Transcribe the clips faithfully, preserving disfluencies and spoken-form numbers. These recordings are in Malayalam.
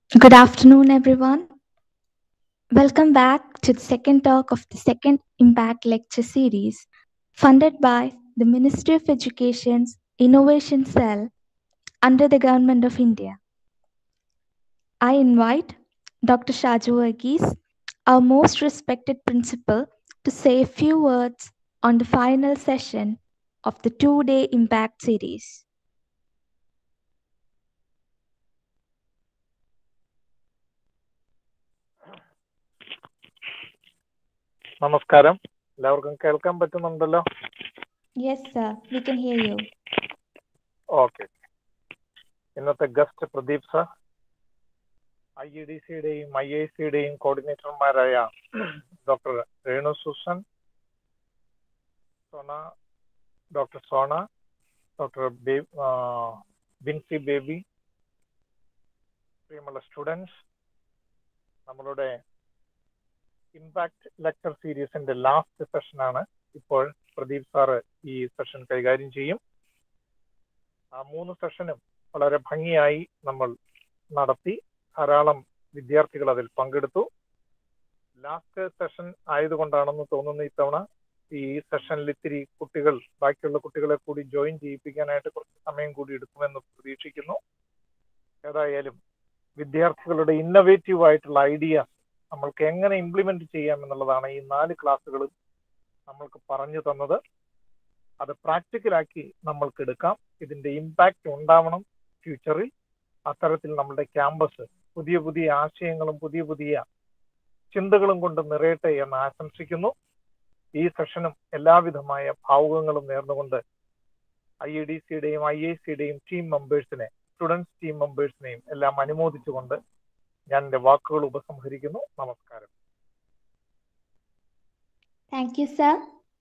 Good afternoon, everyone. Welcome back to the second talk of the second Impact Lecture Series, funded by the Ministry of Education's Innovation Cell under the Government of India. I invite Doctor Shaju Varghese, our most respected principal, to say a few words on the final session of the two-day Impact Series. നമസ്കാരം, എല്ലാവർക്കും കേൾക്കാൻ പറ്റുന്നുണ്ടല്ലോ? Yes, sir. We can hear you. Okay. ഇന്നത്തെ guest Pradeep sir, I E D സിയുടെയും ഐ ഐ സിയുടെയും കോർഡിനേറ്റർമാരായ doctor Renu Susan, Sona, doctor Sona, doctor Binsy Baby, പ്രിയമുള്ള സ്റ്റുഡൻസ്, നമ്മളുടെ ഇമ്പാക്ട് ലെക്ചർ സീരീസിന്റെ ലാസ്റ്റ് സെഷനാണ് ഇപ്പോൾ. പ്രദീപ് സാറ് ഈ സെഷൻ കൈകാര്യം ചെയ്യും. ആ മൂന്ന് സെഷനും വളരെ ഭംഗിയായി നമ്മൾ നടത്തി. ധാരാളം വിദ്യാർത്ഥികൾ അതിൽ പങ്കെടുത്തു. ലാസ്റ്റ് സെഷൻ ആയതുകൊണ്ടാണെന്ന് തോന്നുന്നു ഇത്തവണ ഈ സെഷനിൽ ഇത്തിരി കുട്ടികൾ, ബാക്കിയുള്ള കുട്ടികളെ കൂടി ജോയിൻ ചെയ്യിപ്പിക്കാനായിട്ട് കുറച്ച് സമയം കൂടി എടുക്കുമെന്ന് പ്രതീക്ഷിക്കുന്നു. ഏതായാലും വിദ്യാർത്ഥികളുടെ ഇന്നൊവേറ്റീവ് ആയിട്ടുള്ള ഐഡിയ നമ്മൾക്ക് എങ്ങനെ ഇംപ്ലിമെന്റ് ചെയ്യാം എന്നുള്ളതാണ് ഈ നാല് ക്ലാസ്സുകളും നമ്മൾക്ക് പറഞ്ഞു തന്നത്. അത് പ്രാക്ടിക്കലാക്കി നമ്മൾക്ക് എടുക്കാം. ഇതിന്റെ ഇമ്പാക്റ്റ് ഉണ്ടാവണം ഫ്യൂച്ചറിൽ. അത്തരത്തിൽ നമ്മുടെ ക്യാമ്പസ് പുതിയ പുതിയ ആശയങ്ങളും പുതിയ പുതിയ ചിന്തകളും കൊണ്ട് നിറയട്ടെ എന്ന് ആശംസിക്കുന്നു. ഈ സെഷനും എല്ലാവിധമായ ഭാവുകങ്ങളും നേർന്നുകൊണ്ട് ഐ ഇ ഡി സിയുടെയും ഐ ഐ സിയുടെയും ടീം മെമ്പേഴ്സിനെ, സ്റ്റുഡൻസ് ടീം മെമ്പേഴ്സിനെയും എല്ലാം അനുമോദിച്ചുകൊണ്ട് ഞാൻ എൻ്റെ വാക്കുകൾ ഉപസംഹരിക്കുന്നു. നമസ്കാരം. Thank you, sir.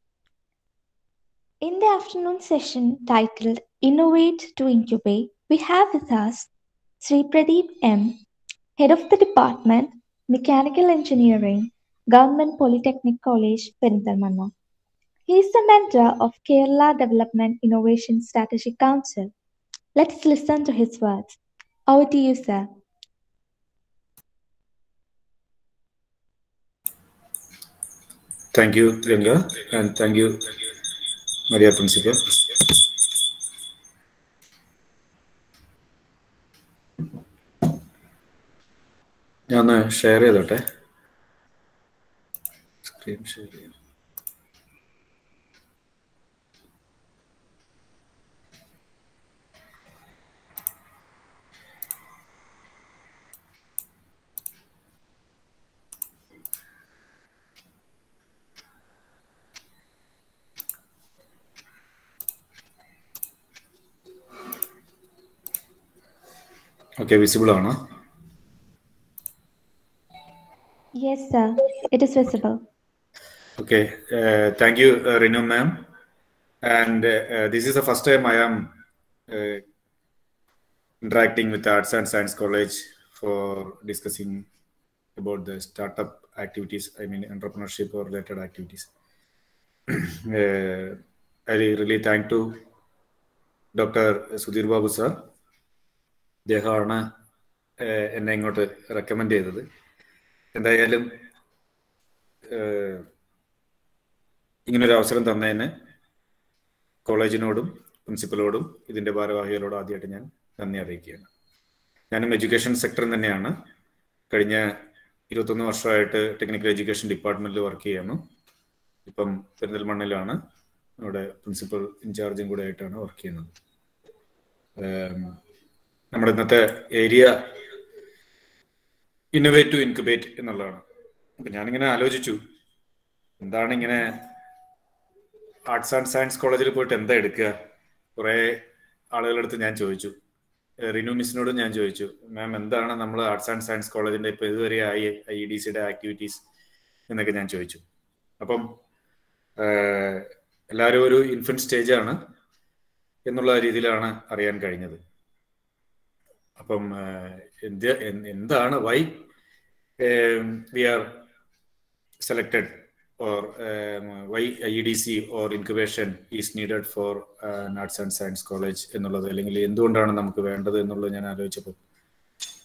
In the afternoon session titled Innovate to Incubate, we have with us Sri Pradeep M., Head of the Department, Mechanical Engineering, Government Polytechnic College, Perinthalmanna. He is the mentor of Kerala Development Innovation Strategic Council. Let's listen to his words. Over to you, sir. Thank you, Ganga, and thank you, Maria Principal. ഞാൻ ഷെയർ ചെയ്തോട്ടെ, സ്ക്രീൻ ഷെയർ ചെയ്യാം. ഓക്കെ, വിസിബിൾ ആണോ? Yes, sir. It is visible. Okay. Uh, thank you, uh, Renu ma'am. And uh, this is the first time I am uh, interacting with Arts and Science College for discussing about the startup activities, I mean entrepreneurship or related activities. uh, I really thank to Doctor Sudhir Babu sir. അദ്ദേഹമാണ് എന്നെ ഇങ്ങോട്ട് റെക്കമെൻഡ് ചെയ്തത്. എന്തായാലും ഇങ്ങനൊരു അവസരം തന്നതിന് കോളേജിനോടും പ്രിൻസിപ്പലോടും ഇതിൻ്റെ ഭാരവാഹികളോടും ആദ്യമായിട്ട് ഞാൻ നന്ദി അറിയിക്കുകയാണ്. ഞാനും എഡ്യൂക്കേഷൻ സെക്ടറിൽ തന്നെയാണ്. കഴിഞ്ഞ ഇരുപത്തൊന്ന് വർഷമായിട്ട് ടെക്നിക്കൽ എഡ്യൂക്കേഷൻ ഡിപ്പാർട്ട്മെൻറ്റിൽ വർക്ക് ചെയ്യുന്നു. ഇപ്പം പെരിന്തൽമണ്ണയിലാണ് അവിടെ പ്രിൻസിപ്പൽ ഇൻചാർജും കൂടെ ആയിട്ടാണ് വർക്ക് ചെയ്യുന്നത്. നമ്മുടെ ഇന്നത്തെ ഏരിയ ഇന്നോവേറ്റ് ടു ഇൻക്യുബേറ്റ് എന്നുള്ളതാണ്. അപ്പം ഞാനിങ്ങനെ ആലോചിച്ചു, എന്താണ് ഇങ്ങനെ ആർട്സ് ആൻഡ് സയൻസ് കോളേജിൽ പോയിട്ട് എന്താ എടുക്കുക? കുറേ ആളുകളുടെ അടുത്ത് ഞാൻ ചോദിച്ചു. റിനു മിസ്സിനോടും ഞാൻ ചോദിച്ചു, മാം എന്താണ് നമ്മൾ ആർട്സ് ആൻഡ് സയൻസ് കോളേജിൻ്റെ ഇപ്പോൾ ഇതുവരെ ഐ ഐ ഡി സിയുടെ ആക്ടിവിറ്റീസ് എന്നൊക്കെ ഞാൻ ചോദിച്ചു. അപ്പം എല്ലാവരും ഒരു ഇൻഫൻറ്റ് സ്റ്റേജാണ് എന്നുള്ള രീതിയിലാണ് അറിയാൻ കഴിഞ്ഞത്. അപ്പം എന്ത് എന്താണ് why we are selected or why I E D C or incubation is needed for arts and science college എന്നുള്ളത്, അല്ലെങ്കിൽ എന്തുകൊണ്ടാണ് നമുക്ക് വേണ്ടത് എന്നുള്ളത് ഞാൻ ആലോചിച്ചപ്പോൾ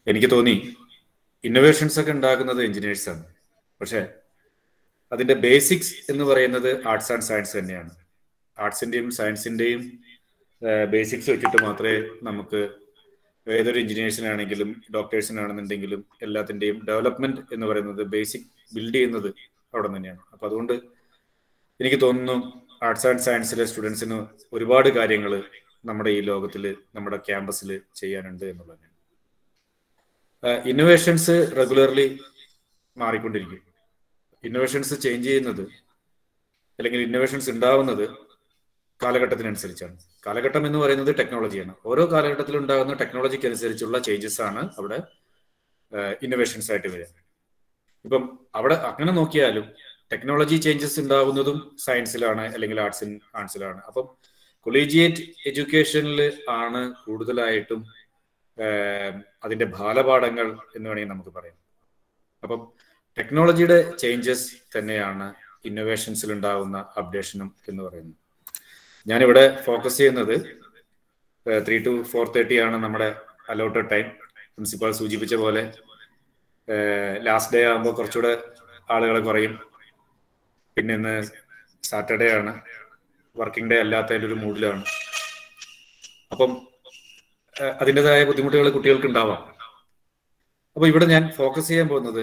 എനിക്ക് തോന്നി ഇന്നോവേഷൻസ് ഒക്കെ ഉണ്ടാക്കുന്നത് എഞ്ചിനീയേഴ്സാണ്. പക്ഷെ അതിന്റെ ബേസിക്സ് എന്ന് പറയുന്നത് ആർട്സ് ആൻഡ് സയൻസ് തന്നെയാണ്. ആർട്സിന്റെയും സയൻസിന്റെയും ബേസിക്സ് വെച്ചിട്ട് മാത്രമേ നമുക്ക് ഏതൊരു എഞ്ചിനീയേഴ്സിനാണെങ്കിലും ഡോക്ടേഴ്സിനാണെന്നുണ്ടെങ്കിലും എല്ലാത്തിന്റെയും ഡെവലപ്മെന്റ് എന്ന് പറയുന്നത് ബേസിക് ബിൽഡ് ചെയ്യുന്നത് അവിടെ തന്നെയാണ്. അപ്പൊ അതുകൊണ്ട് എനിക്ക് തോന്നുന്നു ആർട്സ് ആൻഡ് സയൻസിലെ സ്റ്റുഡൻസിന് ഒരുപാട് കാര്യങ്ങൾ നമ്മുടെ ഈ ലോകത്തിൽ നമ്മുടെ ക്യാമ്പസിൽ ചെയ്യാനുണ്ട് എന്നുള്ളത്. ഇന്നോവേഷൻസ് റെഗുലർലി മാറിക്കൊണ്ടിരിക്കും. ഇന്നോവേഷൻസ് ചേഞ്ച് ചെയ്യുന്നത് അല്ലെങ്കിൽ ഇന്നോവേഷൻസ് ഉണ്ടാവുന്നത് കാലഘട്ടത്തിനനുസരിച്ചാണ്. കാലഘട്ടം എന്ന് പറയുന്നത് ടെക്നോളജിയാണ്. ഓരോ കാലഘട്ടത്തിൽ ഉണ്ടാകുന്ന ടെക്നോളജിക്ക് അനുസരിച്ചുള്ള ചേഞ്ചസ് ആണ് അവിടെ ഇന്നോവേഷൻസ് ആയിട്ട് വരിക. ഇപ്പം അവിടെ അങ്ങനെ നോക്കിയാലും ടെക്നോളജി ചേഞ്ചസ് ഉണ്ടാവുന്നതും സയൻസിലാണ് അല്ലെങ്കിൽ ആർട്സിൻ ആർട്സിലാണ്. അപ്പം കൊളീജിയേറ്റ് എഡ്യൂക്കേഷനിൽ ആണ് കൂടുതലായിട്ടും അതിന്റെ ബാലപാഠങ്ങൾ എന്ന് വേണമെങ്കിൽ നമുക്ക് പറയാം. അപ്പം ടെക്നോളജിയുടെ ചേഞ്ചസ് തന്നെയാണ് ഇന്നോവേഷൻസിൽ ഉണ്ടാകുന്ന അപ്ഡേഷനും എന്ന് പറയുന്നത്. ഞാനിവിടെ ഫോക്കസ് ചെയ്യുന്നത് ത്രീ ടു ഫോർ തേർട്ടി ആണ് നമ്മുടെ അലോട്ടഡ് ടൈം. പ്രിൻസിപ്പാൾ സൂചിപ്പിച്ച പോലെ ലാസ്റ്റ് ഡേ ആകുമ്പോൾ കുറച്ചുകൂടെ ആളുകൾ കുറയും. പിന്നെ ഇന്ന് സാറ്റർഡേ ആണ്, വർക്കിംഗ് ഡേ അല്ലാത്തതിൻ്റെ ഒരു മൂഡിലാണ്. അപ്പം അതിൻ്റെതായ ബുദ്ധിമുട്ടുകൾ കുട്ടികൾക്ക് ഉണ്ടാവാം. അപ്പൊ ഇവിടെ ഞാൻ ഫോക്കസ് ചെയ്യാൻ പോകുന്നത്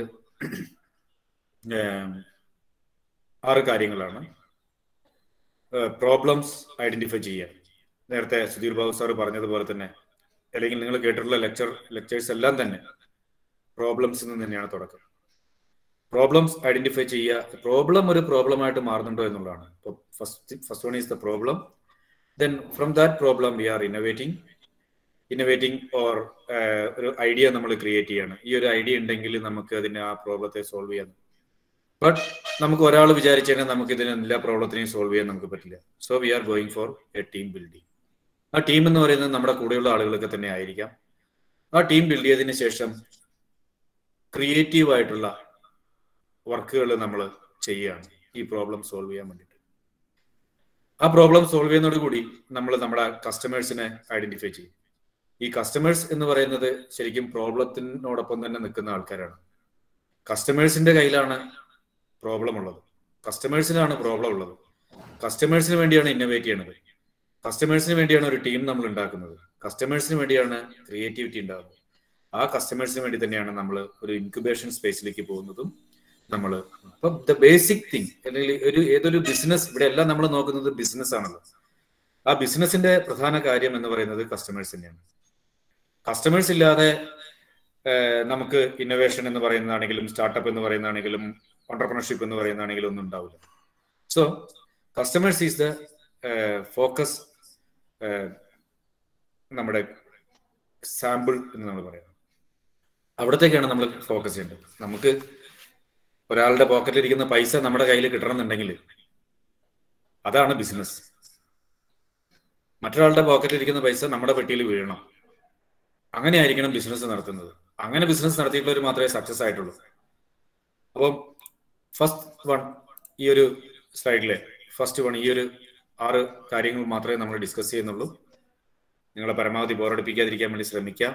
ആറ് കാര്യങ്ങളാണ്. പ്രോബ്ലംസ് ഐഡന്റിഫൈ ചെയ്യുക. നേരത്തെ സുധീർ ബാബു സാർ പറഞ്ഞതുപോലെ തന്നെ, അല്ലെങ്കിൽ നിങ്ങൾ കേട്ടിട്ടുള്ള ലെക്ചർ ലെക്ചേഴ്സ് എല്ലാം തന്നെ പ്രോബ്ലംസിൽ നിന്ന് തന്നെയാണ് തുടക്കം. പ്രോബ്ലംസ് ഐഡന്റിഫൈ ചെയ്യുക. പ്രോബ്ലം ഒരു പ്രോബ്ലമായിട്ട് മാറുന്നുണ്ടോ എന്നുള്ളതാണ്. ഇപ്പോൾ first first one is the problem. Then from that problem we are innovating innovating or ഒരു ഐഡിയ നമ്മൾ ക്രിയേറ്റ് ചെയ്യണം. ഈ ഒരു ഐഡിയ ഉണ്ടെങ്കിൽ നമുക്ക് അതിനെ ആ പ്രോബ്ലത്തെ സോൾവ് ചെയ്യാം. ബട്ട് നമുക്ക് ഒരാൾ വിചാരിച്ചു കഴിഞ്ഞാൽ നമുക്ക് ഇതിന് എല്ലാ പ്രോബ്ലത്തിനെയും സോൾവ് ചെയ്യാൻ നമുക്ക് പറ്റില്ല. So we are going for a team building. ആ ടീം എന്ന് പറയുന്നത് നമ്മുടെ കൂടെയുള്ള ആളുകളൊക്കെ തന്നെ ആയിരിക്കാം. ആ ടീം ബിൽഡ് ചെയ്തതിന് ശേഷം ക്രിയേറ്റീവ് ആയിട്ടുള്ള വർക്കുകൾ നമ്മൾ ചെയ്യുകയാണ് ഈ പ്രോബ്ലം സോൾവ് ചെയ്യാൻ വേണ്ടിയിട്ട്. ആ പ്രോബ്ലം സോൾവ് ചെയ്യുന്നതോടുകൂടി നമ്മൾ നമ്മുടെ കസ്റ്റമേഴ്സിനെ ഐഡന്റിഫൈ ചെയ്യും. ഈ കസ്റ്റമേഴ്സ് എന്ന് പറയുന്നത് ശരിക്കും പ്രോബ്ലത്തിനോടൊപ്പം തന്നെ നിൽക്കുന്ന ആൾക്കാരാണ്. കസ്റ്റമേഴ്സിന്റെ കയ്യിലാണ് പ്രോബ്ലം ഉള്ളത്, കസ്റ്റമേഴ്സിനാണ് പ്രോബ്ലം ഉള്ളത്. കസ്റ്റമേഴ്സിന് വേണ്ടിയാണ് ഇന്നോവേറ്റ് ചെയ്യണത്, കസ്റ്റമേഴ്സിന് വേണ്ടിയാണ് ഒരു ടീം നമ്മൾ ഉണ്ടാക്കുന്നത്, കസ്റ്റമേഴ്സിന് വേണ്ടിയാണ് ക്രിയേറ്റിവിറ്റി ഉണ്ടാകുന്നത്. ആ കസ്റ്റമേഴ്സിന് വേണ്ടി തന്നെയാണ് നമ്മൾ ഒരു ഇൻക്യുബേഷൻ സ്പേസിലേക്ക് പോകുന്നതും. നമ്മൾ അപ്പം ദ ബേസിക് തിങ് അല്ലെങ്കിൽ ഒരു ഏതൊരു ബിസിനസ്, ഇവിടെ എല്ലാം നമ്മൾ നോക്കുന്നത് ബിസിനസ് ആണല്ലോ. ആ ബിസിനസിന്റെ പ്രധാന കാര്യം എന്ന് പറയുന്നത് കസ്റ്റമേഴ്സ് തന്നെയാണ്. കസ്റ്റമേഴ്സ് ഇല്ലാതെ നമുക്ക് ഇന്നോവേഷൻ എന്ന് പറയുന്നതാണെങ്കിലും സ്റ്റാർട്ടപ്പ് എന്ന് പറയുന്നതാണെങ്കിലും ഓണ്ടർപ്രണർഷിപ്പ് എന്ന് പറയുന്നതാണെങ്കിലും ഒന്നും ഉണ്ടാവില്ല. So customers is the focus, നമ്മുടെ സാമ്പിൾ എന്ന് നമ്മൾ പറയാം. അവിടത്തേക്കാണ് നമ്മൾ ഫോക്കസ് ചെയ്യേണ്ടത്. നമുക്ക് ഒരാളുടെ പോക്കറ്റിലിരിക്കുന്ന പൈസ നമ്മുടെ കയ്യിൽ കിട്ടണമെന്നുണ്ടെങ്കിൽ അതാണ് ബിസിനസ്. മറ്റൊരാളുടെ പോക്കറ്റിലിരിക്കുന്ന പൈസ നമ്മുടെ പെട്ടിയിൽ വീഴണം. അങ്ങനെ ആയിരിക്കണം ബിസിനസ് നടത്തുന്നത്. അങ്ങനെ ബിസിനസ് നടത്തിയിട്ടുള്ളവർ മാത്രമേ സക്സസ് ആയിട്ടുള്ളൂ. അപ്പം ഫസ്റ്റ് വൺ, ഈ ഒരു സ്ലൈഡിലെ ഫസ്റ്റ് വൺ, ഈ ഒരു ആറ് കാര്യങ്ങൾ മാത്രമേ നമ്മൾ ഡിസ്കസ് ചെയ്യുന്നുള്ളൂ. നിങ്ങളെ പരമാവധി ബോറടിപ്പിക്കാതിരിക്കാൻ വേണ്ടി ശ്രമിക്കാം.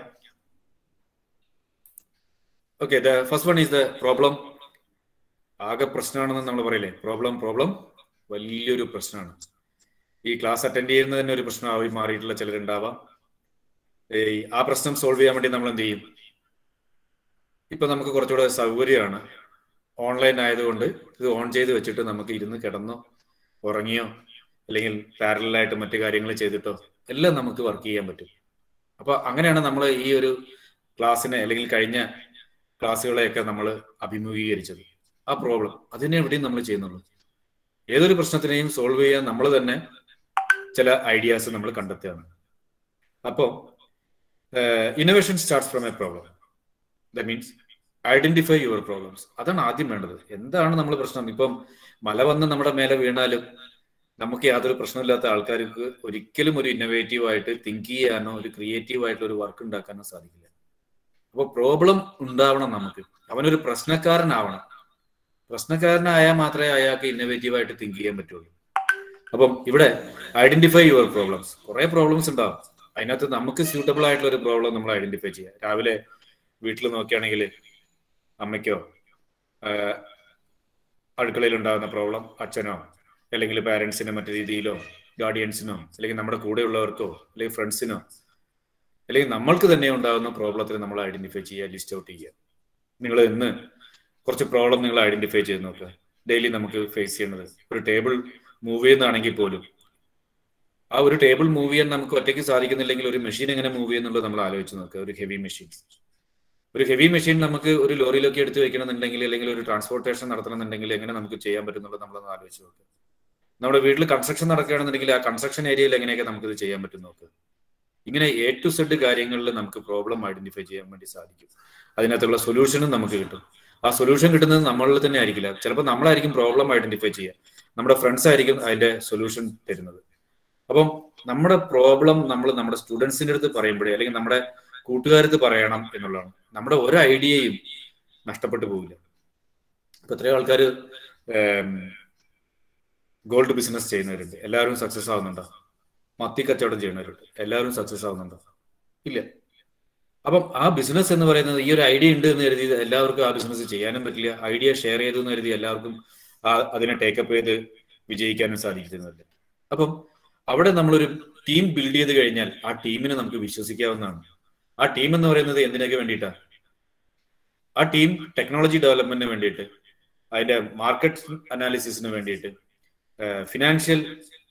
Okay, the first one is the problem. ആകെ പ്രശ്നമാണെന്ന് നമ്മൾ പറയില്ലേ, പ്രോബ്ലം പ്രോബ്ലം വലിയൊരു പ്രശ്നമാണ്. ഈ ക്ലാസ് അറ്റൻഡ് ചെയ്യുന്നത് തന്നെ ഒരു പ്രശ്നമായി മാറിയിട്ടുള്ള ചിലരുണ്ടാവാം. ആ പ്രശ്നം സോൾവ് ചെയ്യാൻ വേണ്ടി നമ്മൾ എന്ത് ചെയ്യും? ഇപ്പൊ നമുക്ക് കുറച്ചുകൂടെ സൗകര്യമാണ്, ഓൺലൈൻ ആയതുകൊണ്ട് ഇത് ഓൺ ചെയ്ത് വെച്ചിട്ട് നമുക്ക് ഇരുന്ന് കിടന്നോ ഉറങ്ങിയോ അല്ലെങ്കിൽ പാരലായിട്ട് മറ്റു കാര്യങ്ങൾ ചെയ്തിട്ടോ എല്ലാം നമുക്ക് വർക്ക് ചെയ്യാൻ പറ്റും. അപ്പൊ അങ്ങനെയാണ് നമ്മൾ ഈ ഒരു ക്ലാസ്സിനെ അല്ലെങ്കിൽ കഴിഞ്ഞ ക്ലാസ്സുകളെയൊക്കെ നമ്മൾ അഭിമുഖീകരിച്ചത്. ആ പ്രോബ്ലം അതിനെ എവിടെയും നമ്മൾ ചെയ്യുന്നുള്ളൂ. ഏതൊരു പ്രശ്നത്തിനെയും സോൾവ് ചെയ്യാൻ നമ്മൾ തന്നെ ചില ഐഡിയാസ് നമ്മൾ കണ്ടെത്തുകയാണ്. അപ്പോൾ innovation starts from a problem. That means identify your problems. അതാണ് ആദ്യം വേണ്ടത്. എന്താണ് നമ്മൾ പ്രശ്നം? ഇപ്പം മല വന്ന് നമ്മുടെ മേലെ വീണാലും നമുക്ക് യാതൊരു പ്രശ്നമില്ലാത്ത ആൾക്കാർക്ക് ഒരിക്കലും ഒരു ഇന്നോവേറ്റീവ് ആയിട്ട് തിങ്ക് ചെയ്യാനോ ഒരു ക്രിയേറ്റീവ് ആയിട്ടുള്ള ഒരു വർക്ക് ഉണ്ടാക്കാനോ സാധിക്കില്ല. അപ്പോൾ പ്രോബ്ലം ഉണ്ടാവണം നമുക്ക്. അവനൊരു പ്രശ്നക്കാരനാവണം. പ്രശ്നക്കാരനായാൽ മാത്രമേ അയാൾക്ക് ഇന്നോവേറ്റീവ് ആയിട്ട് തിങ്ക് ചെയ്യാൻ പറ്റുള്ളൂ. അപ്പം ഇവിടെ ഐഡന്റിഫൈ യുവർ പ്രോബ്ലംസ്. കുറെ പ്രോബ്ലംസ് ഉണ്ടാവും. അതിനകത്ത് നമുക്ക് സ്യൂട്ടബിൾ ആയിട്ടുള്ള ഒരു പ്രോബ്ലം നമ്മൾ ഐഡന്റിഫൈ ചെയ്യുക. രാവിലെ വീട്ടിൽ നോക്കുകയാണെങ്കിൽ അമ്മയ്ക്കോ അടുക്കളയിൽ ഉണ്ടാകുന്ന പ്രോബ്ലം അച്ഛനോ അല്ലെങ്കിൽ പാരൻസിനോ മറ്റു രീതിയിലോ ഗാർഡിയൻസിനോ അല്ലെങ്കിൽ നമ്മുടെ കൂടെയുള്ളവർക്കോ അല്ലെങ്കിൽ ഫ്രണ്ട്സിനോ അല്ലെങ്കിൽ നമ്മൾക്ക് തന്നെ ഉണ്ടാകുന്ന പ്രോബ്ലത്തിന് നമ്മൾ ഐഡന്റിഫൈ ചെയ്യുക, ലിസ്റ്റ് ഔട്ട് ചെയ്യുക. നിങ്ങൾ ഇന്ന് കുറച്ച് പ്രോബ്ലം നിങ്ങൾ ഐഡന്റിഫൈ ചെയ്ത് നോക്കുക. ഡെയിലി നമുക്ക് ഫേസ് ചെയ്യുന്നത് ഒരു ടേബിൾ മൂവ് ചെയ്യുന്നതാണെങ്കിൽ പോലും ആ ഒരു ടേബിൾ മൂവ് ചെയ്യാൻ നമുക്ക് ഒറ്റയ്ക്ക് സാധിക്കുന്നില്ലെങ്കിൽ ഒരു മെഷീൻ എങ്ങനെ മൂവ് ചെയ്യുന്നുള്ളത് നമ്മൾ ആലോചിച്ച് നോക്കുക. ഒരു ഹെവി മെഷീൻ ഒരു ഹെവി മെഷീൻ നമുക്ക് ഒരു ലോറിയിലൊക്കെ എടുത്ത് വെക്കണമെന്നുണ്ടെങ്കിൽ അല്ലെങ്കിൽ ഒരു ട്രാൻസ്പോർട്ടേഷൻ നടത്തണമെന്നുണ്ടെങ്കിൽ എങ്ങനെ നമുക്ക് ചെയ്യാൻ പറ്റുന്നുള്ളത് നമ്മളൊന്ന് ആലോചിച്ച് നോക്കുക. നമ്മുടെ വീട്ടിൽ കൺസ്ട്രക്ഷൻ നടക്കുകയാണെന്നുണ്ടെങ്കിൽ ആ കൺസ്ട്രക്ഷൻ ഏരിയയിൽ എങ്ങനെയൊക്കെ നമുക്കിത് ചെയ്യാൻ പറ്റും നോക്കുക. ഇങ്ങനെ എ ടു സെഡ് കാര്യങ്ങളിൽ നമുക്ക് പ്രോബ്ലം ഐഡന്റിഫൈ ചെയ്യാൻ വേണ്ടി സാധിക്കും. അതിനകത്തുള്ള സൊല്യൂഷനും നമുക്ക് കിട്ടും. ആ സൊല്യൂഷൻ കിട്ടുന്നത് നമ്മളിൽ തന്നെ ആയിരിക്കില്ല. ചിലപ്പോൾ നമ്മളായിരിക്കും പ്രോബ്ലം ഐഡന്റിഫൈ ചെയ്യുക, നമ്മുടെ ഫ്രണ്ട്സ് ആയിരിക്കും അതിന്റെ സൊല്യൂഷൻ തരുന്നത്. അപ്പം നമ്മുടെ പ്രോബ്ലം നമ്മൾ നമ്മുടെ സ്റ്റുഡൻസിന്റെ അടുത്ത് പറയുമ്പോഴേ അല്ലെങ്കിൽ നമ്മുടെ കൂട്ടുകാരത്ത് പറയണം എന്നുള്ളതാണ്. നമ്മുടെ ഒരു ഐഡിയയും നഷ്ടപ്പെട്ടു പോകില്ല. ഇപ്പൊ എത്രയോ ആൾക്കാർ ഗോൾഡ് ബിസിനസ് ചെയ്യുന്നവരുണ്ട്, എല്ലാവരും സക്സസ് ആവുന്നുണ്ടോ? മത്തി കച്ചവടം ചെയ്യുന്നവരുണ്ട്, എല്ലാവരും സക്സസ് ആവുന്നുണ്ടോ? ഇല്ല. അപ്പം ആ ബിസിനസ് എന്ന് പറയുന്നത് ഈ ഒരു ഐഡിയ ഉണ്ട് എന്ന് കരുതി എല്ലാവർക്കും ആ ബിസിനസ് ചെയ്യാനും പറ്റില്ല. ഐഡിയ ഷെയർ ചെയ്തു എന്ന് കരുതി എല്ലാവർക്കും ആ അതിനെ ടേക്കപ്പ് ചെയ്ത് വിജയിക്കാനും സാധിക്കുന്നില്ല. അപ്പം അവിടെ നമ്മളൊരു ടീം ബിൽഡ് ചെയ്ത് കഴിഞ്ഞാൽ ആ ടീമിനെ നമുക്ക് വിശ്വസിക്കാവുന്നതാണ്. ആ ടീം എന്ന് പറയുന്നത് എന്തിനൊക്കെ വേണ്ടിയിട്ടാണ്? ആ ടീം ടെക്നോളജി ഡെവലപ്മെന്റിന് വേണ്ടിയിട്ട്, അതിന്റെ മാർക്കറ്റ് അനാലിസിസിന് വേണ്ടിയിട്ട്, ഫിനാൻഷ്യൽ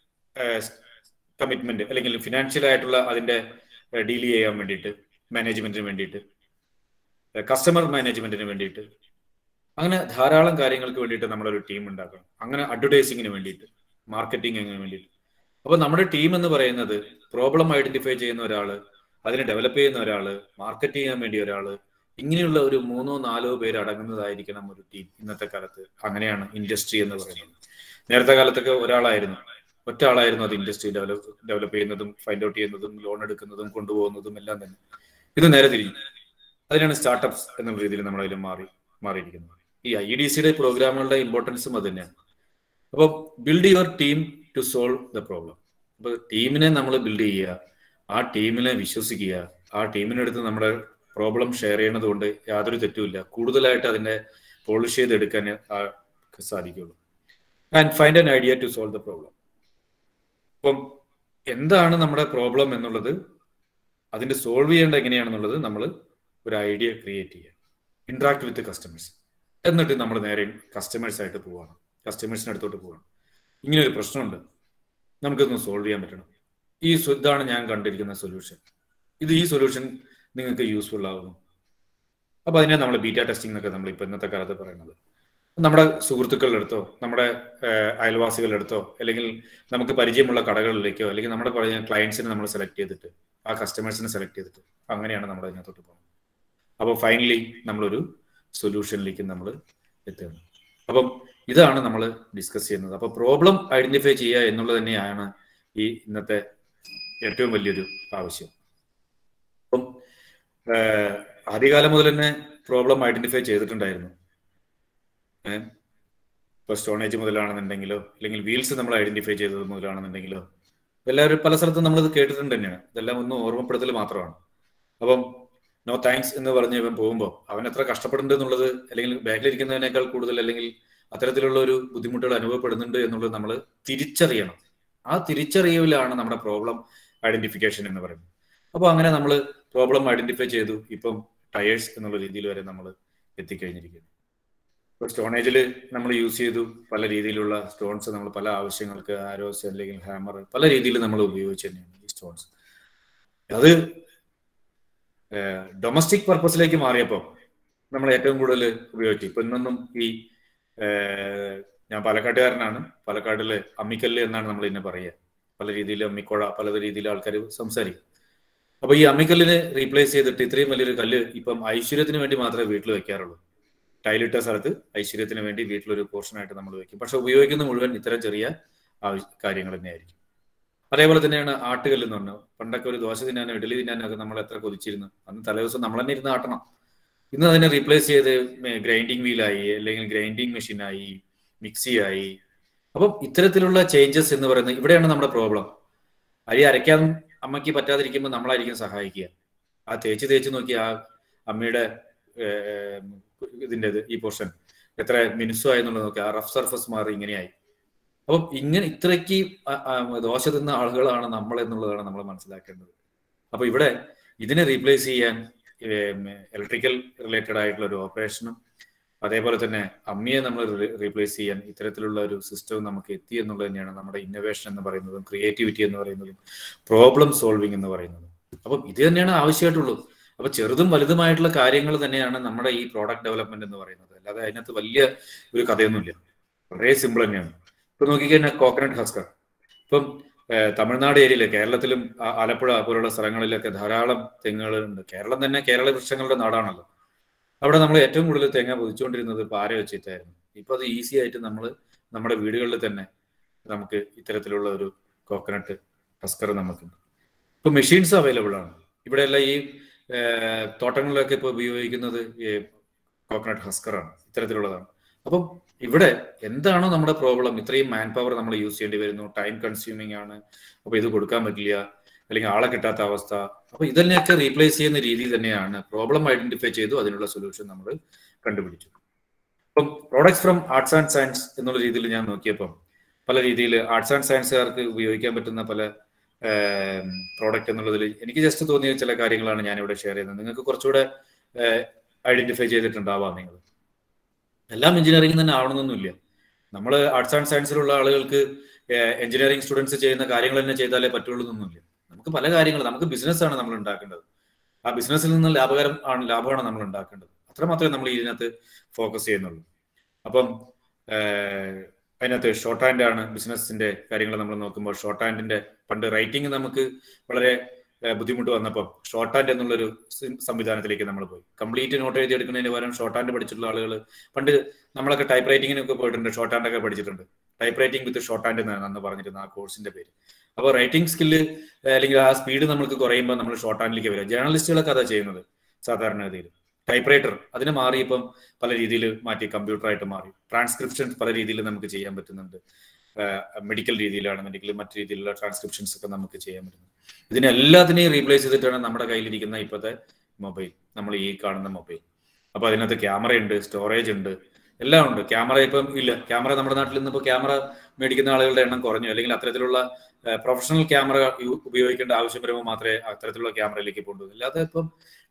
കമ്മിറ്റ്മെന്റ് അല്ലെങ്കിൽ ഫിനാൻഷ്യൽ ആയിട്ടുള്ള അതിന്റെ ഡീൽ ചെയ്യാൻ വേണ്ടിയിട്ട്, മാനേജ്മെന്റിന് വേണ്ടിയിട്ട്, കസ്റ്റമർ മാനേജ്മെന്റിന് വേണ്ടിയിട്ട്, അങ്ങനെ ധാരാളം കാര്യങ്ങൾക്ക് വേണ്ടിയിട്ട് നമ്മളൊരു ടീം ഉണ്ടാക്കണം. അങ്ങനെ അഡ്വർടൈസിങ്ങിന് വേണ്ടിയിട്ട്, മാർക്കറ്റിങ്ങിന് വേണ്ടിയിട്ട്. അപ്പൊ നമ്മുടെ ടീം എന്ന് പറയുന്നത് പ്രോബ്ലം ഐഡന്റിഫൈ ചെയ്യുന്ന ഒരാള്, അതിനെ ഡെവലപ്പ് ചെയ്യുന്ന ഒരാള്, മാർക്കറ്റ് ചെയ്യാൻ വേണ്ടി ഒരാള്, ഇങ്ങനെയുള്ള ഒരു മൂന്നോ നാലോ പേര് അടങ്ങുന്നതായിരിക്കണം ഒരു ടീം ഇന്നത്തെ കാലത്ത്. അങ്ങനെയാണ് ഇൻഡസ്ട്രി എന്ന് പറയുന്നത്. നേരത്തെ കാലത്തൊക്കെ ഒരാളായിരുന്നു, ഒറ്റ ആളായിരുന്നു അത് ഇൻഡസ്ട്രി ഡെവലപ്പ് ഡെവലപ്പ് ചെയ്യുന്നതും ഫൈൻഡ് ഔട്ട് ചെയ്യുന്നതും ലോൺ എടുക്കുന്നതും കൊണ്ടുപോകുന്നതും എല്ലാം തന്നെ. ഇത് നേരെ തിരിഞ്ഞു. അതിനാണ് സ്റ്റാർട്ടപ്സ് എന്ന രീതിയിൽ നമ്മളതിൽ മാറി മാറിയിരിക്കുന്നത്. ഈ ഐ ഡി സിയുടെ പ്രോഗ്രാമുകളുടെ ഇമ്പോർട്ടൻസും അത് തന്നെയാണ്. അപ്പോൾ build your team to solve the problem. അപ്പോൾ ടീമിനെ നമ്മൾ ബിൽഡ് ചെയ്യുക, ആ ടീമിനെ വിശ്വസിക്കുക, ആ ടീമിനടുത്ത് നമ്മുടെ പ്രോബ്ലം ഷെയർ ചെയ്യുന്നത് കൊണ്ട് യാതൊരു തെറ്റുമില്ല. കൂടുതലായിട്ട് അതിനെ പോളിഷ് ചെയ്തെടുക്കാൻ സാധിക്കുള്ളൂ. And find an idea to solve the problem. അപ്പം എന്താണ് നമ്മുടെ പ്രോബ്ലം എന്നുള്ളത്, അതിന്റെ സോൾവ് ചെയ്യേണ്ട എങ്ങനെയാണെന്നുള്ളത് നമ്മൾ ഒരു ഐഡിയ ക്രിയേറ്റ് ചെയ്യുക, ഇന്ററാക്ട് വിത്ത് കസ്റ്റമേഴ്സ്. എന്നിട്ട് നമ്മൾ നേരെ കസ്റ്റമേഴ്സ് ആയിട്ട് പോവാണ്, കസ്റ്റമേഴ്സിന് അടുത്തോട്ട് പോവാണ്. ഇങ്ങനെ ഒരു പ്രശ്നമുണ്ട്, നമുക്കിതൊന്ന് സോൾവ് ചെയ്യാൻ പറ്റണം. ഈ ഇതാണ് ഞാൻ കണ്ടിരിക്കുന്ന സൊല്യൂഷൻ, ഇത് ഈ സൊല്യൂഷൻ നിങ്ങൾക്ക് യൂസ്ഫുൾ ആകുന്നു. അപ്പൊ അതിനെ നമ്മൾ ബീറ്റ ടെസ്റ്റിംഗ് എന്നൊക്കെ നമ്മൾ ഇപ്പൊ ഇന്നത്തെ കാലത്ത് പറയുന്നത്. നമ്മുടെ സുഹൃത്തുക്കളുടെ അടുത്തോ നമ്മുടെ അയൽവാസികളുടെ അടുത്തോ അല്ലെങ്കിൽ നമുക്ക് പരിചയമുള്ള കടകളിലേക്കോ അല്ലെങ്കിൽ നമ്മുടെ പറഞ്ഞ ക്ലയൻസിനെ നമ്മൾ സെലക്ട് ചെയ്തിട്ട് ആ കസ്റ്റമേഴ്സിനെ സെലക്ട് ചെയ്തിട്ട് അങ്ങനെയാണ് നമ്മൾ അതിനകത്തോട്ട് പോകുന്നത്. അപ്പോൾ ഫൈനലി നമ്മളൊരു സൊല്യൂഷനിലേക്ക് നമ്മൾ എത്തുകയാണ്. അപ്പം ഇതാണ് നമ്മൾ ഡിസ്കസ് ചെയ്യുന്നത്. അപ്പോൾ പ്രോബ്ലം ഐഡന്റിഫൈ ചെയ്യുക എന്നുള്ളത് തന്നെയാണ് ഈ ഇന്നത്തെ ഏറ്റവും വലിയൊരു ആവശ്യം. അപ്പം ആദ്യകാലം മുതൽ തന്നെ പ്രോബ്ലം ഐഡന്റിഫൈ ചെയ്തിട്ടുണ്ടായിരുന്നു. ഏഹ് ഇപ്പൊ സ്റ്റോണേജ് മുതലാണെന്നുണ്ടെങ്കിലോ അല്ലെങ്കിൽ വീൽസ് നമ്മൾ ഐഡന്റിഫൈ ചെയ്തത് മുതലാണെന്നുണ്ടെങ്കിലോ എല്ലാവരും പല സ്ഥലത്തും നമ്മളിത് കേട്ടിട്ടുണ്ട് തന്നെയാണ്. ഇതെല്ലാം ഒന്ന് ഓർമ്മപ്പെടുത്തൽ മാത്രമാണ്. അപ്പം നോ താങ്ക്സ് എന്ന് പറഞ്ഞ് ഇവൻ പോകുമ്പോൾ അവൻ എത്ര കഷ്ടപ്പെടുന്നുണ്ട് എന്നുള്ളത്, അല്ലെങ്കിൽ ബാക്കിലിരിക്കുന്നതിനേക്കാൾ കൂടുതൽ അല്ലെങ്കിൽ അത്തരത്തിലുള്ള ഒരു ബുദ്ധിമുട്ടുകൾ അനുഭവപ്പെടുന്നുണ്ട് എന്നുള്ളത് നമ്മൾ തിരിച്ചറിയണം. ആ തിരിച്ചറിയലാണ് നമ്മുടെ പ്രോബ്ലം ഐഡന്റിഫിക്കേഷൻ എന്ന് പറയുന്നത്. അപ്പോൾ അങ്ങനെ നമ്മൾ പ്രോബ്ലം ഐഡന്റിഫൈ ചെയ്തു. ഇപ്പം ടയേഴ്സ് എന്നുള്ള രീതിയിൽ വരെ നമ്മൾ എത്തിക്കഴിഞ്ഞിരിക്കുന്നു. ഇപ്പൊ സ്റ്റോണേജിൽ നമ്മൾ യൂസ് ചെയ്തു പല രീതിയിലുള്ള സ്റ്റോൺസ്, നമ്മൾ പല ആവശ്യങ്ങൾക്ക് ആരോസ് അല്ലെങ്കിൽ ഹാമർ പല രീതിയിൽ നമ്മൾ ഉപയോഗിച്ച് തന്നെയാണ് ഈ സ്റ്റോൺസ്. അത് ഡൊമസ്റ്റിക് പർപ്പസിലേക്ക് മാറിയപ്പോൾ നമ്മൾ ഏറ്റവും കൂടുതൽ ഉപയോഗിച്ചു. ഇപ്പൊ ഇന്നൊന്നും ഈ ഞാൻ പാലക്കാട്ടുകാരനാണ്, പാലക്കാടില് അമ്മിക്കല്ല് എന്നാണ് നമ്മൾ ഇന്നെ പറയുക. പല രീതിയിൽ അമ്മിക്കുഴ, പല രീതിയിൽ ആൾക്കാർ സംസാരിക്കും. അപ്പൊ ഈ അമ്മിക്കല്ലിനെ റീപ്ലേസ് ചെയ്തിട്ട് ഇത്രയും വലിയൊരു കല്ല് ഇപ്പം ഐശ്വര്യത്തിന് വേണ്ടി മാത്രമേ വീട്ടിൽ വെക്കാറുള്ളൂ. ടൈലിട്ട സ്ഥലത്ത് ഐശ്വര്യത്തിന് വേണ്ടി വീട്ടിലൊരു പോർഷനായിട്ട് നമ്മൾ വെക്കും. പക്ഷെ ഉപയോഗിക്കുന്ന മുഴുവൻ ഇത്തരം ചെറിയ കാര്യങ്ങൾ തന്നെയായിരിക്കും. അതേപോലെ തന്നെയാണ് ആട്ടുകല്ല് എന്ന് പറഞ്ഞത്. പണ്ടൊക്കെ ഒരു ദോശ തിന്നാനോ ഇഡലി തിന്നാനോ ഒക്കെ നമ്മൾ എത്ര കൊതിച്ചിരുന്നു. അന്ന് തലേദിവസം നമ്മൾ തന്നെ ഇരുന്ന് ആട്ടണം. ഇന്ന് അതിനെ റീപ്ലേസ് ചെയ്ത് ഗ്രൈൻഡിങ് വീലായി, അല്ലെങ്കിൽ ഗ്രൈൻഡിങ് മെഷീനായി, മിക്സിയായി. അപ്പം ഇത്തരത്തിലുള്ള ചേഞ്ചസ് എന്ന് പറയുന്നത് ഇവിടെയാണ് നമ്മുടെ പ്രോബ്ലം. അരി അരയ്ക്കാൻ അമ്മയ്ക്ക് പറ്റാതിരിക്കുമ്പോൾ നമ്മളായിരിക്കും സഹായിക്കുക. ആ തേച്ച് തേച്ച് നോക്കി ആ അമ്മയുടെ ഇതിൻ്റെ ഈ പോർഷൻ എത്ര മിനുസമായി എന്നുള്ളത് നോക്കി, ആ റഫ് സർഫസ് മാറി ഇങ്ങനെയായി. അപ്പം ഇങ്ങനെ ഇത്രയ്ക്ക് ദോശ തിന്ന ആളുകളാണ് നമ്മൾ എന്നുള്ളതാണ് നമ്മൾ മനസ്സിലാക്കേണ്ടത്. അപ്പൊ ഇവിടെ ഇതിനെ റീപ്ലേസ് ചെയ്യാൻ ഇലക്ട്രിക്കൽ റിലേറ്റഡ് ആയിട്ടുള്ള ഒരു ഓപ്പറേഷനും അതേപോലെ തന്നെ അമ്മിയെ നമ്മൾ റീപ്ലേസ് ചെയ്യാൻ ഇത്തരത്തിലുള്ള ഒരു സിസ്റ്റവും നമുക്ക് എത്തി എന്നുള്ളത് തന്നെയാണ് നമ്മുടെ ഇന്നോവേഷൻ എന്ന് പറയുന്നതും ക്രിയേറ്റിവിറ്റി എന്ന് പറയുന്നതും പ്രോബ്ലം സോൾവിങ് എന്ന് പറയുന്നതും. അപ്പം ഇത് തന്നെയാണ് ആവശ്യമായിട്ടുള്ളൂ. അപ്പൊ ചെറുതും വലുതുമായിട്ടുള്ള കാര്യങ്ങൾ തന്നെയാണ് നമ്മുടെ ഈ പ്രോഡക്റ്റ് ഡെവലപ്മെന്റ് എന്ന് പറയുന്നത്. അല്ലാതെ അതിനകത്ത് വലിയ ഒരു കഥയൊന്നുമില്ല, വളരെ സിമ്പിൾ തന്നെയാണ്. ഇപ്പൊ നോക്കിക്കഴിഞ്ഞാൽ കോക്കനട്ട് ഹസ്കർ, ഇപ്പം തമിഴ്നാട് ഏരിയയില്, കേരളത്തിലും ആലപ്പുഴ പോലുള്ള സ്ഥലങ്ങളിലൊക്കെ ധാരാളം തെങ്ങുകളുണ്ട്. കേരളം തന്നെ കേരള വൃക്ഷങ്ങളുടെ നാടാണല്ലോ. അവിടെ നമ്മൾ ഏറ്റവും കൂടുതൽ തേങ്ങ പൊതിച്ചുകൊണ്ടിരുന്നത് പാര വെച്ചിട്ടായിരുന്നു. ഇപ്പൊ അത് ഈസി ആയിട്ട് നമ്മൾ നമ്മുടെ വീടുകളിൽ തന്നെ നമുക്ക് ഇത്തരത്തിലുള്ള ഒരു കോക്കനട്ട് ഹസ്കർ നമുക്കുണ്ട്. ഇപ്പൊ മെഷീൻസ് അവൈലബിൾ ആണ്. ഇവിടെയെല്ലാം ഈ തോട്ടങ്ങളിലൊക്കെ ഇപ്പൊ ഉപയോഗിക്കുന്നത് ഈ കോക്കനട്ട് ഹസ്കറാണ്, ഇത്തരത്തിലുള്ളതാണ്. അപ്പം ഇവിടെ എന്താണോ നമ്മുടെ പ്രോബ്ലം, ഇത്രയും മാൻ പവർ നമ്മൾ യൂസ് ചെയ്യേണ്ടി വരുന്നു, ടൈം കൺസ്യൂമിങ് ആണ്, അപ്പൊ ഇത് കൊടുക്കാൻ പറ്റില്ല, അല്ലെങ്കിൽ ആളെ കിട്ടാത്ത അവസ്ഥ. അപ്പൊ ഇതിനെയൊക്കെ റീപ്ലേസ് ചെയ്യുന്ന രീതി തന്നെയാണ് പ്രോബ്ലം ഐഡന്റിഫൈ ചെയ്തു, അതിനുള്ള സൊല്യൂഷൻ നമ്മൾ കണ്ടുപിടിച്ചു. അപ്പം products from arts and science എന്നുള്ള രീതിയിൽ ഞാൻ നോക്കിയപ്പം പല രീതിയിൽ ആർട്സ് ആൻഡ് സയൻസുകാർക്ക് ഉപയോഗിക്കാൻ പറ്റുന്ന പല പ്രോഡക്റ്റ് എന്നുള്ളതിൽ എനിക്ക് ജസ്റ്റ് തോന്നിയ ചില കാര്യങ്ങളാണ് ഞാനിവിടെ ഷെയർ ചെയ്യുന്നത്. നിങ്ങൾക്ക് കുറച്ചുകൂടെ ഐഡന്റിഫൈ ചെയ്തിട്ടുണ്ടാവാം. നിങ്ങൾ എല്ലാം എഞ്ചിനീയറിംഗ് തന്നെ ആവണമെന്നൊന്നുമില്ല. നമ്മൾ ആർട്സ് ആൻഡ് സയൻസിലുള്ള ആളുകൾക്ക് എഞ്ചിനീയറിംഗ് സ്റ്റുഡൻസ് ചെയ്യുന്ന കാര്യങ്ങൾ തന്നെ ചെയ്താലേ പറ്റുള്ളൂ എന്നൊന്നുമില്ല. നമുക്ക് പല കാര്യങ്ങൾ, നമുക്ക് ബിസിനസ്സാണ് നമ്മൾ ഉണ്ടാക്കേണ്ടത്. ആ ബിസിനസ്സിൽ നിന്ന് ലാഭകരം ആണ് ലാഭമാണ് നമ്മൾ ഉണ്ടാക്കേണ്ടത്. അത്ര മാത്രമേ നമ്മൾ ഇതിനകത്ത് ഫോക്കസ് ചെയ്യുന്നുള്ളൂ. അപ്പം അതിനകത്ത് ഷോർട്ട് ഹാൻഡ് ആണ് ബിസിനസിന്റെ കാര്യങ്ങൾ നമ്മൾ നോക്കുമ്പോൾ. ഷോർട്ട് ഹാൻഡിന്റെ പണ്ട് റൈറ്റിംഗ് നമുക്ക് വളരെ ബുദ്ധിമുട്ട് വന്നപ്പോൾ ഷോർട്ട് ഹാൻഡ് എന്നുള്ളൊരു സംവിധാനത്തിലേക്ക് നമ്മൾ പോയി. കംപ്ലീറ്റ് നോട്ട് എഴുതി എടുക്കുന്നതിന് പകരം ഷോർട്ട് ഹാൻഡ് പഠിച്ചിട്ടുള്ള ആളുകൾ, പണ്ട് നമ്മളൊക്കെ ടൈപ്പ് റൈറ്റിങ്ങിനൊക്കെ പോയിട്ടുണ്ട്, ഷോർട്ട് ഹാൻഡ് ഒക്കെ പഠിച്ചിട്ടുണ്ട്. Type writing with shorthand എന്നാണ് അന്ന് പറഞ്ഞിരുന്നത് ആ കോഴ്സിന്റെ പേര്. അപ്പോൾ റൈറ്റിംഗ് സ്കില്ല് അല്ലെങ്കിൽ ആ സ്പീഡ് നമുക്ക് കുറയുമ്പോൾ നമ്മൾ ഷോർട്ട് ഹാൻഡിലേക്ക് വരിക. ജേർണലിസ്റ്റുകളൊക്കെ അതാ ചെയ്യുന്നത് സാധാരണഗതിയിൽ. ടൈപ്പ് റൈറ്റർ അതിന് മാറി ഇപ്പം പല രീതിയിൽ മാറ്റി, കമ്പ്യൂട്ടറായിട്ട് മാറി. ട്രാൻസ്ക്രിപ്ഷൻ പല രീതിയിൽ നമുക്ക് ചെയ്യാൻ പറ്റുന്നുണ്ട്. മെഡിക്കൽ രീതിയിലാണെന്നുണ്ടെങ്കിൽ മറ്റു രീതിയിലുള്ള ട്രാൻസ്ക്രിപ്ഷൻസ് ഒക്കെ നമുക്ക് ചെയ്യാൻ പറ്റുന്നു. ഇതിനെല്ലാത്തിനെയും റീപ്ലേസ് ചെയ്തിട്ടാണ് നമ്മുടെ കയ്യിലിരിക്കുന്ന ഇപ്പോഴത്തെ മൊബൈൽ, നമ്മൾ ഈ കാണുന്ന മൊബൈൽ. അപ്പൊ അതിനകത്ത് ക്യാമറ ഉണ്ട്, സ്റ്റോറേജ് ഉണ്ട്, എല്ലാം ഉണ്ട്. ക്യാമറ ഇപ്പം ഇല്ല, ക്യാമറ നമ്മുടെ നാട്ടിൽ നിന്ന് ഇപ്പോൾ ക്യാമറ മേടിക്കുന്ന ആളുകളുടെ എണ്ണം കുറഞ്ഞു. അല്ലെങ്കിൽ അത്തരത്തിലുള്ള പ്രൊഫഷണൽ ക്യാമറ ഉപയോഗിക്കേണ്ട ആവശ്യം വരുമ്പോൾ മാത്രമേ അത്തരത്തിലുള്ള ക്യാമറയിലേക്ക് പോകൂ. അല്ലാതെ ഇപ്പം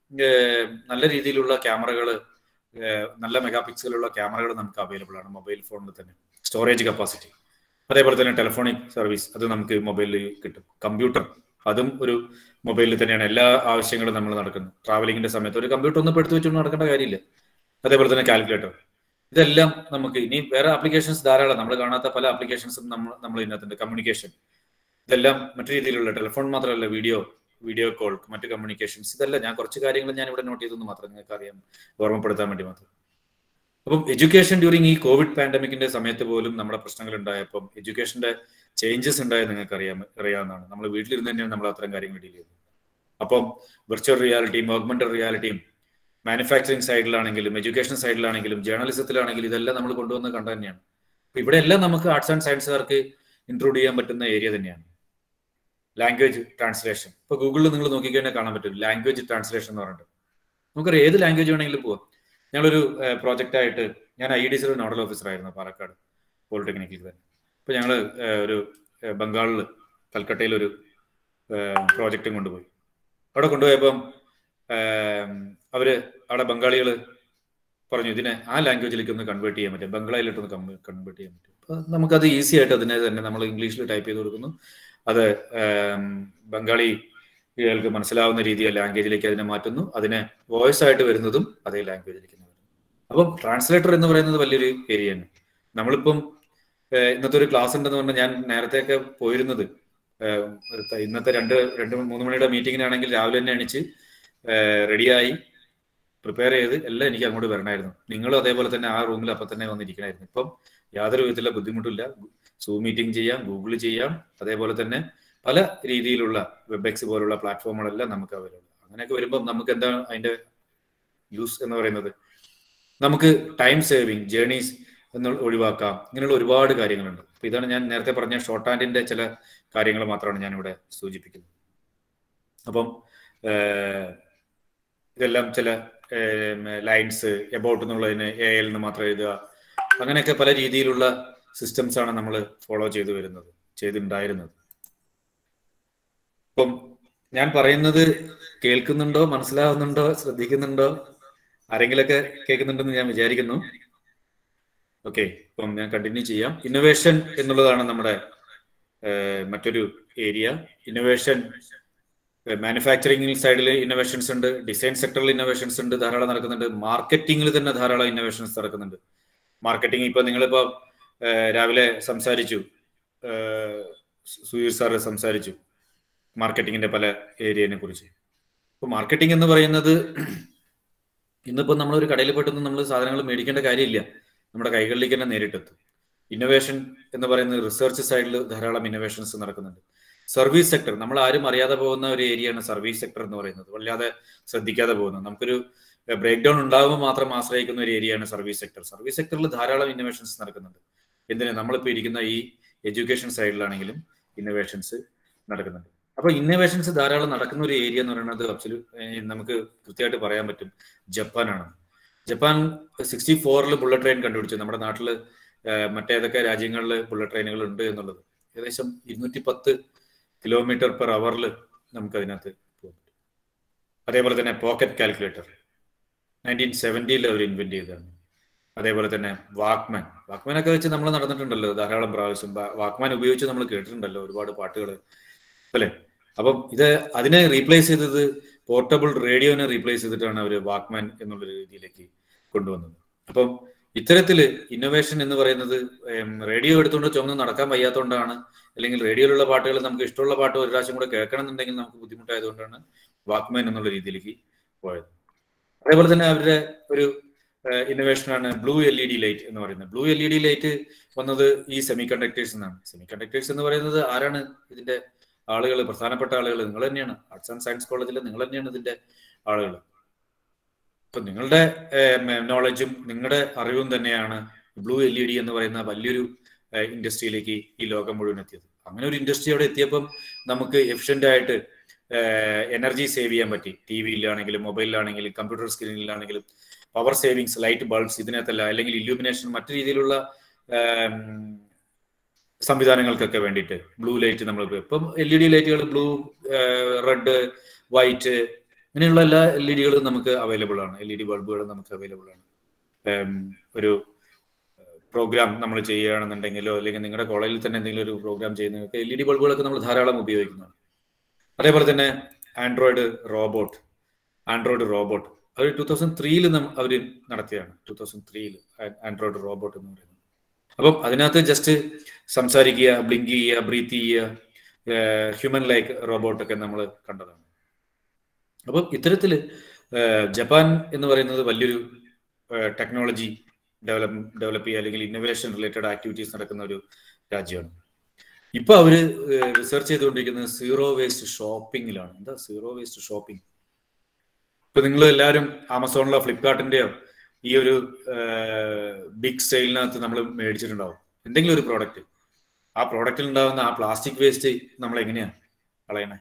നല്ല രീതിയിലുള്ള ക്യാമറകൾ, നല്ല മെഗാ പിക്സലുള്ള ക്യാമറകൾ നമുക്ക് അവൈലബിൾ ആണ് മൊബൈൽ ഫോണിൽ തന്നെ. സ്റ്റോറേജ് കപ്പാസിറ്റി, അതേപോലെ തന്നെ ടെലിഫോണിക് സർവീസ് അത് നമുക്ക് മൊബൈലിൽ കിട്ടും. കമ്പ്യൂട്ടർ അതും ഒരു മൊബൈലിൽ തന്നെയാണ് എല്ലാ ആവശ്യങ്ങളും നമ്മൾ നടക്കുന്നത്. ട്രാവലിങ്ങിന്റെ സമയത്ത് ഒരു കമ്പ്യൂട്ടർ ഒന്നും എടുത്തു വെച്ചുകൊണ്ട് നടക്കേണ്ട കാര്യമില്ല. അതേപോലെ തന്നെ കാൽക്കുലേറ്റർ, ഇതെല്ലാം നമുക്ക് ഇനി വേറെ ആപ്ലിക്കേഷൻസ് ധാരാളം, നമ്മൾ കാണാത്ത പല ആപ്ലിക്കേഷൻസും നമ്മൾ നമ്മൾ ഇതിനകത്തുണ്ട്. കമ്മ്യൂണിക്കേഷൻ, ഇതെല്ലാം മറ്റു രീതിയിലുള്ള ടെലിഫോൺ മാത്രമല്ല, വീഡിയോ വീഡിയോ കോൾ, മറ്റ് കമ്മ്യൂണിക്കേഷൻസ്, ഇതെല്ലാം ഞാൻ കുറച്ച് കാര്യങ്ങൾ ഞാൻ ഇവിടെ നോട്ട് ചെയ്തെന്ന് മാത്രം നിങ്ങൾക്ക് അറിയാം, ഓർമ്മപ്പെടുത്താൻ വേണ്ടി മാത്രം. അപ്പം എഡ്യൂക്കേഷൻ ഡ്യൂറിങ് ഈ കോവിഡ് പാൻഡമിക്കിന്റെ സമയത്ത് പോലും നമ്മുടെ പ്രശ്നങ്ങൾ ഉണ്ടായപ്പം എഡ്യൂക്കേഷന്റെ ചേഞ്ചസ് ഉണ്ടായത് നിങ്ങൾക്ക് അറിയാം അറിയാവുന്നതാണ്. നമ്മൾ വീട്ടിലിരുന്ന് തന്നെയാണ് നമ്മൾ അത്തരം കാര്യങ്ങൾ ഡീൽ ചെയ്യുന്നത്. അപ്പം വിർച്വൽ റിയാലിറ്റിയും ഓഗ്മെന്റഡ് റിയാലിറ്റിയും മാനുഫാക്ചറിങ് സൈഡിലാണെങ്കിലും എഡ്യൂക്കേഷൻ സൈഡിലാണെങ്കിലും ജേർണലിസത്തിലാണെങ്കിലും ഇതെല്ലാം നമ്മൾ കൊണ്ടുവന്ന് കണ്ടു തന്നെയാണ്. അപ്പൊ ഇവിടെ എല്ലാം നമുക്ക് ആർട്സ് ആൻഡ് സയൻസുകാർക്ക് ഇൻക്ലൂഡ് ചെയ്യാൻ പറ്റുന്ന ഏരിയ തന്നെയാണ്. ലാംഗ്വേജ് ട്രാൻസ്ലേഷൻ, ഇപ്പൊ ഗൂഗിളിൽ നിങ്ങൾ നോക്കിക്കഴിഞ്ഞാൽ കാണാൻ പറ്റും ലാംഗ്വേജ് ട്രാൻസ്ലേഷൻ എന്ന് പറഞ്ഞിട്ട്. നമുക്കറിയാം ഏത് ലാംഗ്വേജ് വേണമെങ്കിലും പോവാം. ഞങ്ങളൊരു പ്രോജക്റ്റ് ആയിട്ട്, ഞാൻ ഐ ഡി സിയുടെ നോഡൽ ഓഫീസർ ആയിരുന്നു പാലക്കാട് പോളിടെക്നിക്കിൽ തന്നെ. അപ്പൊ ഞങ്ങൾ ഒരു ബംഗാളിൽ കൽക്കട്ടയിൽ ഒരു പ്രോജക്റ്റും കൊണ്ടുപോയി. അവിടെ കൊണ്ടുപോയപ്പം അവര് അവിടെ ബംഗാളികൾ പറഞ്ഞു ഇതിനെ ആ ലാംഗ്വേജിലേക്ക് ഒന്ന് കൺവേർട്ട് ചെയ്യാൻ പറ്റും, ബംഗാളിയിലോട്ടൊന്ന് കൺവേർട്ട് ചെയ്യാൻ പറ്റും. അപ്പൊ നമുക്കത് ഈസി ആയിട്ട് അതിനെ തന്നെ നമ്മൾ ഇംഗ്ലീഷിൽ ടൈപ്പ് ചെയ്ത് കൊടുക്കുന്നു. അത് ബംഗാളികൾക്ക് മനസ്സിലാവുന്ന രീതിയിൽ ലാംഗ്വേജിലേക്ക് അതിനെ മാറ്റുന്നു. അതിനെ വോയിസ് ആയിട്ട് വരുന്നതും അതേ ലാംഗ്വേജിലേക്ക് വരുന്നു. അപ്പം ട്രാൻസ്ലേറ്റർ എന്ന് പറയുന്നത് വലിയൊരു ഏരിയയാണ്. നമ്മളിപ്പം ഇന്നത്തെ ഒരു ക്ലാസ് ഉണ്ടെന്ന് പറഞ്ഞാൽ ഞാൻ നേരത്തെയൊക്കെ പോയിരുന്നത് ഇന്നത്തെ രണ്ട് രണ്ട് മൂന്ന് മണിയുടെ മീറ്റിങ്ങിനാണെങ്കിൽ രാവിലെ തന്നെ എണിച്ച് റെഡിയായി പ്രിപ്പയർ ചെയ്ത് എല്ലാം എനിക്ക് അങ്ങോട്ട് വരണമായിരുന്നു. നിങ്ങളും അതേപോലെ തന്നെ ആ റൂമിൽ അപ്പം തന്നെ വന്നിരിക്കണമായിരുന്നു. ഇപ്പം യാതൊരു വിധത്തിലുള്ള ബുദ്ധിമുട്ടില്ല. സൂം മീറ്റിംഗ് ചെയ്യാം, ഗൂഗിൾ ചെയ്യാം, അതേപോലെ തന്നെ പല രീതിയിലുള്ള വെബെക്സ് പോലുള്ള പ്ലാറ്റ്ഫോമുകളെല്ലാം നമുക്ക് അവൈലബിൾ. അങ്ങനെയൊക്കെ വരുമ്പം നമുക്ക് എന്താണ് അതിന്റെ യൂസ് എന്ന് പറയുന്നത്? നമുക്ക് ടൈം സേവിങ്, ജേർണീസ് എന്ന് ഒഴിവാക്കാം. ഇങ്ങനെയുള്ള ഒരുപാട് കാര്യങ്ങളുണ്ട്. അപ്പൊ ഇതാണ് ഞാൻ നേരത്തെ പറഞ്ഞ ഷോർട്ട് ഹാൻഡിന്റെ ചില കാര്യങ്ങൾ മാത്രമാണ് ഞാനിവിടെ സൂചിപ്പിക്കുന്നത്. അപ്പം ഇതെല്ലാം ചില ലൈൻസ് എബൌട്ട് എന്നുള്ളതിന് എ എൽ എന്ന് മാത്രം എഴുതുക, അങ്ങനെയൊക്കെ പല രീതിയിലുള്ള സിസ്റ്റംസ് ആണ് നമ്മൾ ഫോളോ ചെയ്തു വരുന്നത് ചെയ്തിട്ടുണ്ടായിരുന്നത്. അപ്പം ഞാൻ പറയുന്നത് കേൾക്കുന്നുണ്ടോ, മനസ്സിലാവുന്നുണ്ടോ, ശ്രദ്ധിക്കുന്നുണ്ടോ? ആരെങ്കിലൊക്കെ കേൾക്കുന്നുണ്ടെന്ന് ഞാൻ വിചാരിക്കുന്നു. ഓക്കെ, അപ്പം ഞാൻ കണ്ടിന്യൂ ചെയ്യാം. ഇന്നോവേഷൻ എന്നുള്ളതാണ് നമ്മുടെ മറ്റൊരു ഏരിയ. ഇന്നോവേഷൻ മാനുഫാക്ചറിംഗ് സൈഡിൽ ഇന്നോവേഷൻസ് ഉണ്ട്, ഡിസൈൻ സെക്ടറിൽ ഇന്നോവേഷൻസ് ഉണ്ട്, ധാരാളം നടക്കുന്നുണ്ട്. മാർക്കറ്റിംഗിൽ തന്നെ ധാരാളം ഇന്നോവേഷൻസ് നടക്കുന്നുണ്ട്. മാർക്കറ്റിംഗ് ഇപ്പൊ നിങ്ങളിപ്പോ രാവിലെ സംസാരിച്ചു, സുധീർ സാറ് സംസാരിച്ചു മാർക്കറ്റിങ്ങിന്റെ പല ഏരിയനെ കുറിച്ച്. ഇപ്പൊ മാർക്കറ്റിംഗ് എന്ന് പറയുന്നത് ഇന്നിപ്പോ നമ്മളൊരു കടയിൽ പോയിട്ടൊന്നും നമ്മൾ സാധനങ്ങൾ മേടിക്കേണ്ട കാര്യമില്ല, നമ്മുടെ കൈകളിലേക്ക് തന്നെ നേരിട്ടെത്തും. ഇന്നോവേഷൻ എന്ന് പറയുന്നത് റിസർച്ച് സൈഡിൽ ധാരാളം ഇന്നോവേഷൻസ് നടക്കുന്നുണ്ട്. സർവീസ് സെക്ടർ, നമ്മൾ ആരും അറിയാതെ പോകുന്ന ഒരു ഏരിയയാണ് സർവീസ് സെക്ടർ എന്ന് പറയുന്നത്, വല്ലാതെ ശ്രദ്ധിക്കാതെ പോകുന്നത്. നമുക്കൊരു ബ്രേക്ക് ഡൗൺ ഉണ്ടാകുമ്പോൾ മാത്രം ആശ്രയിക്കുന്ന ഒരു ഏരിയയാണ് സർവീസ് സെക്ടർ. സർവീസ് സെക്ടറിൽ ധാരാളം ഇന്നോവേഷൻസ് നടക്കുന്നുണ്ട്. എന്തിനാ, നമ്മളിപ്പോൾ ഇരിക്കുന്ന ഈ എഡ്യൂക്കേഷൻ സൈഡിലാണെങ്കിലും ഇന്നോവേഷൻസ് നടക്കുന്നുണ്ട്. അപ്പൊ ഇന്നോവേഷൻസ് ധാരാളം നടക്കുന്ന ഒരു ഏരിയ എന്ന് പറയുന്നത് അബ്സല്യൂട്ട് നമുക്ക് കൃത്യമായിട്ട് പറയാൻ പറ്റും ജപ്പാനാണ്. ജപ്പാൻ സിക്സ്റ്റി ഫോറിൽ ബുള്ളറ്റ് ട്രെയിൻ കണ്ടുപിടിച്ചു. നമ്മുടെ നാട്ടിൽ മറ്റേതൊക്കെ രാജ്യങ്ങളിൽ ബുള്ളറ്റ് ട്രെയിനുകൾ ഉണ്ട് എന്നുള്ളത് ഏകദേശം ഇരുന്നൂറ്റി പത്ത് കിലോമീറ്റർ പെർ അവറിൽ നമുക്ക് അതിനകത്ത് പോകും. അതേപോലെ തന്നെ പോക്കറ്റ് കാൽക്കുലേറ്റർ നയൻറ്റീൻ സെവൻറ്റിയിൽ അവർ ഇൻവെന്റ് ചെയ്തതാണ്. അതേപോലെ തന്നെ വാക്മാൻ, വാക്മാനൊക്കെ വെച്ച് നമ്മൾ നടന്നിട്ടുണ്ടല്ലോ ധാരാളം പ്രാവശ്യം. വാക്മാൻ ഉപയോഗിച്ച് നമ്മൾ കേട്ടിട്ടുണ്ടല്ലോ ഒരുപാട് പാട്ടുകൾ അല്ലേ. അപ്പം ഇത് അതിനെ റീപ്ലേസ് ചെയ്തത് പോർട്ടബിൾ റേഡിയോനെ റീപ്ലേസ് ചെയ്തിട്ടാണ് അവർ വാക്മാൻ എന്നുള്ള രീതിയിലേക്ക് കൊണ്ടുവന്നത്. അപ്പം ഇത്തരത്തില് ഇന്നോവേഷൻ എന്ന് പറയുന്നത് റേഡിയോ എടുത്തുകൊണ്ട് ചുമന്ന് നടക്കാൻ വയ്യാത്തതുകൊണ്ടാണ്, അല്ലെങ്കിൽ റേഡിയോയിലുള്ള പാട്ടുകൾ നമുക്ക് ഇഷ്ടമുള്ള പാട്ട് ഒരു പ്രാവശ്യം കൂടെ കേൾക്കണം എന്നുണ്ടെങ്കിൽ നമുക്ക് ബുദ്ധിമുട്ടായതുകൊണ്ടാണ് വാക്മാൻ എന്നുള്ള രീതിയിലേക്ക് പോയത്. അതേപോലെ തന്നെ അവരുടെ ഒരു ഇന്നോവേഷനാണ് blue L E D light എന്ന് പറയുന്നത്. Blue L E D light വന്നത് ഈ സെമി കണ്ടക്ടേഴ്സ് എന്നാണ്. സെമി കണ്ടക്ടേഴ്സ് എന്ന് പറയുന്നത് ആരാണ് ഇതിന്റെ ആളുകൾ? പ്രധാനപ്പെട്ട ആളുകൾ നിങ്ങൾ തന്നെയാണ്. ആർട്സ് ആൻഡ് സയൻസ് കോളേജിൽ നിങ്ങൾ തന്നെയാണ് ഇതിന്റെ ആളുകൾ. അപ്പൊ നിങ്ങളുടെ നോളജും നിങ്ങളുടെ അറിവും തന്നെയാണ് ബ്ലൂ എൽ ഇ ഡി എന്ന് പറയുന്ന വലിയൊരു ഇൻഡസ്ട്രിയിലേക്ക് ഈ ലോകം മുഴുവൻ എത്തിയത്. അങ്ങനെ ഒരു ഇൻഡസ്ട്രി അവിടെ എത്തിയപ്പം നമുക്ക് എഫിഷ്യന്റ് ആയിട്ട് എനർജി സേവ് ചെയ്യാൻ പറ്റി. ടി വിയിലാണെങ്കിലും മൊബൈലിലാണെങ്കിലും കമ്പ്യൂട്ടർ സ്ക്രീനിലാണെങ്കിലും പവർ സേവിങ്സ്, ലൈറ്റ് ബൾബ്സ്, ഇതിനകത്തല്ല, അല്ലെങ്കിൽ ഇല്യൂമിനേഷൻ, മറ്റു രീതിയിലുള്ള സംവിധാനങ്ങൾക്കൊക്കെ വേണ്ടിയിട്ട് ബ്ലൂ ലൈറ്റ് നമ്മൾ ഇപ്പം എൽ ഇ ഡി ലൈറ്റുകൾ ബ്ലൂ, റെഡ്, വൈറ്റ് ഇങ്ങനെയുള്ള എല്ലാ എൽ ഇ ഡികളും നമുക്ക് അവൈലബിൾ ആണ്. എൽ ഇ ഡി ബൾബുകളും നമുക്ക് അവൈലബിൾ ആണ്. ഒരു പ്രോഗ്രാം നമ്മൾ ചെയ്യുകയാണെന്നുണ്ടെങ്കിലോ അല്ലെങ്കിൽ നിങ്ങളുടെ കോളേജിൽ തന്നെ എന്തെങ്കിലും ഒരു പ്രോഗ്രാം ചെയ്യുന്നതൊക്കെ എൽ ഇ ഡി ബൾബുകളൊക്കെ നമ്മൾ ധാരാളം ഉപയോഗിക്കുന്നതാണ്. അതേപോലെ തന്നെ ആൻഡ്രോയിഡ് റോബോട്ട് ആൻഡ്രോയിഡ് റോബോട്ട് അവർ ടൂ തൗസൻഡ് ത്രീയിൽ അവർ നടത്തിയതാണ്. ടൂ തൗസൻഡ് ത്രീയിൽ ആൻഡ്രോയിഡ് റോബോട്ട് എന്ന് പറയുന്നത്. അപ്പം അതിനകത്ത് ജസ്റ്റ് സംസാരിക്കുക, ബ്ലിങ്ക് ചെയ്യുക, ബ്രീത്ത് ചെയ്യുക, ഹ്യൂമൻ ലൈക്ക് റോബോട്ടൊക്കെ നമ്മൾ കണ്ടതാണ്. അപ്പം ഇത്തരത്തിൽ ജപ്പാൻ എന്ന് പറയുന്നത് വലിയൊരു ടെക്നോളജി ഡെവലപ്പ് ഡെവലപ്പ് ചെയ്യുക അല്ലെങ്കിൽ ഇന്നോവേഷൻ റിലേറ്റഡ് ആക്ടിവിറ്റീസ് നടക്കുന്ന ഒരു രാജ്യമാണ്. ഇപ്പൊ അവര് റിസർച്ച് ചെയ്തുകൊണ്ടിരിക്കുന്നത് സീറോ വേസ്റ്റ് ഷോപ്പിങ്ങിലാണ്. എന്താ സീറോ വേസ്റ്റ് ഷോപ്പിംഗ്? ഇപ്പൊ നിങ്ങൾ എല്ലാവരും ആമസോണിലോ ഫ്ലിപ്കാർട്ടിന്റെയോ ഈ ഒരു ബിഗ് സെയിലിനകത്ത് നമ്മൾ മേടിച്ചിട്ടുണ്ടാവും എന്തെങ്കിലും ഒരു പ്രോഡക്റ്റ്. ആ പ്രോഡക്റ്റിൽ ഉണ്ടാകുന്ന ആ പ്ലാസ്റ്റിക് വേസ്റ്റ് നമ്മൾ എങ്ങനെയാണ് കളയണേ?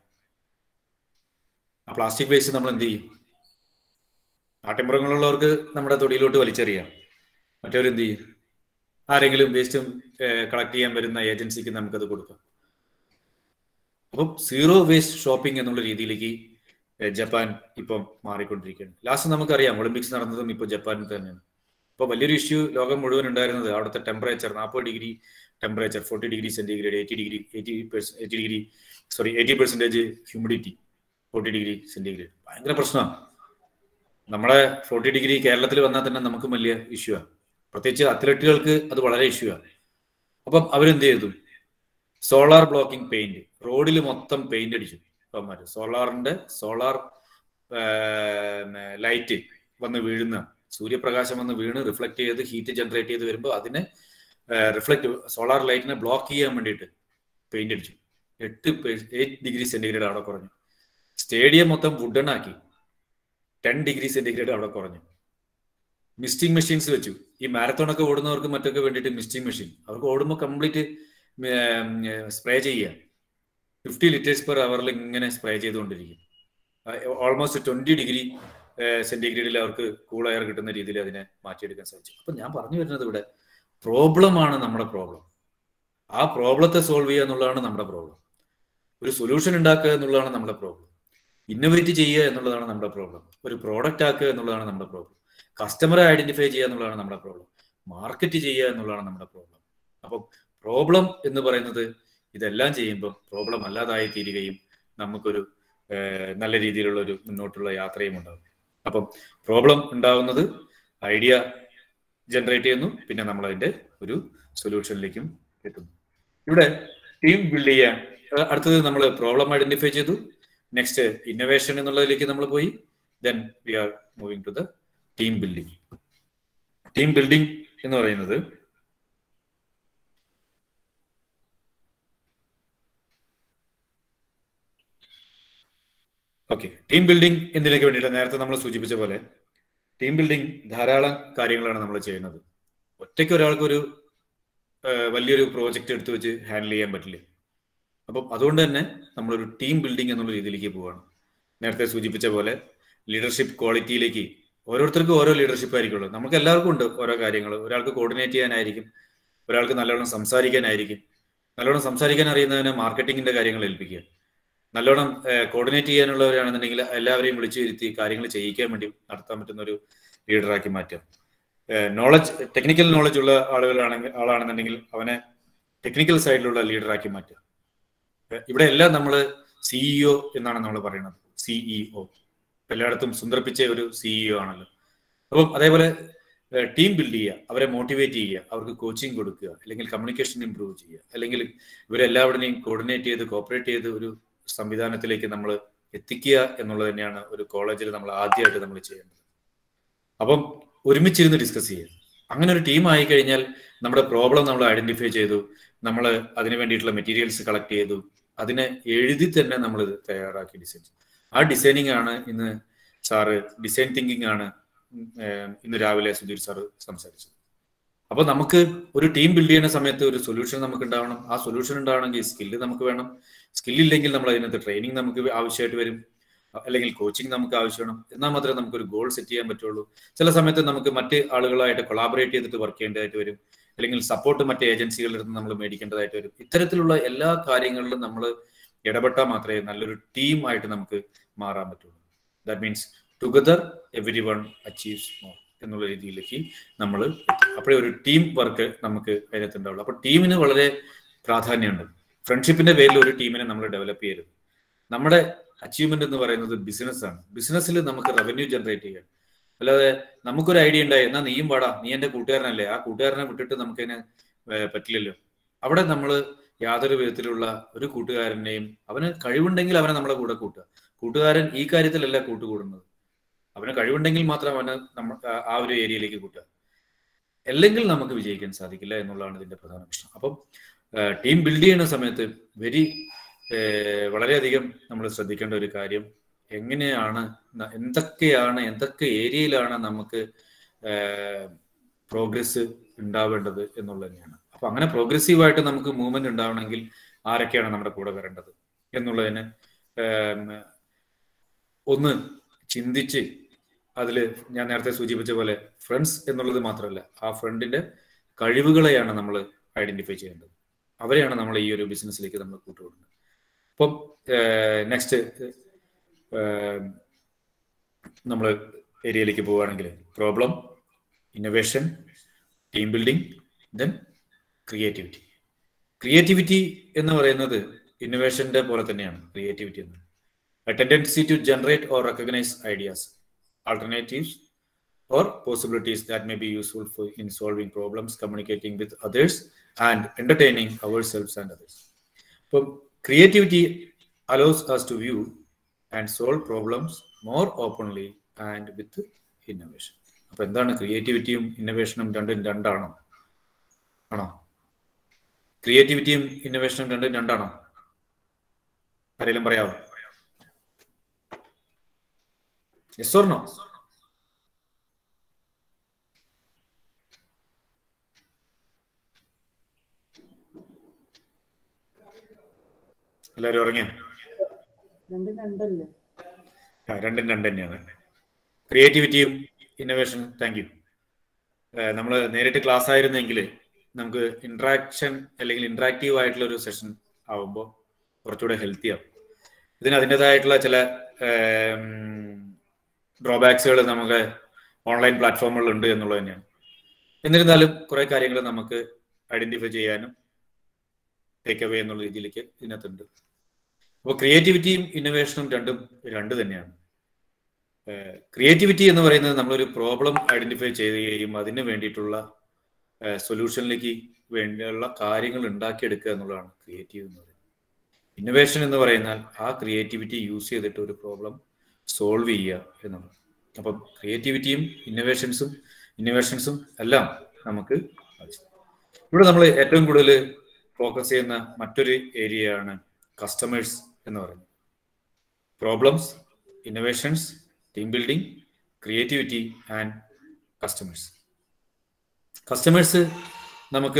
ആ പ്ലാസ്റ്റിക് വേസ്റ്റ് നമ്മൾ എന്ത് ചെയ്യും? നാട്ടിൻപുറങ്ങളുള്ളവർക്ക് നമ്മുടെ തൊടിയിലോട്ട് വലിച്ചെറിയാം. മറ്റവരെന്ത് ചെയ്യും? ആരെങ്കിലും വേസ്റ്റ് കളക്ട് ചെയ്യാൻ വരുന്ന ഏജൻസിക്ക് നമുക്കത് കൊടുക്കാം. അപ്പം സീറോ വേസ്റ്റ് ഷോപ്പിംഗ് എന്നുള്ള രീതിയിലേക്ക് ജപ്പാൻ ഇപ്പം മാറിക്കൊണ്ടിരിക്കുകയാണ്. ലാസ്റ്റ് നമുക്കറിയാം ഒളിമ്പിക്സ് നടന്നതും ഇപ്പോൾ ജപ്പാനിൽ തന്നെയാണ്. ഇപ്പോൾ വലിയൊരു ഇഷ്യൂ ലോകം മുഴുവൻ ഉണ്ടായിരുന്നത് അവിടുത്തെ ടെമ്പറേച്ചർ, നാൽപ്പത് degree temperature, forty degree centigrade, eighty degree eighty percent eighty degree sorry eighty percentage humidity, forty degree centigrade ഭയങ്കര പ്രശ്നമാണ്. നമ്മുടെ ഫോർട്ടി ഡിഗ്രി കേരളത്തിൽ വന്നാൽ തന്നെ നമുക്കും വലിയ ഇഷ്യൂ ആണ്. പ്രത്യേകിച്ച് അത്ലറ്റുകൾക്ക് അത് വളരെ ഇഷ്യൂ ആണ്. അപ്പം അവരെന്ത് ചെയ്തു? സോളാർ ബ്ലോക്കിംഗ് പെയിന്റ്, റോഡിൽ മൊത്തം പെയിന്റ് അടിച്ചു. അവന്മാര് സോളാറിന്റെ സോളാർ ലൈറ്റ് വന്ന് വീഴുന്ന, സൂര്യപ്രകാശം വന്ന് വീണ് റിഫ്ലക്ട് ചെയ്ത് ഹീറ്റ് ജനറേറ്റ് ചെയ്ത് വരുമ്പോൾ അതിനെ റിഫ്ലക്ട് സോളാർ ലൈറ്റിനെ ബ്ലോക്ക് ചെയ്യാൻ വേണ്ടിയിട്ട് പെയിന്റ് അടിച്ചു. എട്ട് എയ്റ്റ് ഡിഗ്രി സെന്റിഗ്രേഡ് അവിടെ കുറഞ്ഞു. സ്റ്റേഡിയം മൊത്തം വുഡൺ ആക്കി. ടെൻ ഡിഗ്രി സെന്റിഗ്രേഡ് അവിടെ കുറഞ്ഞു. മിസ്റ്റിംഗ് മെഷീൻസ് വെച്ചു. ഈ മാരത്തോണൊക്കെ ഓടുന്നവർക്ക് മറ്റൊക്കെ വേണ്ടിയിട്ട് മിസ്റ്റിംഗ് മെഷീൻ, അവർക്ക് ഓടുമ്പോൾ കംപ്ലീറ്റ് സ്പ്രേ ചെയ്യുക. ഫിഫ്റ്റി ലിറ്റേഴ്സ് പെർ അവറിൽ ഇങ്ങനെ സ്പ്രേ ചെയ്തുകൊണ്ടിരിക്കും. ഓൾമോസ്റ്റ് ട്വന്റി ഡിഗ്രി സെന്റിഗ്രേഡിൽ അവർക്ക് കൂൾ എയർ കിട്ടുന്ന രീതിയിൽ അതിനെ മാറ്റിയെടുക്കാൻ സാധിച്ചു. അപ്പൊ ഞാൻ പറഞ്ഞു വരുന്നത് ഇവിടെ പ്രോബ്ലമാണ് നമ്മുടെ പ്രോബ്ലം. ആ പ്രോബ്ലത്തെ സോൾവ് ചെയ്യുക എന്നുള്ളതാണ് നമ്മുടെ പ്രോബ്ലം. ഒരു സൊല്യൂഷൻ ഉണ്ടാക്കുക എന്നുള്ളതാണ് നമ്മുടെ പ്രോബ്ലം. ഇന്നോവേറ്റ് ചെയ്യുക എന്നുള്ളതാണ് നമ്മുടെ പ്രോബ്ലം. ഒരു പ്രോഡക്റ്റ് ആക്കുക എന്നുള്ളതാണ് നമ്മുടെ പ്രോബ്ലം. കസ്റ്റമറെ ഐഡന്റിഫൈ ചെയ്യുക എന്നുള്ളതാണ് നമ്മുടെ പ്രോബ്ലം. മാർക്കറ്റ് ചെയ്യുക എന്നുള്ളതാണ് നമ്മുടെ പ്രോബ്ലം. അപ്പം പ്രോബ്ലം എന്ന് പറയുന്നത് ഇതെല്ലാം ചെയ്യുമ്പോൾ പ്രോബ്ലം അല്ലാതായി തീരുകയും നമുക്കൊരു നല്ല രീതിയിലുള്ള ഒരു മുന്നോട്ടുള്ള യാത്രയും ഉണ്ടാകും. അപ്പം പ്രോബ്ലം ഉണ്ടാകുന്നത് ഐഡിയ ജനറേറ്റ് ചെയ്യുന്നു, പിന്നെ നമ്മൾ അതിന്റെ ഒരു സൊല്യൂഷനിലേക്കും എത്തുന്നു. ഇവിടെ ടീം ബിൽഡ് ചെയ്യാൻ അടുത്തത് നമ്മൾ പ്രോബ്ലം ഐഡന്റിഫൈ ചെയ്തു. നെക്സ്റ്റ് ഇന്നോവേഷൻ എന്നുള്ളതിലേക്ക് നമ്മൾ പോയി. Then we are moving to the team building. Team building എന്ന് പറയുന്നത് ഓക്കെ ടീം ബിൽഡിംഗ് എന്നതിലേക്ക് വേണ്ടിയിട്ട് നേരത്തെ നമ്മൾ സൂചിപ്പിച്ച പോലെ ടീം ബിൽഡിംഗ് ധാരാളം കാര്യങ്ങളാണ് നമ്മൾ ചെയ്യുന്നത്. ഒറ്റയ്ക്ക് ഒരാൾക്കൊരു വലിയൊരു പ്രോജക്റ്റ് എടുത്തു വെച്ച് ഹാൻഡിൽ ചെയ്യാൻ പറ്റില്ല. അപ്പം അതുകൊണ്ട് തന്നെ നമ്മളൊരു ടീം ബിൽഡിംഗ് എന്നുള്ള രീതിയിലേക്ക് പോവുകയാണ്. നേരത്തെ സൂചിപ്പിച്ച പോലെ ലീഡർഷിപ്പ് ക്വാളിറ്റിയിലേക്ക് ഓരോരുത്തർക്കും ഓരോ ലീഡർഷിപ്പ് ആയിരിക്കുള്ളൂ. നമുക്ക് എല്ലാവർക്കും ഉണ്ട് ഓരോ കാര്യങ്ങൾ. ഒരാൾക്ക് കോർഡിനേറ്റ് ചെയ്യാനായിരിക്കും, ഒരാൾക്ക് നല്ലോണം സംസാരിക്കാനായിരിക്കും. നല്ലോണം സംസാരിക്കാൻ അറിയുന്നതിന് മാർക്കറ്റിങ്ങിന്റെ കാര്യങ്ങൾ ഏൽപ്പിക്കുക. നല്ലോണം കോർഡിനേറ്റ് ചെയ്യാനുള്ളവരാണെന്നുണ്ടെങ്കിൽ എല്ലാവരെയും വിളിച്ചു വരുത്തി കാര്യങ്ങൾ ചെയ്യിക്കാൻ വേണ്ടി നടത്താൻ പറ്റുന്ന ഒരു ലീഡറാക്കി മാറ്റുക. നോളജ് ടെക്നിക്കൽ നോളജ് ഉള്ള ആളുകളാണെങ്കിൽ ആളാണെന്നുണ്ടെങ്കിൽ അവനെ ടെക്നിക്കൽ സൈഡിലുള്ള ലീഡറാക്കി മാറ്റുക. ഇവിടെ എല്ലാം നമ്മൾ സിഇഒ എന്നാണ് നമ്മൾ പറയുന്നത്. സിഇഒ എല്ലായിടത്തും സുന്ദർപ്പിച്ച ഒരു സിഇഒ ആണല്ലോ. അപ്പം അതേപോലെ ടീം ബിൽഡ് ചെയ്യുക, അവരെ മോട്ടിവേറ്റ് ചെയ്യുക, അവർക്ക് കോച്ചിങ് കൊടുക്കുക, അല്ലെങ്കിൽ കമ്മ്യൂണിക്കേഷൻ ഇംപ്രൂവ് ചെയ്യുക, അല്ലെങ്കിൽ ഇവരെല്ലാവരുടെയും കോർഡിനേറ്റ് ചെയ്ത് കോപ്പറേറ്റ് ചെയ്ത് ഒരു സംവിധാനത്തിലേക്ക് നമ്മൾ എത്തിക്കുക എന്നുള്ളത് തന്നെയാണ് ഒരു കോളേജിൽ നമ്മൾ ആദ്യമായിട്ട് നമ്മൾ ചെയ്യേണ്ടത്. അപ്പം ഒരുമിച്ചിരുന്ന് ഡിസ്കസ് ചെയ്യുക. അങ്ങനെ ഒരു ടീം ആയി കഴിഞ്ഞാൽ നമ്മുടെ പ്രോബ്ലം നമ്മൾ ഐഡന്റിഫൈ ചെയ്തു, നമ്മൾ അതിന് വേണ്ടിയിട്ടുള്ള മെറ്റീരിയൽസ് കളക്ട് ചെയ്തു, അതിനെ എഴുതി തന്നെ നമ്മൾ തയ്യാറാക്കി ഡിസൈൻ. ആ ഡിസൈനിങ് ആണ് ഇന്ന് സാറ് ഡിസൈൻ തിങ്കിങ് ആണ് ഇന്ന് രാവിലെ സുധീർ സാറ് സംസാരിച്ചത്. അപ്പൊ നമുക്ക് ഒരു ടീം ബിൽഡ് ചെയ്യുന്ന സമയത്ത് ഒരു സൊല്യൂഷൻ നമുക്ക് ഉണ്ടാവണം. ആ സൊല്യൂഷൻ ഉണ്ടാവണമെങ്കിൽ സ്കില്ല് നമുക്ക് വേണം. സ്കില്ലില്ലെങ്കിൽ നമ്മൾ അതിനകത്ത് ട്രെയിനിങ് നമുക്ക് ആവശ്യമായിട്ട് വരും, അല്ലെങ്കിൽ കോച്ചിങ് നമുക്ക് ആവശ്യമാണ്. എന്നാൽ മാത്രമേ നമുക്കൊരു ഗോൾ സെറ്റ് ചെയ്യാൻ പറ്റുള്ളൂ. ചില സമയത്ത് നമുക്ക് മറ്റ് ആളുകളായിട്ട് കൊളാബറേറ്റ് ചെയ്തിട്ട് വർക്ക് ചെയ്യേണ്ടതായിട്ട് വരും, അല്ലെങ്കിൽ സപ്പോർട്ട് മറ്റ് ഏജൻസികളിൽ നിന്ന് നമ്മൾ മേടിക്കേണ്ടതായിട്ട് വരും. ഇത്തരത്തിലുള്ള എല്ലാ കാര്യങ്ങളിലും നമ്മൾ ഇടപെട്ടാൽ മാത്രമേ നല്ലൊരു ടീം ആയിട്ട് നമുക്ക് മാറാൻ പറ്റുള്ളൂ. That means together every one achieves more എന്നുള്ള രീതിയിലേക്ക് നമ്മൾ അപ്പോഴേ ഒരു ടീം വർക്ക് നമുക്ക് അതിനകത്ത് ഉണ്ടാവുള്ളൂ. അപ്പൊ ടീമിന് വളരെ പ്രാധാന്യമുണ്ട്. ഫ്രണ്ട്ഷിപ്പിന്റെ പേരിൽ ഒരു ടീമിനെ നമ്മൾ ഡെവലപ്പ് ചെയ്യരുത്. നമ്മുടെ അച്ചീവ്മെന്റ് എന്ന് പറയുന്നത് ബിസിനസ്സാണ്. ബിസിനസ്സിൽ നമുക്ക് റവന്യൂ ജനറേറ്റ് ചെയ്യാൻ, അല്ലാതെ നമുക്കൊരു ഐഡിയ ഉണ്ടായി എന്നാൽ നീയും പാടാ, നീ എന്റെ കൂട്ടുകാരനല്ലേ, ആ കൂട്ടുകാരനെ വിട്ടിട്ട് നമുക്കതിനെ പറ്റില്ലല്ലോ. അവിടെ നമ്മൾ യാതൊരു വിധത്തിലുള്ള ഒരു കൂട്ടുകാരനെയും, അവന് കഴിവുണ്ടെങ്കിൽ അവനെ നമ്മളെ കൂടെ കൂട്ടുക. കൂട്ടുകാരൻ ഈ കാര്യത്തിലല്ല കൂട്ടുകൂടുന്നത്. അവന് കഴിവുണ്ടെങ്കിൽ മാത്രം അവന് നമ്മ ആ ഒരു ഏരിയയിലേക്ക് കൂട്ടുക, അല്ലെങ്കിൽ നമുക്ക് വിജയിക്കാൻ സാധിക്കില്ല എന്നുള്ളതാണ് ഇതിന്റെ പ്രധാന പ്രശ്നം. അപ്പം ടീം ബിൽഡ് ചെയ്യുന്ന സമയത്ത് വെരി വളരെയധികം നമ്മൾ ശ്രദ്ധിക്കേണ്ട ഒരു കാര്യം, എങ്ങനെയാണ് എന്തൊക്കെയാണ് എന്തൊക്കെ ഏരിയയിലാണ് നമുക്ക് പ്രോഗ്രസ് ഉണ്ടാവേണ്ടത് എന്നുള്ളത് തന്നെയാണ്. അപ്പൊ അങ്ങനെ പ്രോഗ്രസീവായിട്ട് നമുക്ക് മൂവ്മെന്റ് ഉണ്ടാവണമെങ്കിൽ ആരൊക്കെയാണ് നമ്മുടെ കൂടെ വരേണ്ടത് എന്നുള്ളതിന് ഒന്ന് ചിന്തിച്ച് അതിൽ ഞാൻ നേരത്തെ സൂചിപ്പിച്ച പോലെ ഫ്രണ്ട്സ് എന്നുള്ളത് മാത്രമല്ല, ആ ഫ്രണ്ടിന്റെ കഴിവുകളെയാണ് നമ്മൾ ഐഡന്റിഫൈ ചെയ്യേണ്ടത്. അവരെയാണ് നമ്മൾ ഈ ഒരു ബിസിനസ്സിലേക്ക് നമ്മൾ കൂട്ടുകൊടുക്കുന്നത്. അപ്പം നെക്സ്റ്റ് നമ്മൾ ഏരിയയിലേക്ക് പോവുകയാണെങ്കിൽ problem, innovation, team building, then creativity. Creativity എന്ന് പറയുന്നത് ഇന്നോവേഷന്റെ പോലെ തന്നെയാണ് ക്രിയേറ്റിവിറ്റി എന്ന്. A tendency to generate or recognize ideas, alternatives, or possibilities that may be useful for in solving problems, communicating with others, and entertaining ourselves and others. So, creativity allows us to view and solve problems more openly and with innovation. അപ്പോൾ എന്താണ് ക്രിയേറ്റിവിറ്റിയും ഇന്നോവേഷനും രണ്ടും രണ്ടാണോ? ആണോ? ക്രിയേറ്റിവിറ്റിയും ഇന്നോവേഷനും രണ്ടും രണ്ടാണോ? ആരെങ്കിലും പറയാമോ? Yes or no? എല്ലാവരും ഉറങ്ങിയ? രണ്ടും രണ്ട് തന്നെയാണ്. ക്രിയേറ്റിവിറ്റിയും ഇന്നോവേഷനും. Thank you. നമ്മൾ നേരിട്ട് ക്ലാസ് ആയിരുന്നെങ്കിൽ നമുക്ക് ഇൻട്രാക്ഷൻ അല്ലെങ്കിൽ ഇൻട്രാക്റ്റീവ് ആയിട്ടുള്ള ഒരു സെഷൻ ആവുമ്പോൾ കുറച്ചുകൂടെ ഹെൽത്തി ആവും. ഇതിന് അതിൻ്റെതായിട്ടുള്ള ചില ഡ്രോബാക്സുകൾ നമുക്ക് ഓൺലൈൻ പ്ലാറ്റ്ഫോമുകളുണ്ട് എന്നുള്ളത് തന്നെയാണ്. എന്നിരുന്നാലും കുറേ കാര്യങ്ങൾ നമുക്ക് ഐഡന്റിഫൈ ചെയ്യാനും ടേക്ക് അവേ എന്നുള്ള രീതിയിലേക്ക് ഇതിനകത്തുണ്ട്. അപ്പോൾ ക്രിയേറ്റിവിറ്റിയും ഇന്നോവേഷനും രണ്ടും രണ്ട് തന്നെയാണ്. ക്രിയേറ്റിവിറ്റി എന്ന് പറയുന്നത് നമ്മളൊരു പ്രോബ്ലം ഐഡന്റിഫൈ ചെയ്യുകയും അതിന് വേണ്ടിയിട്ടുള്ള സൊല്യൂഷനിലേക്ക് വേണ്ടിയുള്ള കാര്യങ്ങൾ ഉണ്ടാക്കിയെടുക്കുക എന്നുള്ളതാണ് ക്രിയേറ്റീവ് എന്ന് പറയുന്നത്. ഇന്നോവേഷൻ എന്ന് പറയുന്നാൽ ആ ക്രിയേറ്റിവിറ്റി യൂസ് ചെയ്തിട്ട് ഒരു പ്രോബ്ലം സോൾവ് ചെയ്യുക എന്നുള്ളത്. അപ്പം ക്രിയേറ്റിവിറ്റിയും ഇന്നോവേഷൻസും ഇന്നോവേഷൻസും എല്ലാം നമുക്ക് ഇവിടെ നമ്മൾ ഏറ്റവും കൂടുതൽ ഫോക്കസ് ചെയ്യുന്ന മറ്റൊരു ഏരിയയാണ് കസ്റ്റമേഴ്സ് എന്ന് പറയുന്നത്. Problems, innovations, team building, creativity and customers. Customers നമുക്ക്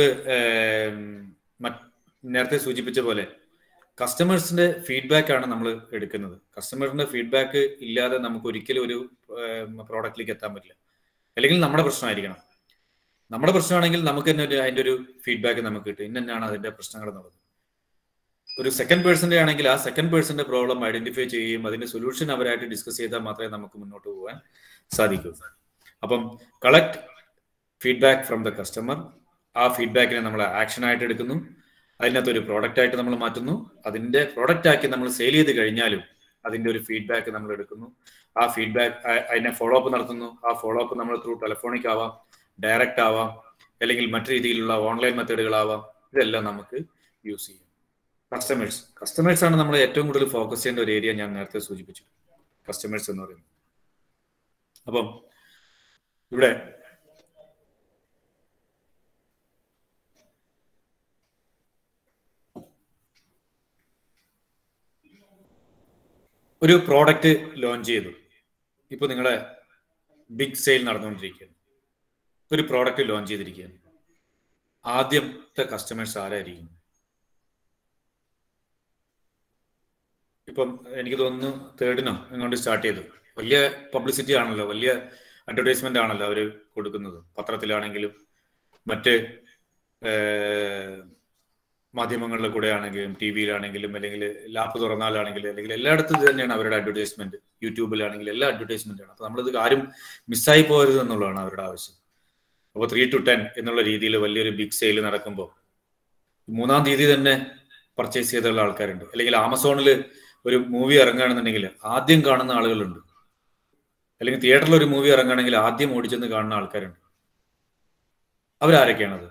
നേരത്തെ സൂചിപ്പിച്ച പോലെ കസ്റ്റമേഴ്സിന്റെ ഫീഡ്ബാക്ക് ആണ് നമ്മൾ എടുക്കുന്നത്. കസ്റ്റമറിന്റെ ഫീഡ്ബാക്ക് ഇല്ലാതെ നമുക്ക് ഒരിക്കലും ഒരു പ്രോഡക്റ്റിലേക്ക് എത്താൻ പറ്റില്ല. അല്ലെങ്കിൽ നമ്മുടെ പ്രശ്നമായിരിക്കണം. നമ്മുടെ പ്രശ്നമാണെങ്കിൽ നമുക്ക് തന്നെ ഒരു അതിൻ്റെ ഒരു ഫീഡ്ബാക്ക് നമുക്ക് കിട്ടും. ഇന്ന തന്നെയാണ് അതിന്റെ പ്രശ്നങ്ങൾ എന്നുള്ളത്. ഒരു സെക്കൻഡ് പേഴ്സന്റെ ആണെങ്കിൽ ആ സെക്കൻഡ് പേഴ്സന്റെ പ്രോബ്ലം ഐഡന്റിഫൈ ചെയ്യുകയും അതിന്റെ സൊല്യൂഷൻ അവരായിട്ട് ഡിസ്കസ് ചെയ്താൽ മാത്രമേ നമുക്ക് മുന്നോട്ട് പോകാൻ സാധിക്കൂ. അപ്പം collect feedback from the customer. ആ ഫീഡ്ബാക്കിനെ നമ്മൾ ആക്ഷൻ ആയിട്ട് എടുക്കുന്നു. അതിനകത്ത് ഒരു പ്രോഡക്റ്റ് ആയിട്ട് നമ്മൾ മാറ്റുന്നു. അതിന്റെ പ്രോഡക്റ്റ് ആക്കി നമ്മൾ സെയിൽ ചെയ്ത് കഴിഞ്ഞാലും അതിന്റെ ഒരു ഫീഡ്ബാക്ക് നമ്മൾ എടുക്കുന്നു. ആ ഫീഡ്ബാക്ക് അതിനെ ഫോളോ അപ്പ് നടത്തുന്നു. ആ ഫോളോ അപ്പ് നമ്മൾ ത്രൂ ടെലിഫോണിക് ആവാം, ഡയറക്റ്റ് ആവാം, അല്ലെങ്കിൽ മറ്റു രീതിയിലുള്ള ഓൺലൈൻ മെത്തേഡുകളാവാം. ഇതെല്ലാം നമുക്ക് യൂസ് ചെയ്യും. കസ്റ്റമേഴ്സ് കസ്റ്റമേഴ്സ് ആണ് നമ്മൾ ഏറ്റവും കൂടുതൽ ഫോക്കസ് ചെയ്യേണ്ട ഒരു ഏരിയ. ഞാൻ നേരത്തെ സൂചിപ്പിച്ചു കസ്റ്റമേഴ്സ് എന്ന് പറയുന്നത്. അപ്പം ഇവിടെ ഒരു പ്രോഡക്റ്റ് ലോഞ്ച് ചെയ്തു. ഇപ്പൊ നിങ്ങളെ ബിഗ് സെയിൽ നടന്നുകൊണ്ടിരിക്കുകയാണ്. ഒരു പ്രോഡക്റ്റ് ലോഞ്ച് ചെയ്തിരിക്കുകയാണ്. ആദ്യത്തെ കസ്റ്റമേഴ്സ് ആരായിരിക്കും? ഇപ്പം എനിക്ക് തോന്നുന്നു തേർഡിനോ എങ്ങോട്ട് സ്റ്റാർട്ട് ചെയ്തു. വലിയ പബ്ലിസിറ്റി ആണല്ലോ, വലിയ അഡ്വർടൈസ്മെന്റ് ആണല്ലോ അവർ കൊടുക്കുന്നത്. പത്രത്തിലാണെങ്കിലും മറ്റ് മാധ്യമങ്ങളിലെ കൂടെ ആണെങ്കിലും ടി വിയിലാണെങ്കിലും അല്ലെങ്കിൽ ലാപ്പ് തുറന്നാലാണെങ്കിലും അല്ലെങ്കിൽ എല്ലായിടത്തും ഇത് തന്നെയാണ് അവരുടെ അഡ്വർടൈസ്മെന്റ്. യൂട്യൂബിലാണെങ്കിലും എല്ലാ അഡ്വർടൈസ്മെന്റാണ്. അപ്പൊ നമ്മളിത് ആരും മിസ്സായി പോകരുത് എന്നുള്ളതാണ് അവരുടെ ആവശ്യം. അപ്പോൾ ത്രീ ടു ടെൻ എന്നുള്ള രീതിയിൽ വലിയൊരു ബിഗ് സെയിൽ നടക്കുമ്പോൾ മൂന്നാം തീയതി തന്നെ പർച്ചേസ് ചെയ്തുള്ള ആൾക്കാരുണ്ട്. അല്ലെങ്കിൽ ആമസോണിൽ ഒരു മൂവി ഇറങ്ങുകയാണെന്നുണ്ടെങ്കിൽ ആദ്യം കാണുന്ന ആളുകളുണ്ട്. അല്ലെങ്കിൽ തിയേറ്ററിൽ ഒരു മൂവി ഇറങ്ങുകയാണെങ്കിൽ ആദ്യം ഓടിച്ചെന്ന് കാണുന്ന ആൾക്കാരുണ്ട്. അവരാരൊക്കെയാണത്?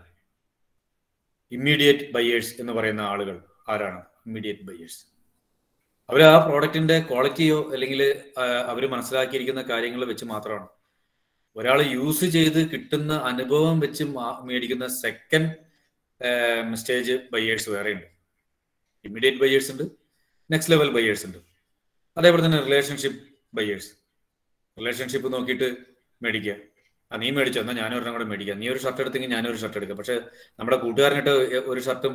ഇമ്മീഡിയറ്റ് ബയേഴ്സ് എന്ന് പറയുന്ന ആളുകൾ ആരാണ്? Immediate buyers. അവർ ആ പ്രോഡക്റ്റിന്റെ ക്വാളിറ്റിയോ അല്ലെങ്കിൽ അവർ മനസ്സിലാക്കിയിരിക്കുന്ന കാര്യങ്ങൾ വെച്ച് മാത്രമാണ്. ഒരാൾ യൂസ് ചെയ്ത് കിട്ടുന്ന അനുഭവം വെച്ച് മേടിക്കുന്ന സെക്കൻഡ് സ്റ്റേജ് ബയേഴ്സ് വേറെയുണ്ട്. ഇമ്മീഡിയറ്റ് ബയേഴ്സ് ഉണ്ട്, നെക്സ്റ്റ് ലെവൽ ബയേഴ്സ് ഉണ്ട്. അതേപോലെ തന്നെ റിലേഷൻഷിപ്പ് ബയേഴ്സ്. റിലേഷൻഷിപ്പ് നോക്കിയിട്ട് മേടിക്കുക. ആ നീ മേടിച്ചോ, എന്നാൽ ഞാനും ഒരെണ്ണം കൂടെ മേടിക്കാം. നീ ഒരു ഷർട്ട് എടുത്തെങ്കിൽ ഞാനൊരു ഷർട്ട് എടുക്കാം. പക്ഷെ നമ്മുടെ കൂട്ടുകാരനിട്ട് ഒരു ഷർട്ടും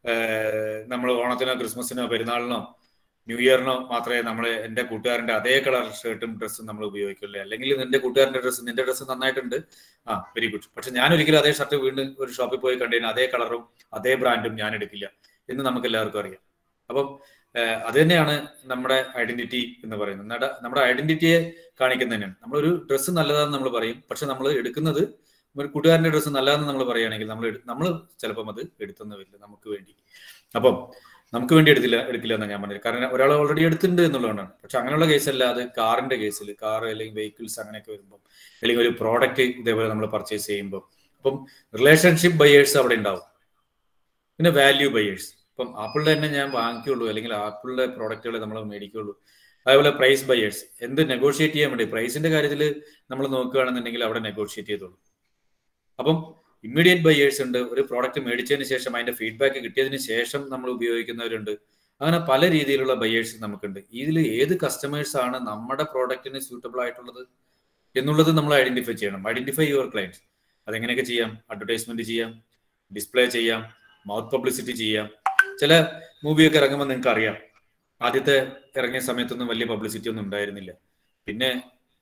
നമ്മൾ ഓണത്തിനോ ക്രിസ്മസിനോ പെരുന്നാളിനോ ന്യൂ ഇയറിനോ മാത്രമേ നമ്മൾ എൻ്റെ കൂട്ടുകാരൻ്റെ അതേ കളർ ഷർട്ടും ഡ്രസ്സും നമ്മൾ ഉപയോഗിക്കുള്ളൂ. അല്ലെങ്കിൽ നിന്റെ കൂട്ടുകാരൻ്റെ ഡ്രസ്സ് നിന്റെ ഡ്രസ്സ് നന്നായിട്ടുണ്ട്, ആ വെരി ഗുഡ്. പക്ഷെ ഞാൻ ഒരിക്കലും അതേ ഷർട്ട് വീണ്ടും ഒരു ഷോപ്പിൽ പോയി കണ്ടുകഴിഞ്ഞാൽ അതേ കളറും അതേ ബ്രാൻഡും ഞാൻ എടുക്കില്ല എന്ന് നമുക്ക് എല്ലാവർക്കും അറിയാം. അപ്പം അത് തന്നെയാണ് നമ്മുടെ ഐഡന്റിറ്റി എന്ന് പറയുന്നത്. നമ്മുടെ ഐഡന്റിറ്റിയെ കാണിക്കുന്നത് തന്നെയാണ്. നമ്മളൊരു ഡ്രസ്സ് നല്ലതാണെന്ന് നമ്മൾ പറയും, പക്ഷെ നമ്മൾ എടുക്കുന്നത് ഒരു കൂട്ടുകാരൻ്റെ ഡ്രസ്സ് നല്ലതാണെന്ന് നമ്മൾ പറയുകയാണെങ്കിൽ നമ്മൾ നമ്മൾ ചിലപ്പം അത് എടുത്തുന്നില്ല നമുക്ക് വേണ്ടി. അപ്പം നമുക്ക് വേണ്ടി എടുത്തില്ല എടുക്കില്ല എന്നാണ് ഞാൻ പറഞ്ഞത്. കാരണം ഒരാൾ ഓൾറെഡി എടുത്തിട്ടുണ്ട് എന്നുള്ളതുകൊണ്ടാണ്. പക്ഷെ അങ്ങനെയുള്ള കേസല്ല അത് കാറിന്റെ കേസിൽ, കാർ അല്ലെങ്കിൽ വെഹിക്കിൾസ് അങ്ങനെയൊക്കെ വരുമ്പോൾ, അല്ലെങ്കിൽ ഒരു പ്രോഡക്റ്റ് ഇതേപോലെ നമ്മൾ പർച്ചേസ് ചെയ്യുമ്പോൾ, അപ്പം റിലേഷൻഷിപ്പ് ബയേഴ്സ് അവിടെ ഉണ്ടാവും. പിന്നെ വാല്യൂ ബയേഴ്സ്. ഇപ്പം ആപ്പിളിന്റെ തന്നെ ഞാൻ വാങ്ങിക്കുള്ളൂ അല്ലെങ്കിൽ ആപ്പിളിന്റെ പ്രോഡക്റ്റുകൾ നമ്മൾ മേടിക്കുള്ളൂ. അതേപോലെ പ്രൈസ് ബയേഴ്സ്. എന്ത് നെഗോഷിയേറ്റ് ചെയ്യാൻ വേണ്ടി പ്രൈസിന്റെ കാര്യത്തിൽ നമ്മൾ നോക്കുകയാണെന്നുണ്ടെങ്കിൽ അവിടെ നെഗോഷിയേറ്റ് ചെയ്തോളൂ. അപ്പം ഇമ്മീഡിയറ്റ് ബയേഴ്സ് ഉണ്ട്. ഒരു പ്രോഡക്റ്റ് മേടിച്ചതിന് ശേഷം അതിന്റെ ഫീഡ്ബാക്ക് കിട്ടിയതിന് ശേഷം നമ്മൾ ഉപയോഗിക്കുന്നവരുണ്ട്. അങ്ങനെ പല രീതിയിലുള്ള ബയേഴ്സ് നമുക്കുണ്ട്. ഇതിൽ ഏത് കസ്റ്റമേഴ്സ് ആണ് നമ്മുടെ പ്രോഡക്റ്റിന് സ്യൂട്ടബിൾ ആയിട്ടുള്ളത് എന്നുള്ളത് നമ്മൾ ഐഡന്റിഫൈ ചെയ്യണം. Identify your clients. അതെങ്ങനെയൊക്കെ ചെയ്യാം? അഡ്വർടൈസ്മെന്റ് ചെയ്യാം, ഡിസ്പ്ലേ ചെയ്യാം, മൗത്ത് പബ്ലിസിറ്റി ചെയ്യാം. ചില മൂവിയൊക്കെ ഇറങ്ങുമ്പോൾ നിങ്ങൾക്ക് അറിയാം, ആദ്യത്തെ ഇറങ്ങിയ സമയത്തൊന്നും വലിയ പബ്ലിസിറ്റി ഒന്നും ഉണ്ടായിരുന്നില്ല. പിന്നെ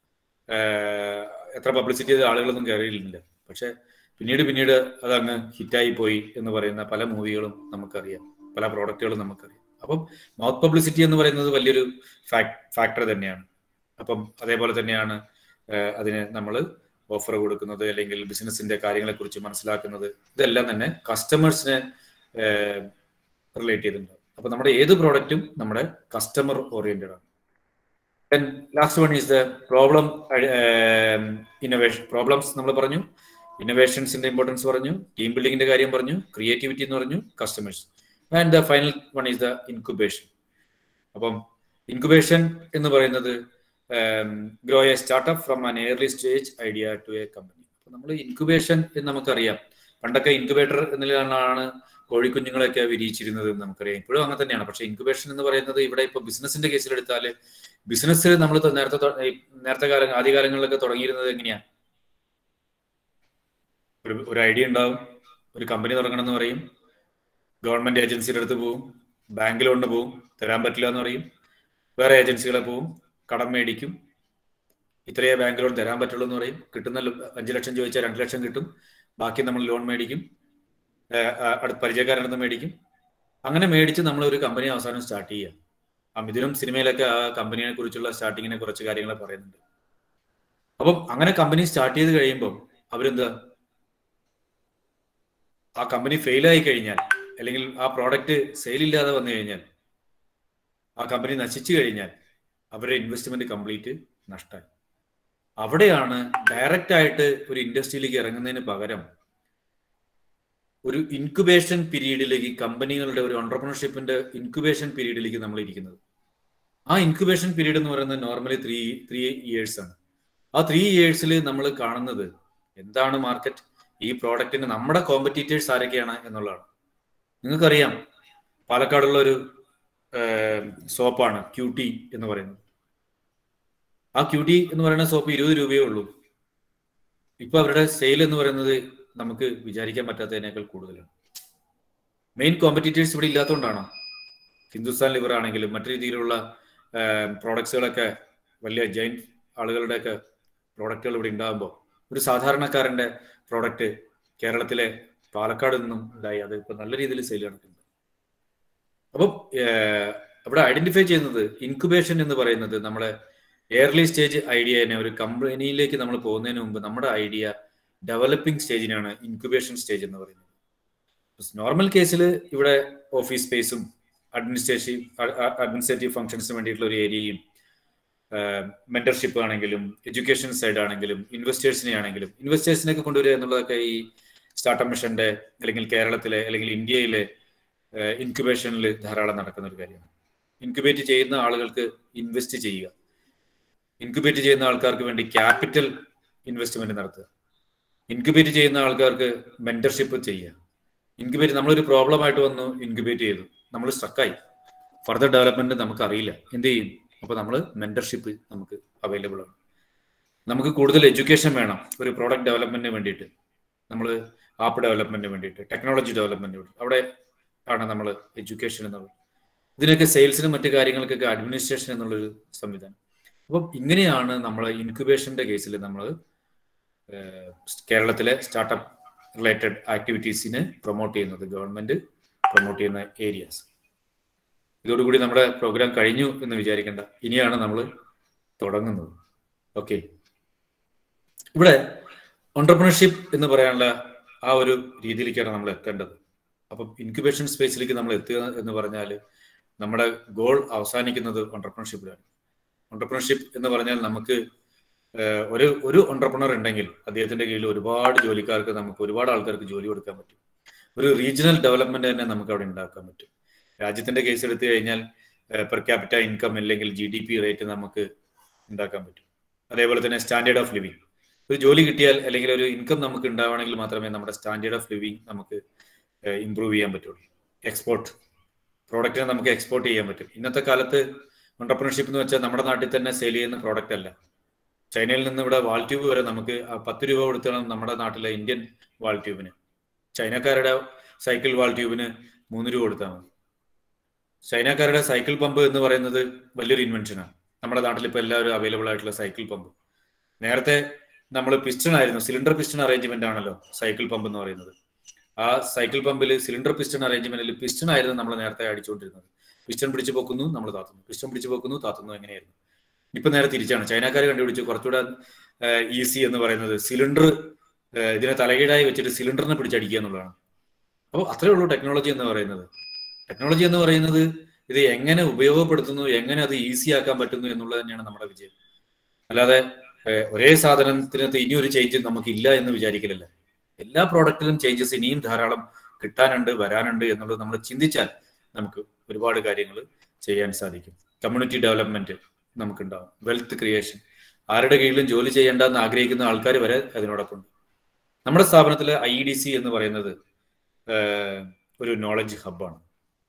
എത്ര പബ്ലിസിറ്റി ചെയ്ത ആളുകളൊന്നും കയറിയില്ല. പക്ഷെ പിന്നീട് പിന്നീട് അതങ്ങ് ഹിറ്റായി പോയി എന്ന് പറയുന്ന പല മൂവികളും നമുക്കറിയാം, പല പ്രോഡക്റ്റുകളും നമുക്കറിയാം. അപ്പം മൗത്ത് പബ്ലിസിറ്റി എന്ന് പറയുന്നത് വലിയൊരു ഫാക്ടർ തന്നെയാണ്. അപ്പം അതേപോലെ തന്നെയാണ് അതിന് നമ്മൾ ഓഫർ കൊടുക്കുന്നത്, അല്ലെങ്കിൽ ബിസിനസിന്റെ കാര്യങ്ങളെക്കുറിച്ച് മനസ്സിലാക്കുന്നത്. ഇതെല്ലാം തന്നെ കസ്റ്റമേഴ്സിനെ റിലേറ്റ് ചെയ്തിട്ടുണ്ട്. അപ്പൊ നമ്മുടെ ഏത് പ്രോഡക്റ്റും നമ്മുടെ കസ്റ്റമർ ഓറിയന്റഡ് ആണ്. Then last one is the problem uh, innovation. Problems നമ്മൾ പറഞ്ഞു, ഇന്നോവേഷൻസിന്റെ ഇമ്പോർട്ടൻസ് പറഞ്ഞു, ടീം ബിൽഡിങ്ങിന്റെ കാര്യം പറഞ്ഞു, ക്രിയേറ്റിവിറ്റി എന്ന് പറഞ്ഞു, customers. And the final one is the incubation. അപ്പം ഇൻക്യുബേഷൻ എന്ന് പറയുന്നത് grow a startup from an early stage idea to a company. അപ്പൊ നമ്മൾ ഇൻക്യുബേഷൻ എന്ന് നമുക്കറിയാം. പണ്ടൊക്കെ ഇൻക്യുബേറ്റർ എന്നതിലാണ് കോഴിക്കുഞ്ഞുങ്ങളൊക്കെ വിരിയിച്ചിരുന്നത് എന്ന് നമുക്കറിയാം. ഇപ്പോഴും അങ്ങനെ തന്നെയാണ്. പക്ഷെ ഇൻക്യുബേഷൻ എന്ന് പറയുന്നത് ഇവിടെ ഇപ്പൊ ബിസിനസിന്റെ കേസിലെടുത്താൽ, ബിസിനസ് നമ്മൾ നേരത്തെ നേരത്തെ കാലം ആദ്യകാലങ്ങളിലൊക്കെ തുടങ്ങിയിരുന്നത് എങ്ങനെയാ? ഒരു ഒരു ഐഡിയ ഉണ്ടാവും, ഒരു കമ്പനി തുടങ്ങണം എന്ന് പറയും, ഗവൺമെന്റ് ഏജൻസിയുടെ അടുത്ത് പോവും, ബാങ്ക് ലോണിന് പോവും, തരാൻ പറ്റില്ല എന്ന് പറയും, വേറെ ഏജൻസികളെ പോവും, കടം മേടിക്കും, ഇത്രയേ ബാങ്ക് ലോൺ തരാൻ പറ്റുള്ളൂ എന്ന് പറയും, കിട്ടുന്ന അഞ്ചു ലക്ഷം ചോദിച്ചാൽ രണ്ട് ലക്ഷം കിട്ടും, ബാക്കി നമ്മൾ ലോൺ മേടിക്കും, അടുത്ത പരിചയക്കാരടുത്ത് മേടിക്കും. അങ്ങനെ മേടിച്ച് നമ്മൾ ഒരു കമ്പനി അവസാനം സ്റ്റാർട്ട് ചെയ്യുക. ആ മിഥുനം സിനിമയിലൊക്കെ ആ കമ്പനിയെ കുറിച്ചുള്ള സ്റ്റാർട്ടിങ്ങിനെ കുറച്ച് കാര്യങ്ങൾ പറയുന്നുണ്ട്. അപ്പം അങ്ങനെ കമ്പനി സ്റ്റാർട്ട് ചെയ്ത് കഴിയുമ്പോൾ അവരെന്താ, ആ കമ്പനി ഫെയിലായി കഴിഞ്ഞാൽ, അല്ലെങ്കിൽ ആ പ്രോഡക്റ്റ് സെയിലില്ലാതെ വന്നു കഴിഞ്ഞാൽ, ആ കമ്പനി നശിച്ചു കഴിഞ്ഞാൽ അവരുടെ ഇൻവെസ്റ്റ്മെന്റ് കംപ്ലീറ്റ് നഷ്ടമായി. അവിടെയാണ് ഡയറക്റ്റ് ആയിട്ട് ഒരു ഇൻഡസ്ട്രിയിലേക്ക് ഇറങ്ങുന്നതിന് പകരം ഒരു ഇൻക്യുബേഷൻ പീരീഡിലേക്ക്, കമ്പനികളുടെ ഒരു ഓൺട്രപ്രണർഷിപ്പിന്റെ ഇൻക്യുബേഷൻ പീരീഡിലേക്ക് നമ്മൾ ഇരിക്കുന്നത്. ആ ഇൻക്യുബേഷൻ പീരീഡ് എന്ന് പറയുന്നത് നോർമലി ത്രീ ത്രീ ഇയേഴ്സ് ആണ്. ആ ത്രീ ഇയേഴ്സിൽ നമ്മൾ കാണുന്നത് എന്താണ് മാർക്കറ്റ്, ഈ പ്രോഡക്റ്റിന് നമ്മുടെ കോമ്പറ്റീറ്റേഴ്സ് ആരൊക്കെയാണ് എന്നുള്ളതാണ്. നിങ്ങൾക്കറിയാം, പാലക്കാടുള്ള ഒരു സോപ്പാണ് ക്യൂട്ടി എന്ന് പറയുന്നത്. ആ ക്യൂട്ടി എന്ന് പറയുന്ന സോപ്പ് ഇരുപത് രൂപയേ ഉള്ളൂ. ഇപ്പൊ അവരുടെ സെയിൽ എന്ന് പറയുന്നത് നമുക്ക് വിചാരിക്കാൻ പറ്റാത്തതിനേക്കാൾ കൂടുതലാണ്. മെയിൻ കോമ്പറ്റീറ്റേഴ്സ് ഇവിടെ ഇല്ലാത്തതുകൊണ്ടാണോ? ഹിന്ദുസ്ഥാൻ ലിവർ ആണെങ്കിലും മറ്റു രീതിയിലുള്ള പ്രോഡക്ട്സുകളൊക്കെ, വലിയ ജൈൻ ആളുകളുടെയൊക്കെ പ്രോഡക്റ്റുകൾ ഇവിടെ ഉണ്ടാകുമ്പോൾ ഒരു സാധാരണക്കാരന്റെ പ്രോഡക്റ്റ് കേരളത്തിലെ പാലക്കാട് നിന്നും ഉണ്ടായി അത് ഇപ്പൊ നല്ല രീതിയിൽ സെയിൽ നടക്കുന്നുണ്ട്. അപ്പം ഇവിടെ ഐഡന്റിഫൈ ചെയ്യുന്നത് ഇൻക്യുബേഷൻ എന്ന് പറയുന്നത് നമ്മുടെ ഏർലി സ്റ്റേജ് ഐഡിയനെ ഒരു കമ്പനിയിലേക്ക് നമ്മൾ പോകുന്നതിന് മുമ്പ് നമ്മുടെ ഐഡിയ ഡെവലപ്പിംഗ് സ്റ്റേജിനാണ് ഇൻക്യുബേഷൻ സ്റ്റേജ് എന്ന് പറയുന്നത്. നോർമൽ കേസിൽ ഇവിടെ ഓഫീസ് സ്പേസും അഡ്മിനിസ്ട്രേറ്റീവ് അഡ്മിനിസ്ട്രേറ്റീവ് ഫംഗ്ഷൻസിന് വേണ്ടിയിട്ടുള്ള ഒരു ഏരിയയും, മെന്റർഷിപ്പ് ആണെങ്കിലും എഡ്യൂക്കേഷൻ സൈഡ് ആണെങ്കിലും ഇൻവെസ്റ്റേഴ്സിനെ ആണെങ്കിലും ഇൻവെസ്റ്റേഴ്സിനൊക്കെ കൊണ്ടുവരിക എന്നുള്ളതൊക്കെ ഈ സ്റ്റാർട്ടപ്പ് മിഷന്റെ അല്ലെങ്കിൽ കേരളത്തിലെ അല്ലെങ്കിൽ ഇന്ത്യയിലെ ഇൻക്യുബേഷനിൽ ധാരാളം നടക്കുന്ന ഒരു കാര്യമാണ്. ഇൻക്യുബേറ്റ് ചെയ്യുന്ന ആളുകൾക്ക് ഇൻവെസ്റ്റ് ചെയ്യുക, ഇൻക്യുബേറ്റ് ചെയ്യുന്ന ആൾക്കാർക്ക് വേണ്ടി ക്യാപിറ്റൽ ഇൻവെസ്റ്റ്മെന്റ് നടത്തുക, ഇൻക്യുബേറ്റ് ചെയ്യുന്ന ആൾക്കാർക്ക് മെന്റർഷിപ്പ് ചെയ്യുക. ഇൻക്യുബേറ്റ് നമ്മളൊരു പ്രോബ്ലം ആയിട്ട് വന്നു, ഇൻക്യുബേറ്റ് ചെയ്തു, നമ്മൾ സ്ട്രക്കായി, ഫർദർ ഡെവലപ്മെന്റ് നമുക്ക് അറിയില്ല, എന്ത് ചെയ്യും? അപ്പൊ നമ്മൾ മെന്റർഷിപ്പ് നമുക്ക് അവൈലബിൾ ആണ്. നമുക്ക് കൂടുതൽ എഡ്യൂക്കേഷൻ വേണം ഒരു പ്രോഡക്റ്റ് ഡെവലപ്മെന്റിന് വേണ്ടിയിട്ട്, നമ്മൾ ആപ്പ് ഡെവലപ്മെന്റിന് വേണ്ടിയിട്ട്, ടെക്നോളജി ഡെവലപ്മെന്റിന് വേണ്ടി, അവിടെ ആണ് നമ്മൾ എഡ്യൂക്കേഷൻ എന്നുള്ളത്. ഇതിനൊക്കെ സെയിൽസിനും മറ്റു കാര്യങ്ങൾക്കൊക്കെ അഡ്മിനിസ്ട്രേഷൻ എന്നുള്ളൊരു സംവിധാനം. അപ്പം ഇങ്ങനെയാണ് നമ്മൾ ഇൻക്യുബേഷന്റെ കേസിൽ നമ്മൾ കേരളത്തിലെ സ്റ്റാർട്ടപ്പ് റിലേറ്റഡ് ആക്ടിവിറ്റീസിനെ പ്രൊമോട്ട് ചെയ്യുന്നത്, ഗവൺമെന്റ് പ്രൊമോട്ട് ചെയ്യുന്ന ഏരിയാസ്. ഇതോടുകൂടി നമ്മുടെ പ്രോഗ്രാം കഴിഞ്ഞു എന്ന് വിചാരിക്കേണ്ട, ഇനിയാണ് നമ്മൾ തുടങ്ങുന്നത്. ഓക്കെ, ഇവിടെ ഓൺട്രപ്രണർഷിപ്പ് എന്ന് പറയാനുള്ള ആ ഒരു രീതിയിലേക്കാണ് നമ്മൾ എത്തേണ്ടത്. അപ്പം ഇൻക്യുബേഷൻ സ്പേസിലേക്ക് നമ്മൾ എത്തുക എന്ന് പറഞ്ഞാൽ നമ്മുടെ ഗോൾ അവസാനിക്കുന്നത് ഓൺട്രപ്രണർഷിപ്പിലാണ്. ഓൺട്രപ്രണർഷിപ്പ് എന്ന് പറഞ്ഞാൽ നമുക്ക് ഒരു ഒരു ഓൺട്രപ്രണർ ഉണ്ടെങ്കിൽ അദ്ദേഹത്തിന്റെ കീഴിൽ ഒരുപാട് ജോലിക്കാർക്ക്, നമുക്ക് ഒരുപാട് ആൾക്കാർക്ക് ജോലി കൊടുക്കാൻ പറ്റും. ഒരു റീജിയണൽ ഡെവലപ്മെന്റ് തന്നെ നമുക്ക് അവിടെ ഉണ്ടാക്കാൻ പറ്റും. രാജ്യത്തിന്റെ കേസ് എടുത്തു കഴിഞ്ഞാൽ പെർ ക്യാപിറ്റ ഇൻകം അല്ലെങ്കിൽ ജി ഡി പി റേറ്റ് നമുക്ക് ഉണ്ടാക്കാൻ പറ്റും. അതേപോലെ തന്നെ സ്റ്റാൻഡേർഡ് ഓഫ് ലിവിങ്, ഒരു ജോലി കിട്ടിയാൽ അല്ലെങ്കിൽ ഒരു ഇൻകം നമുക്ക് ഉണ്ടാവണമെങ്കിൽ മാത്രമേ നമ്മുടെ സ്റ്റാൻഡേർഡ് ഓഫ് ലിവിങ് നമുക്ക് ഇംപ്രൂവ് ചെയ്യാൻ പറ്റുള്ളൂ. എക്സ്പോർട്ട് പ്രോഡക്റ്റിനെ നമുക്ക് എക്സ്പോർട്ട് ചെയ്യാൻ പറ്റും. ഇന്നത്തെ കാലത്ത് ഓൺട്രപ്രണർഷിപ്പ് എന്ന് വെച്ചാൽ നമ്മുടെ നാട്ടിൽ തന്നെ സെയിൽ ചെയ്യുന്ന പ്രോഡക്റ്റ് അല്ല. ചൈനയിൽ നിന്ന് ഇവിടെ വാൾ ട്യൂബ് വരെ നമുക്ക് പത്ത് രൂപ കൊടുക്കണം നമ്മുടെ നാട്ടിലെ ഇന്ത്യൻ വാൾ ട്യൂബിന്. ചൈനക്കാരുടെ സൈക്കിൾ വാൾ ട്യൂബിന് മൂന്ന് രൂപ കൊടുത്താൽ മതി. ചൈനക്കാരുടെ സൈക്കിൾ പമ്പ് എന്ന് പറയുന്നത് വലിയൊരു ഇൻവെൻഷനാണ്. നമ്മുടെ നാട്ടിൽ ഇപ്പോൾ എല്ലാവരും അവൈലബിൾ ആയിട്ടുള്ള സൈക്കിൾ പമ്പ് നേരത്തെ നമ്മൾ പിസ്റ്റൺ ആയിരുന്നു, സിലിണ്ടർ പിസ്റ്റൺ അറേഞ്ച്മെന്റ് ആണല്ലോ സൈക്കിൾ പമ്പ് എന്ന് പറയുന്നത്. ആ സൈക്കിൾ പമ്പിൽ സിലിണ്ടർ പിസ്റ്റൺ അറേഞ്ച്മെന്റിൽ പിസ്റ്റൺ ആയിരുന്നു നമ്മൾ നേരത്തെ അടിച്ചുകൊണ്ടിരുന്നത്. പിസ്റ്റൺ പിടിച്ചു പോക്കുന്നു, നമ്മൾ താത്തുന്നു, പിസ്റ്റൺ പിടിച്ചു പോക്കുന്നു, താത്തുന്നു, എങ്ങനെയായിരുന്നു. ഇപ്പൊ നേരെ തിരിച്ചാണ്. ചൈനക്കാർ കണ്ടുപിടിച്ചു കുറച്ചുകൂടെ ഈസി എന്ന് പറയുന്നത് സിലിണ്ടർ ഇതിനെ തലകീഴായി വെച്ചിട്ട് സിലിണ്ടറിനെ പിടിച്ചടിക്കുക എന്നുള്ളതാണ്. അപ്പോൾ അത്രേ ഉള്ളൂ ടെക്നോളജി എന്ന് പറയുന്നത്. ടെക്നോളജി എന്ന് പറയുന്നത് ഇത് എങ്ങനെ ഉപയോഗപ്പെടുത്തുന്നു, എങ്ങനെ അത് ഈസി ആക്കാൻ പറ്റുന്നു എന്നുള്ളത് തന്നെയാണ് നമ്മുടെ വിജയം. അല്ലാതെ ഒരേ സാധനത്തിനകത്ത് ഇനിയൊരു ചേഞ്ച് നമുക്കില്ല എന്ന് വിചാരിക്കലില്ല. എല്ലാ പ്രോഡക്റ്റിലും ചേഞ്ചസ് ഇനിയും ധാരാളം കിട്ടാനുണ്ട്, വരാനുണ്ട് എന്നുള്ളത് നമ്മൾ ചിന്തിച്ചാൽ നമുക്ക് ഒരുപാട് കാര്യങ്ങൾ ചെയ്യാൻ സാധിക്കും. കമ്മ്യൂണിറ്റി ഡെവലപ്മെന്റ് നമുക്കുണ്ടാവും, വെൽത്ത് ക്രിയേഷൻ, ആരുടെ കീഴിലും ജോലി ചെയ്യേണ്ടെന്ന് ആഗ്രഹിക്കുന്ന ആൾക്കാർ വരെ അതിനോടൊപ്പം ഉണ്ട്. നമ്മുടെ സ്ഥാപനത്തിലെ ഐ ഡി സി എന്ന് പറയുന്നത് ഒരു നോളജ് ഹബ്ബാണ്.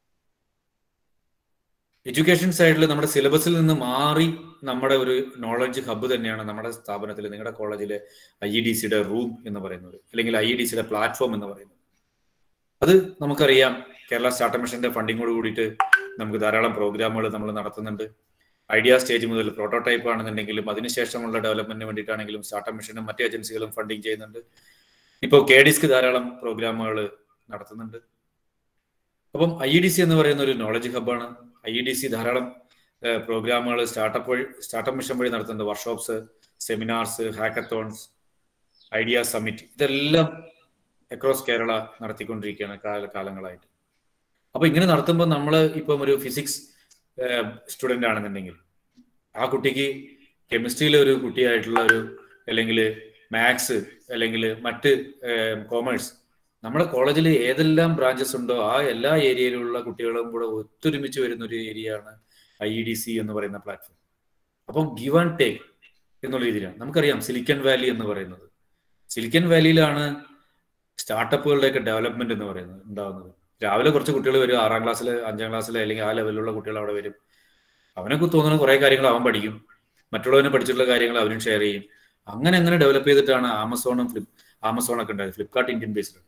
എഡ്യൂക്കേഷൻ സൈഡിൽ നമ്മുടെ സിലബസിൽ നിന്ന് മാറി നമ്മുടെ ഒരു നോളജ് ഹബ്ബ് തന്നെയാണ് നമ്മുടെ സ്ഥാപനത്തിൽ, നിങ്ങളുടെ കോളേജിലെ ഐ ഇ ഡി സിയുടെ റൂം എന്ന് പറയുന്നത്, അല്ലെങ്കിൽ ഐ ഇ ഡി സിയുടെ പ്ലാറ്റ്ഫോം എന്ന് പറയുന്നത്. അത് നമുക്കറിയാം, കേരള സ്റ്റാർട്ടപ്പ് മിഷന്റെ ഫണ്ടിങ്ങോട് കൂടിയിട്ട് നമുക്ക് ധാരാളം പ്രോഗ്രാമുകൾ നമ്മൾ നടത്തുന്നുണ്ട്. ഐഡിയ സ്റ്റേജ് മുതൽ പ്രോട്ടോടൈപ്പ് ആണെന്നുണ്ടെങ്കിലും അതിനുശേഷമുള്ള ഡെവലപ്മെന്റിന് വേണ്ടിയിട്ടാണെങ്കിലും സ്റ്റാർട്ടപ്പ് മിഷനും മറ്റ് ഏജൻസികളും ഫണ്ടിങ് ചെയ്യുന്നുണ്ട്. ഇപ്പോൾ കെ ഡിസ്ക് ധാരാളം പ്രോഗ്രാമുകൾ നടത്തുന്നുണ്ട്. അപ്പം ഐ ഇ ഡി സി എന്ന് പറയുന്ന ഒരു നോളജ് ഹബ്ബാണ്. ഐ ഇ ഡി സി ധാരാളം പ്രോഗ്രാമുകൾ സ്റ്റാർട്ടപ്പ് വഴി സ്റ്റാർട്ടപ്പ് മിഷൻ വഴി നടത്തുന്നുണ്ട്. Workshops, seminars, hackathons, idea summit, ഇതെല്ലാം അക്രോസ് കേരള നടത്തിക്കൊണ്ടിരിക്കുകയാണ് കാല കാലങ്ങളായിട്ട്. അപ്പൊ ഇങ്ങനെ നടത്തുമ്പോൾ നമ്മൾ ഇപ്പം ഒരു ഫിസിക്സ് സ്റ്റുഡൻ്റ് ആണെന്നുണ്ടെങ്കിൽ ആ കുട്ടിക്ക് കെമിസ്ട്രിയിലെ ഒരു കുട്ടിയായിട്ടുള്ള ഒരു, അല്ലെങ്കിൽ മാത്സ്, അല്ലെങ്കിൽ മറ്റ് കോമേഴ്സ്, നമ്മുടെ കോളേജിൽ ഏതെല്ലാം ബ്രാഞ്ചസ് ഉണ്ടോ ആ എല്ലാ ഏരിയയിലുള്ള കുട്ടികളും കൂടെ ഒത്തൊരുമിച്ച് വരുന്ന ഒരു ഏരിയയാണ് ഐ ഇ ഡി സി എന്ന് പറയുന്ന പ്ലാറ്റ്ഫോം. അപ്പം ഗിവ് ആൻഡ് ടേക്ക് എന്നുള്ള രീതിയിലാണ്. നമുക്കറിയാം സിലിക്കൺ വാലി എന്ന് പറയുന്നത്, സിലിക്കൺ വാലിയിലാണ് സ്റ്റാർട്ടപ്പുകളുടെയൊക്കെ ഡെവലപ്മെന്റ് എന്ന് പറയുന്നത് ഉണ്ടാകുന്നത്. രാവിലെ കുറച്ച് കുട്ടികൾ വരും, ആറാം ക്ലാസ്സിൽ, അഞ്ചാം ക്ലാസ്സിൽ, അല്ലെങ്കിൽ ആ ലെവലിലുള്ള കുട്ടികൾ അവിടെ വരും. അവനൊക്കെ തോന്നുന്ന കുറേ കാര്യങ്ങൾ അവൻ പഠിക്കും, മറ്റുള്ളവനെ പഠിച്ചിട്ടുള്ള കാര്യങ്ങൾ അവരും ഷെയർ ചെയ്യും. അങ്ങനെ അങ്ങനെ ഡെവലപ്പ് ചെയ്തിട്ടാണ് ആമസോണും ഫ്ലിപ്പ് ആമസോണൊക്കെ ഉണ്ടായത്. Flipkart Indian based,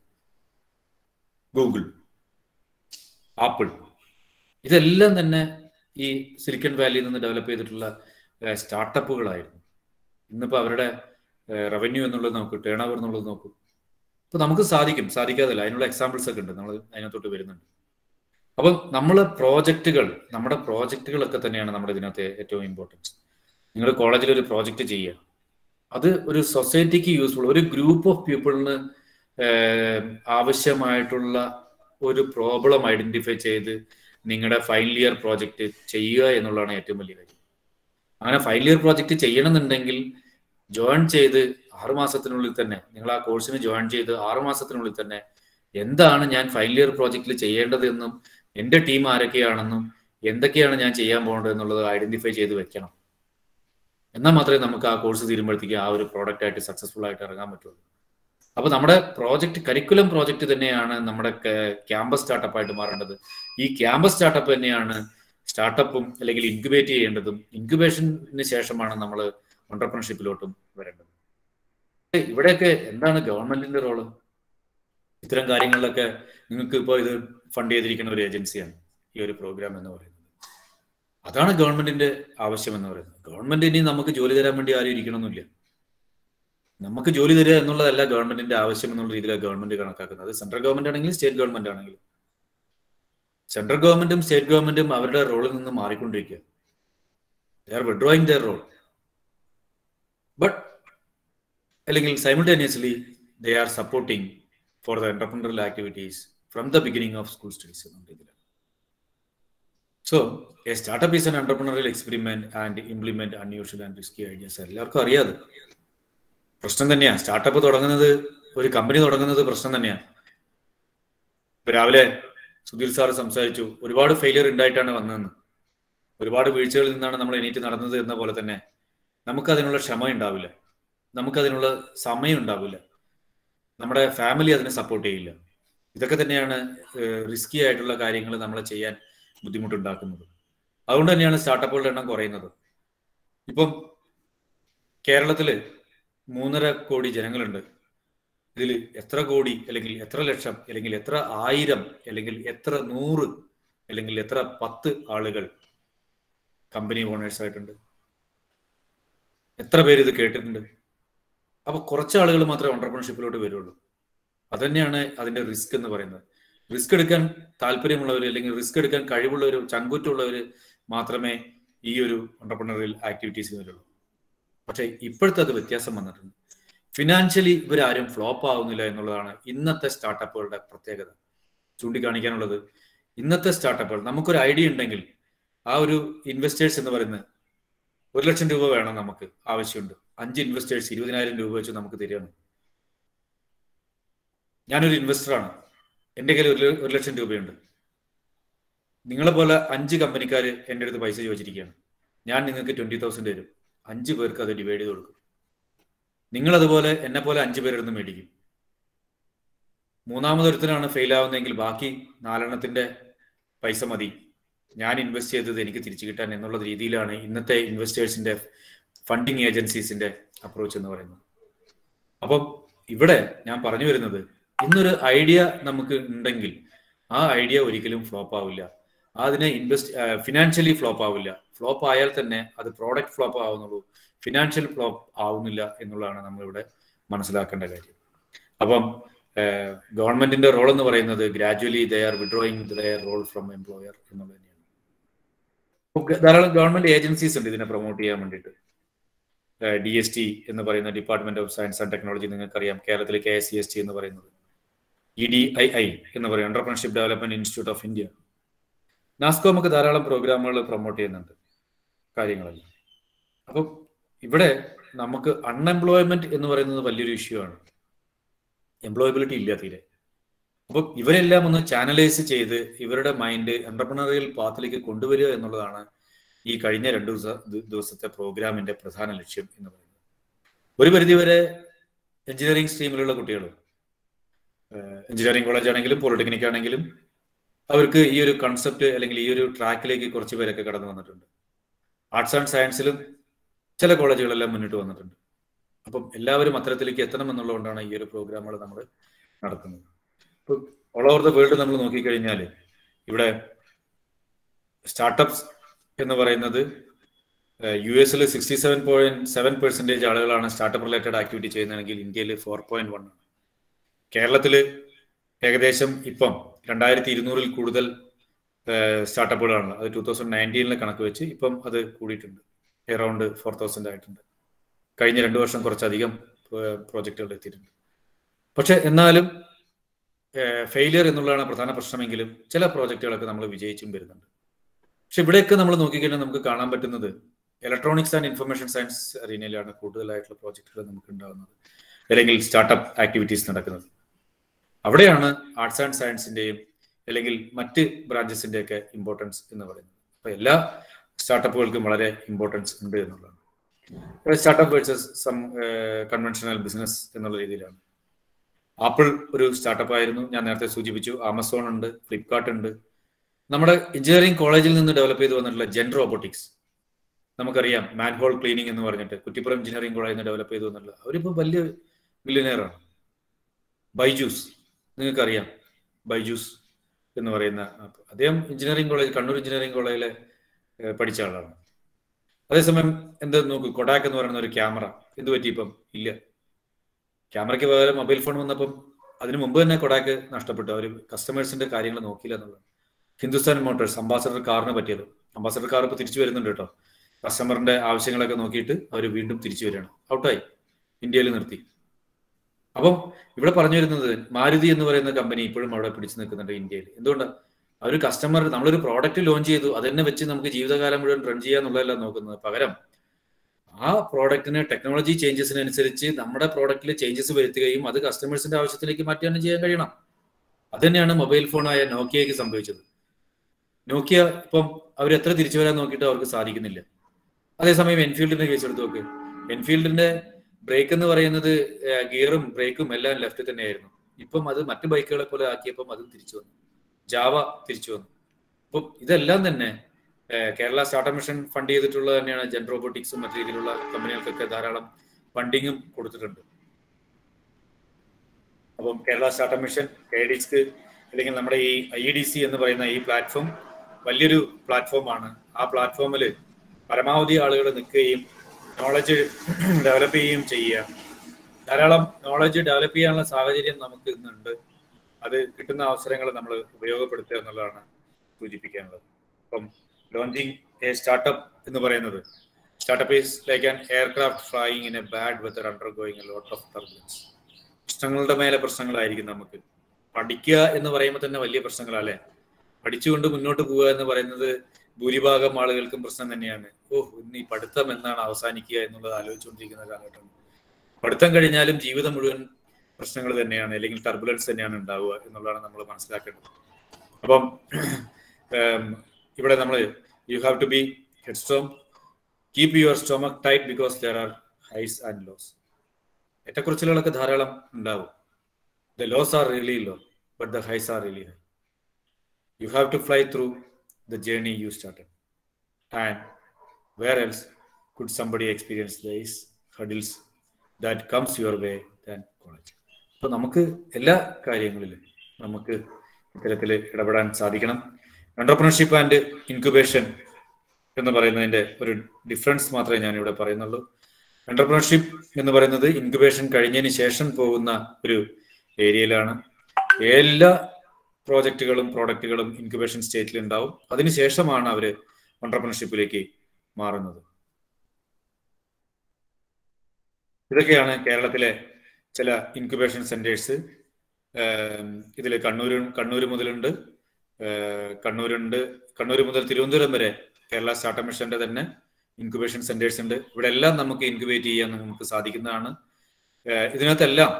Google, Apple, ഇതെല്ലാം തന്നെ ഈ സിലിക്കൺ വാലിയിൽ നിന്ന് ഡെവലപ്പ് ചെയ്തിട്ടുള്ള സ്റ്റാർട്ടപ്പുകളായിരുന്നു. ഇന്നിപ്പോൾ അവരുടെ റവന്യൂ എന്നുള്ളത് നോക്കൂ, ടേൺ ഓവർ എന്നുള്ളത് നോക്കൂ. ഇപ്പൊ നമുക്ക് സാധിക്കും, സാധിക്കാതല്ല, അതിനുള്ള എക്സാമ്പിൾസ് ഒക്കെ ഉണ്ട്, നമ്മൾ അതിനകത്തോട്ട് വരുന്നുണ്ട്. അപ്പം നമ്മളെ പ്രോജക്റ്റുകൾ, നമ്മുടെ പ്രോജക്റ്റുകളൊക്കെ തന്നെയാണ് നമ്മുടെ ഇതിനകത്ത് ഏറ്റവും ഇമ്പോർട്ടൻസ്. നിങ്ങൾ കോളേജിൽ ഒരു പ്രോജക്റ്റ് ചെയ്യുക, അത് ഒരു സൊസൈറ്റിക്ക് യൂസ്ഫുൾ, ഒരു ഗ്രൂപ്പ് ഓഫ് പീപ്പിളിന് ആവശ്യമായിട്ടുള്ള ഒരു പ്രോബ്ലം ഐഡന്റിഫൈ ചെയ്ത് നിങ്ങളുടെ ഫൈനൽ ഇയർ പ്രോജക്റ്റ് ചെയ്യുക എന്നുള്ളതാണ് ഏറ്റവും വലിയ കാര്യം. അങ്ങനെ ഫൈനൽ ഇയർ പ്രോജക്റ്റ് ചെയ്യണമെന്നുണ്ടെങ്കിൽ ജോയിൻ ചെയ്ത് ആറുമാസത്തിനുള്ളിൽ തന്നെ, നിങ്ങൾ ആ കോഴ്സിന് ജോയിൻ ചെയ്ത് ആറുമാസത്തിനുള്ളിൽ തന്നെ എന്താണ് ഞാൻ ഫൈനൽ ഇയർ പ്രോജക്റ്റിൽ ചെയ്യേണ്ടതെന്നും എൻ്റെ ടീം ആരൊക്കെയാണെന്നും എന്തൊക്കെയാണ് ഞാൻ ചെയ്യാൻ പോകുന്നത് എന്നുള്ളത് ഐഡന്റിഫൈ ചെയ്ത് വെക്കണം. എന്നാൽ മാത്രമേ നമുക്ക് ആ കോഴ്സ് തീരുമ്പോഴത്തേക്ക് ആ ഒരു പ്രോഡക്റ്റ് ആയിട്ട് സക്സസ്ഫുൾ ആയിട്ട് ഇറങ്ങാൻ പറ്റുള്ളൂ. അപ്പൊ നമ്മുടെ പ്രോജക്റ്റ്, കരിക്കുലം പ്രോജക്റ്റ് തന്നെയാണ് നമ്മുടെ ക്യാമ്പസ് സ്റ്റാർട്ടപ്പ് ആയിട്ട് മാറേണ്ടത്. ഈ ക്യാമ്പസ് സ്റ്റാർട്ടപ്പ് തന്നെയാണ് സ്റ്റാർട്ടപ്പും അല്ലെങ്കിൽ ഇൻക്യുബേറ്റ് ചെയ്യേണ്ടതും. ഇൻക്യുബേഷന് ശേഷമാണ് നമ്മൾ എന്റർപ്രണർഷിപ്പിലോട്ടും വരേണ്ടത്. ഇവിടെയൊക്കെ എന്താണ് ഗവൺമെന്റിന്റെ റോള്? ഇത്തരം കാര്യങ്ങളിലൊക്കെ നിങ്ങൾക്ക് ഇപ്പോൾ ഇത് ഫണ്ട് ചെയ്തിരിക്കുന്ന ഒരു ഏജൻസിയാണ് ഈ ഒരു പ്രോഗ്രാം എന്ന് പറയുന്നത്. അതാണ് ഗവൺമെന്റിന്റെ ആവശ്യം എന്ന് പറയുന്നത്. ഗവൺമെന്റ് ഇനി നമുക്ക് ജോലി തരാൻ വേണ്ടി ആരും ഇരിക്കണമെന്നില്ല. നമുക്ക് ജോലി തരിക എന്നുള്ളതല്ല ഗവൺമെന്റിന്റെ ആവശ്യം എന്നുള്ള രീതിയിലാണ് ഗവൺമെന്റ് കണക്കാക്കുന്നത്. സെൻട്രൽ ഗവൺമെന്റ് ആണെങ്കിലും സ്റ്റേറ്റ് ഗവൺമെന്റ് ആണെങ്കിലും. സെൻട്രൽ ഗവൺമെന്റും സ്റ്റേറ്റ് ഗവൺമെന്റും അവരുടെ റോളിൽ നിന്ന് മാറിക്കൊണ്ടിരിക്കുക. They are withdrawing their role, but അല്ലെങ്കിൽ simultaneously they are supporting for the entrepreneurial activities from the beginning of school studies എന്നുള്ള രീതിയിലാണ്. So a startup is an entrepreneurial experiment and implement unusual and risky ideas. എല്ലാവർക്കും അറിയാതെ പ്രശ്നം തന്നെയാണ്. സ്റ്റാർട്ടപ്പ് തുടങ്ങുന്നത്, ഒരു കമ്പനി തുടങ്ങുന്നത് പ്രശ്നം തന്നെയാണ്. ഇപ്പൊ രാവിലെ സുധീർ സാർ സംസാരിച്ചു, ഒരുപാട് ഫെയിലിയർ ഉണ്ടായിട്ടാണ് വന്നതെന്ന്, ഒരുപാട് വീഴ്ചകളിൽ നിന്നാണ് നമ്മൾ എണീറ്റ് നടന്നത് എന്ന പോലെ തന്നെ നമുക്കതിനുള്ള ക്ഷമ ഉണ്ടാവില്ല, നമുക്കതിനുള്ള സമയം ഉണ്ടാവില്ല, നമ്മുടെ ഫാമിലി അതിനെ സപ്പോർട്ട് ചെയ്യില്ല. ഇതൊക്കെ തന്നെയാണ് റിസ്കി ആയിട്ടുള്ള കാര്യങ്ങൾ നമ്മളെ ചെയ്യാൻ ബുദ്ധിമുട്ടുണ്ടാക്കുന്നത്. അതുകൊണ്ട് തന്നെയാണ് സ്റ്റാർട്ടപ്പുകളുടെ എണ്ണം കുറയുന്നത്. ഇപ്പം കേരളത്തില് മൂന്നര കോടി ജനങ്ങളുണ്ട്. ഇതിൽ എത്ര കോടി അല്ലെങ്കിൽ എത്ര ലക്ഷം അല്ലെങ്കിൽ എത്ര ആയിരം അല്ലെങ്കിൽ എത്ര നൂറ് അല്ലെങ്കിൽ എത്ര പത്ത് ആളുകൾ കമ്പനി ഓണേഴ്സ് ആയിട്ടുണ്ട്? എത്ര പേര് ഇത് കേട്ടിട്ടുണ്ട്? അപ്പോൾ കുറച്ച് ആളുകൾ മാത്രമേ ഓണ്ടർപ്രണർഷിപ്പിലോട്ട് വരുള്ളൂ. അതുതന്നെയാണ് അതിന്റെ റിസ്ക് എന്ന് പറയുന്നത്. റിസ്ക് എടുക്കാൻ താല്പര്യമുള്ളവർ അല്ലെങ്കിൽ റിസ്ക് എടുക്കാൻ കഴിവുള്ളവർ, ചങ്കൂറ്റുള്ളവർ മാത്രമേ ഈ ഒരു ഓണ്ടർപ്രണറിയൽ ആക്ടിവിറ്റീസ് വരുള്ളൂ. പക്ഷേ ഇപ്പോഴത്തെ അത് വ്യത്യാസം വന്നിട്ടുണ്ട്. ഫിനാൻഷ്യലി ഇവരാരും ഫ്ലോപ്പ് ആവുന്നില്ല എന്നുള്ളതാണ് ഇന്നത്തെ സ്റ്റാർട്ടപ്പുകളുടെ പ്രത്യേകത. ചൂണ്ടിക്കാണിക്കാനുള്ളത്, ഇന്നത്തെ സ്റ്റാർട്ടപ്പുകൾ നമുക്കൊരു ഐഡിയ ഉണ്ടെങ്കിൽ ആ ഒരു ഇൻവെസ്റ്റേഴ്സ് എന്ന് പറയുന്നത് ഒരു ലക്ഷം രൂപ വേണം, നമുക്ക് ആവശ്യമുണ്ട്. അഞ്ച് ഇൻവെസ്റ്റേഴ്സ് ഇരുപതിനായിരം രൂപ വെച്ച് നമുക്ക് തരികയാണ്. ഞാനൊരു ഇൻവെസ്റ്ററാണ്, എൻ്റെ കയ്യിൽ ഒരു ഒരു ലക്ഷം രൂപയുണ്ട്. നിങ്ങളെ പോലെ അഞ്ച് കമ്പനിക്കാർ എൻ്റെ അടുത്ത് പൈസ ചോദിച്ചിരിക്കുകയാണ്. ഞാൻ നിങ്ങൾക്ക് ട്വന്റി തൗസൻഡ് തരും. അഞ്ച് പേർക്ക് അത് ഡിവൈഡ് ചെയ്ത് കൊടുക്കും. നിങ്ങളതുപോലെ എന്നെ പോലെ അഞ്ച് പേരെടുത്ത് മേടിക്കും. മൂന്നാമതൊരുത്തനാണ് ഫെയിൽ ആവുന്നതെങ്കിൽ ബാക്കി നാലെണ്ണത്തിന്റെ പൈസ മതി ഞാൻ ഇൻവെസ്റ്റ് ചെയ്തത് എനിക്ക് തിരിച്ചു കിട്ടാൻ എന്നുള്ള രീതിയിലാണ് ഇന്നത്തെ ഇൻവെസ്റ്റേഴ്സിന്റെ ഫണ്ടിങ് ഏജൻസീസിന്റെ അപ്രോച്ച് എന്ന് പറയുന്നത്. അപ്പം ഇവിടെ ഞാൻ പറഞ്ഞു വരുന്നത്, ഇന്നൊരു ഐഡിയ നമുക്ക് ഉണ്ടെങ്കിൽ ആ ഐഡിയ ഒരിക്കലും ഫ്ലോപ്പ് ആവില്ല. അതിനെ ഇൻവെസ്റ്റ് ഫിനാൻഷ്യലി ഫ്ലോപ്പ് ആവില്ല. ഫ്ലോപ്പ് ആയാൽ തന്നെ അത് പ്രോഡക്റ്റ് ഫ്ലോപ്പ് ആവുന്നുള്ളൂ, ഫിനാൻഷ്യൽ ഫ്ലോപ്പ് ആവുന്നില്ല എന്നുള്ളതാണ് നമ്മളിവിടെ മനസ്സിലാക്കേണ്ട കാര്യം. അപ്പം ഗവൺമെന്റിന്റെ റോൾ എന്ന് പറയുന്നത് gradually they are withdrawing their role from employer എന്നുള്ളത് തന്നെയാണ്. ധാരാളം ഗവൺമെന്റ് ഏജൻസീസ് ഉണ്ട് ഇതിനെ പ്രൊമോട്ട് ചെയ്യാൻ വേണ്ടിയിട്ട്. ഡി എസ് ടി എന്ന് പറയുന്ന department of science and technology നിങ്ങൾക്കറിയാം. കേരളത്തിൽ K S C S T എന്ന് പറയുന്നത്, ഇ ഡി ഐ ഐ എന്ന് പറയും, entrepreneurship development institute of India. NASSCOM ഒക്കെ ധാരാളം പ്രോഗ്രാമുകൾ പ്രൊമോട്ട് ചെയ്യുന്നുണ്ട് കാര്യങ്ങളെല്ലാം. അപ്പം ഇവിടെ നമുക്ക് അൺഎംപ്ലോയ്മെന്റ് എന്ന് പറയുന്നത് വലിയൊരു ഇഷ്യൂ ആണ്. എംപ്ലോയബിലിറ്റി ഇല്ല തീരെ. അപ്പം ഇവരെല്ലാം ഒന്ന് ചാനലൈസ് ചെയ്ത് ഇവരുടെ മൈൻഡ് എന്റർപ്രണറിയൽ പാത്തിലേക്ക് കൊണ്ടുവരിക എന്നുള്ളതാണ് ഈ കഴിഞ്ഞ രണ്ടു ദിവസ ദിവസത്തെ പ്രോഗ്രാമിന്റെ പ്രധാന ലക്ഷ്യം എന്ന് പറയുന്നത്. ഒരു പരിധിവരെ എഞ്ചിനീയറിംഗ് സ്ട്രീമിലുള്ള കുട്ടികൾ, എഞ്ചിനീയറിംഗ് കോളേജ് ആണെങ്കിലും പോളിടെക്നിക് ആണെങ്കിലും, അവർക്ക് ഈ ഒരു കൺസെപ്റ്റ് അല്ലെങ്കിൽ ഈ ഒരു ട്രാക്കിലേക്ക് കുറച്ച് പേരൊക്കെ കടന്നു വന്നിട്ടുണ്ട്. ആർട്സ് ആൻഡ് സയൻസിലും ചില കോളേജുകളെല്ലാം മുന്നിട്ട് വന്നിട്ടുണ്ട്. അപ്പം എല്ലാവരും അത്തരത്തിലേക്ക് എത്തണം എന്നുള്ളതുകൊണ്ടാണ് ഈ ഒരു പ്രോഗ്രാമുകൾ നമ്മൾ നടത്തുന്നത്. ഇപ്പൊ ഓൾ ഓവർ ദ വേൾഡ് നമ്മൾ നോക്കിക്കഴിഞ്ഞാൽ ഇവിടെ സ്റ്റാർട്ടപ്സ് എന്ന് പറയുന്നത് യു എസിൽ sixty seven point seven percentage ആളുകളാണ് സ്റ്റാർട്ടപ്പ് റിലേറ്റഡ് ആക്ടിവിറ്റി ചെയ്യുന്നതെങ്കിൽ ഇന്ത്യയിൽ ഫോർ പോയിന്റ് വൺ ആണ്. കേരളത്തിൽ ഏകദേശം ഇപ്പം രണ്ടായിരത്തി ഇരുന്നൂറിൽ കൂടുതൽ സ്റ്റാർട്ടപ്പുകളാണ്. അത് ടൂ തൗസൻഡ് നയൻറ്റീനിലെ കണക്ക് വെച്ച് ഇപ്പം അത് കൂടിയിട്ടുണ്ട്, എറൗണ്ട് ഫോർ തൗസൻഡ് ആയിട്ടുണ്ട്. കഴിഞ്ഞ രണ്ടു വർഷം കുറച്ചധികം പ്രോജക്റ്റുകൾ എത്തിയിട്ടുണ്ട്. പക്ഷെ എന്നാലും ഫെയിലിയർ എന്നുള്ളതാണ് പ്രധാന പ്രശ്നമെങ്കിലും ചില പ്രോജക്റ്റുകളൊക്കെ നമ്മൾ വിജയിച്ചും വരുന്നുണ്ട്. പക്ഷെ ഇവിടെയൊക്കെ നമ്മൾ നോക്കിക്കഴിഞ്ഞാൽ നമുക്ക് കാണാൻ പറ്റുന്നത് ഇലക്ട്രോണിക്സ് ആൻഡ് ഇൻഫർമേഷൻ സയൻസ് അറീനയിലാണ് കൂടുതലായിട്ടുള്ള പ്രോജക്റ്റുകൾ നമുക്ക് ഉണ്ടാകുന്നത്, അല്ലെങ്കിൽ സ്റ്റാർട്ടപ്പ് ആക്ടിവിറ്റീസ് നടക്കുന്നത്. അവിടെയാണ് ആർട്സ് ആൻഡ് സയൻസിന്റെയും അല്ലെങ്കിൽ മറ്റ് ബ്രാഞ്ചസിന്റെ ഒക്കെ ഇമ്പോർട്ടൻസ് എന്ന് പറയുന്നത്. അപ്പൊ എല്ലാ സ്റ്റാർട്ടപ്പുകൾക്കും വളരെ ഇമ്പോർട്ടൻസ് ഉണ്ട് എന്നുള്ളതാണ്. Startup versus some conventional business എന്നുള്ള രീതിയിലാണ്. ആപ്പിൾ ഒരു സ്റ്റാർട്ടപ്പ് ആയിരുന്നു, ഞാൻ നേരത്തെ സൂചിപ്പിച്ചു. ആമസോൺ ഉണ്ട്, ഫ്ലിപ്കാർട്ട് ഉണ്ട്. നമ്മുടെ എഞ്ചിനീയറിംഗ് കോളേജിൽ നിന്ന് ഡെവലപ്പ് ചെയ്ത് വന്നിട്ടുള്ള ജെൻ റോബോട്ടിക്സ്, നമുക്കറിയാം. മാൻഹോൾ ക്ലീനിങ് എന്ന് പറഞ്ഞിട്ട് കുറ്റിപ്പുറം എഞ്ചിനീയറിംഗ് കോളേജിൽ നിന്ന് ഡെവലപ്പ് ചെയ്ത് വന്നിട്ടുള്ള അവരിപ്പോൾ വലിയ മില്യനെയറാണ്. ബൈജൂസ് നിങ്ങൾക്കറിയാം, ബൈജൂസ് എന്ന് പറയുന്ന അദ്ദേഹം എഞ്ചിനീയറിംഗ് കോളേജ്, കണ്ണൂർ എഞ്ചിനീയറിംഗ് കോളേജിലെ പഠിച്ച ആളാണ്. അതേസമയം എന്ത് നോക്കൂ, കൊഡാക്ക് എന്ന് പറയുന്ന ഒരു ക്യാമറ എന്ത് പറ്റി ഇപ്പം ഇല്ല. ക്യാമറയ്ക്ക് പകരം മൊബൈൽ ഫോൺ വന്നപ്പം അതിന് മുമ്പ് തന്നെ കൊഡാക്ക് നഷ്ടപ്പെട്ടു. അവർ കസ്റ്റമേഴ്സിന്റെ കാര്യങ്ങൾ നോക്കിയില്ല എന്നുള്ളത്. ഹിന്ദുസ്ഥാൻ മോട്ടോഴ്സ് അംബാസഡർ കാറിന് പറ്റിയത്, അംബാസഡർ കാർ ഇപ്പോൾ തിരിച്ചു വരുന്നുണ്ട് കേട്ടോ. കസ്റ്റമറിന്റെ ആവശ്യങ്ങളൊക്കെ നോക്കിയിട്ട് അവർ വീണ്ടും തിരിച്ചു വരികയാണ്. ഔട്ടായി, ഇന്ത്യയിൽ നിർത്തി. അപ്പം ഇവിടെ പറഞ്ഞു വരുന്നത് മാരുതി എന്ന് പറയുന്ന കമ്പനി ഇപ്പോഴും അവിടെ പിടിച്ചു നിൽക്കുന്നുണ്ട് ഇന്ത്യയിൽ. എന്തുകൊണ്ടാണ്? അവർ കസ്റ്റമർ, നമ്മളൊരു പ്രോഡക്റ്റ് ലോഞ്ച് ചെയ്തു, അതെന്നെ വെച്ച് നമുക്ക് ജീവിതകാലം മുഴുവൻ റൺ ചെയ്യാന്നുള്ളതല്ല നോക്കുന്നത്. പകരം ആ പ്രോഡക്റ്റിന് ടെക്നോളജി ചേഞ്ചസിനനുസരിച്ച് നമ്മുടെ പ്രോഡക്റ്റിൽ ചേഞ്ചസ് വരുത്തുകയും അത് കസ്റ്റമേഴ്സിന്റെ ആവശ്യത്തിലേക്ക് മാറ്റാനും ചെയ്യാൻ കഴിയണം. അത് തന്നെയാണ് മൊബൈൽ ഫോണായ നോക്കിയയ്ക്ക് സംഭവിച്ചത്. നോക്കിയ ഇപ്പം അവർ എത്ര തിരിച്ചു വരാൻ നോക്കിയിട്ട് അവർക്ക് സാധിക്കുന്നില്ല. അതേസമയം എൻഫീൽഡിന്റെ കേസ് എടുത്ത് നോക്ക്. എൻഫീൽഡിന്റെ ബ്രേക്ക് എന്ന് പറയുന്നത് ഗിയറും ബ്രേക്കും എല്ലാം ലെഫ്റ്റ് തന്നെയായിരുന്നു. ഇപ്പം അത് മറ്റു ബൈക്കുകളെ പോലെ ആക്കിയപ്പം അതും തിരിച്ചു വന്നു. ജാവ തിരിച്ചു വന്നു. അപ്പം ഇതെല്ലാം തന്നെ കേരള സ്റ്റാർട്ടപ്പ് മിഷൻ ഫണ്ട് ചെയ്തിട്ടുള്ളത് തന്നെയാണ്. ജെൻ റോബോട്ടിക്സും മറ്റു രീതിയിലുള്ള കമ്പനികൾക്കൊക്കെ ധാരാളം ഫണ്ടിങ്ങും കൊടുത്തിട്ടുണ്ട്. അപ്പം Kerala startup mission, K DISC അല്ലെങ്കിൽ നമ്മുടെ ഈ ഐ ഡി സി എന്ന് പറയുന്ന ഈ പ്ലാറ്റ്ഫോം വലിയൊരു പ്ലാറ്റ്ഫോമാണ്. ആ പ്ലാറ്റ്ഫോമിൽ പരമാവധി ആളുകൾ നിൽക്കുകയും നോളജ് ഡെവലപ്പ് ചെയ്യുകയും ചെയ്യുക. ധാരാളം നോളജ് ഡെവലപ്പ് ചെയ്യാനുള്ള സാഹചര്യം നമുക്ക് ഇന്നുണ്ട്. അത് കിട്ടുന്ന അവസരങ്ങൾ നമ്മൾ ഉപയോഗപ്പെടുത്തുക എന്നുള്ളതാണ് സൂചിപ്പിക്കാനുള്ളത്. ഇപ്പം ലോഞ്ചിങ് എ സ്റ്റാർട്ടപ്പ് എന്ന് പറയുന്നത്, startup is like an aircraft flying in a bad weather undergoing a lot of turbulence. പ്രശ്നങ്ങളുടെ മേലെ പ്രശ്നങ്ങളായിരിക്കും നമുക്ക്. പഠിക്കുക എന്ന് പറയുമ്പോൾ തന്നെ വലിയ പ്രശ്നങ്ങളല്ലേ. പഠിച്ചുകൊണ്ട് മുന്നോട്ട് പോവുക എന്ന് പറയുന്നത് ഭൂരിഭാഗം ആളുകൾക്കും പ്രശ്നം തന്നെയാണ്. ഓഹ്, ഇന്ന് ഈ പഠിത്തം എന്നാണ് അവസാനിക്കുക എന്നുള്ളത് ആലോചിച്ചുകൊണ്ടിരിക്കുന്ന കാലഘട്ടം. പഠിത്തം കഴിഞ്ഞാലും ജീവിതം മുഴുവൻ പ്രശ്നങ്ങൾ തന്നെയാണ്, അല്ലെങ്കിൽ ടർബുലൻസ് തന്നെയാണ് ഉണ്ടാവുക എന്നുള്ളതാണ് നമ്മൾ മനസ്സിലാക്കേണ്ടത്. അപ്പം ഇവിടെ നമ്മൾ you have to be head strong, keep your stomach tight because there are highs and lows. ഏറ്റക്കുറച്ചിലുകളൊക്കെ ധാരാളം ഉണ്ടാവും. The lows are really low, but the highs are really high. You have to fly through the journey you started. And where else could somebody experience these hurdles that comes your way than college. അപ്പോൾ നമുക്ക് എല്ലാ കാര്യങ്ങളിലും നമുക്ക് ഇത്തരത്തിൽ ഇടപെടാൻ സാധിക്കണം. എന്റർപ്രണർഷിപ്പ് ആൻഡ് ഇൻക്യുബേഷൻ എന്ന് പറയുന്നതിൻ്റെ ഒരു ഡിഫറൻസ് മാത്രമേ ഞാനിവിടെ പറയുന്നുള്ളൂ. എന്റർപ്രണർഷിപ്പ് എന്ന് പറയുന്നത് ഇൻക്യുബേഷൻ കഴിഞ്ഞതിന് ശേഷം പോകുന്ന ഒരു ഏരിയയിലാണ്. എല്ലാ പ്രോജക്റ്റുകളും പ്രോഡക്റ്റുകളും ഇൻക്യുബേഷൻ സ്റ്റേറ്റിൽ ഉണ്ടാവും. അതിനുശേഷമാണ് അവർ എന്റർപ്രണർഷിപ്പിലേക്ക് മാറുന്നത്. ഇതൊക്കെയാണ് കേരളത്തിലെ ചില ഇൻക്യുബേഷൻ സെന്റേഴ്സ്. ഇതിൽ കണ്ണൂർ കണ്ണൂർ മുതലുണ്ട്, കണ്ണൂരുണ്ട് കണ്ണൂർ മുതൽ തിരുവനന്തപുരം വരെ കേരള സ്റ്റാർട്ടപ്പ് മിഷന്റെ തന്നെ ഇൻക്യുബേഷൻ സെന്റേഴ്സ് ഉണ്ട്. ഇവിടെ എല്ലാം നമുക്ക് ഇൻക്യുബേറ്റ് ചെയ്യാൻ നമുക്ക് സാധിക്കുന്നതാണ്. ഇതിനകത്തെല്ലാം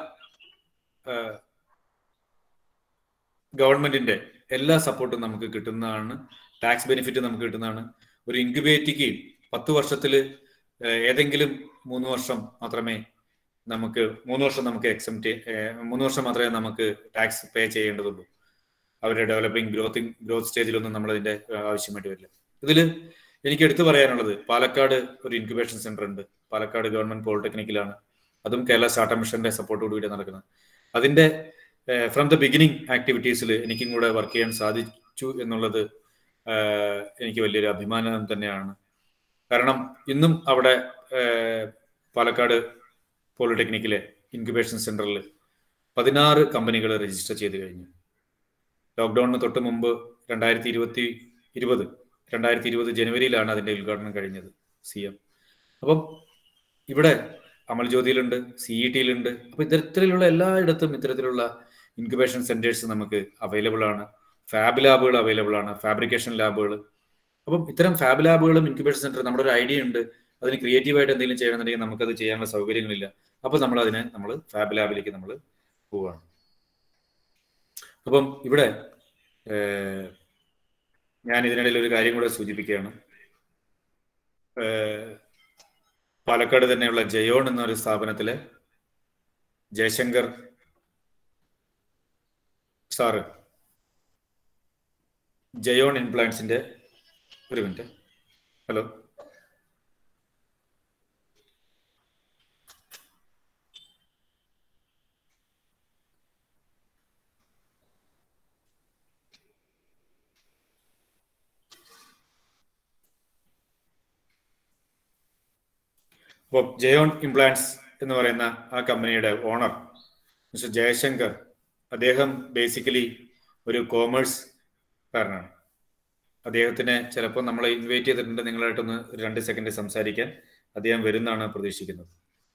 ഗവൺമെന്റിന്റെ എല്ലാ സപ്പോർട്ടും നമുക്ക് കിട്ടുന്നതാണ്. ടാക്സ് ബെനിഫിറ്റ് നമുക്ക് കിട്ടുന്നതാണ്. ഒരു ഇൻക്യുബേറ്റിക്ക് പത്ത് വർഷത്തിൽ ഏതെങ്കിലും മൂന്ന് വർഷം മാത്രമേ നമുക്ക് മൂന്ന് വർഷം നമുക്ക് എക്സംപ്റ്റ് മൂന്ന് വർഷം മാത്രമേ നമുക്ക് ടാക്സ് പേ ചെയ്യേണ്ടതുള്ളൂ. അവരുടെ ഡെവലപ്പിംഗ് ഗ്രോത്തിങ് ഗ്രോത്ത് സ്റ്റേജിലൊന്നും നമ്മളതിന്റെ ആവശ്യമായിട്ട് വരില്ല. ഇതിൽ എനിക്ക് എടുത്തു പറയാനുള്ളത്, പാലക്കാട് ഒരു ഇൻക്യുബേഷൻ സെന്റർ ഉണ്ട്. പാലക്കാട് ഗവൺമെന്റ് പോളിടെക്നിക്കിലാണ്. അതും കേരള സ്റ്റാർട്ടപ്പ് മിഷന്റെ സപ്പോർട്ടോടുകൂടി നടക്കുന്നത്. അതിന്റെ ഫ്രം ദ ബിഗിനിങ് ആക്ടിവിറ്റീസിൽ എനിക്കും കൂടെ വർക്ക് ചെയ്യാൻ സാധിച്ചു എന്നുള്ളത് എനിക്ക് വലിയൊരു അഭിമാനം തന്നെയാണ്. കാരണം ഇന്നും അവിടെ പാലക്കാട് പോളിടെക്നിക്കിലെ ഇൻക്യുബേഷൻ സെന്ററിൽ പതിനാറ് കമ്പനികൾ രജിസ്റ്റർ ചെയ്ത് കഴിഞ്ഞു. ലോക്ക്ഡൌണിന് തൊട്ട് മുമ്പ് രണ്ടായിരത്തി ഇരുപത്തി ഇരുപത് രണ്ടായിരത്തി ഇരുപത് ജനുവരിയിലാണ് അതിന്റെ ഉദ്ഘാടനം കഴിഞ്ഞത്, സി എം. അപ്പം ഇവിടെ അമൽ ജ്യോതിയിലുണ്ട്, സി ഇ ടിയിലുണ്ട്. അപ്പൊ ഇത്തരത്തിലുള്ള എല്ലായിടത്തും ഇത്തരത്തിലുള്ള ഇൻക്യുബേഷൻ സെന്റേഴ്സ് നമുക്ക് അവൈലബിൾ ആണ്. ഫാബ് ലാബുകൾ അവൈലബിൾ ആണ്, ഫാബ്രിക്കേഷൻ ലാബുകൾ. അപ്പം ഇത്തരം ഫാബ് ലാബുകളും ഇൻക്യുബേഷൻ സെന്റർ, നമ്മുടെ ഒരു ഐഡിയ ഉണ്ട്, അതിന് ക്രിയേറ്റീവായിട്ട് എന്തെങ്കിലും ചെയ്യണമെന്നുണ്ടെങ്കിൽ നമുക്കത് ചെയ്യാനുള്ള സൗകര്യങ്ങളില്ല. അപ്പൊ നമ്മൾ അതിനെ നമ്മൾ ഫാബ് ലാബിലേക്ക് നമ്മൾ പോവുകയാണ്. അപ്പം ഇവിടെ ഞാൻ ഇതിനിടയിൽ ഒരു കാര്യം കൂടെ സൂചിപ്പിക്കുകയാണ്. പാലക്കാട് തന്നെയുള്ള ജയോൺ എന്നൊരു സ്ഥാപനത്തിലെ ജയശങ്കർ സാറ്, ജയോൺ ഇംപ്ലാന്റ്സിന്റെ ഒരു മിനിറ്റ്. ഹലോ, അപ്പോൾ ജയോൺ ഇംപ്ലാന്റ്സ് എന്ന് പറയുന്ന ആ കമ്പനിയുടെ ഓണർ മിസ്റ്റർ ജയശങ്കർ, അദ്ദേഹം ബേസിക്കലി ഒരു കോമേഴ്സ് കാരനാണ്. അദ്ദേഹത്തിനെ ചിലപ്പോൾ നമ്മൾ ഇൻവൈറ്റ് ചെയ്തിട്ടുണ്ട് നിങ്ങളായിട്ടൊന്ന് രണ്ട് സെക്കൻഡ് സംസാരിക്കാൻ. അദ്ദേഹം വരുന്നാണ് പ്രതീക്ഷിക്കുന്നത്.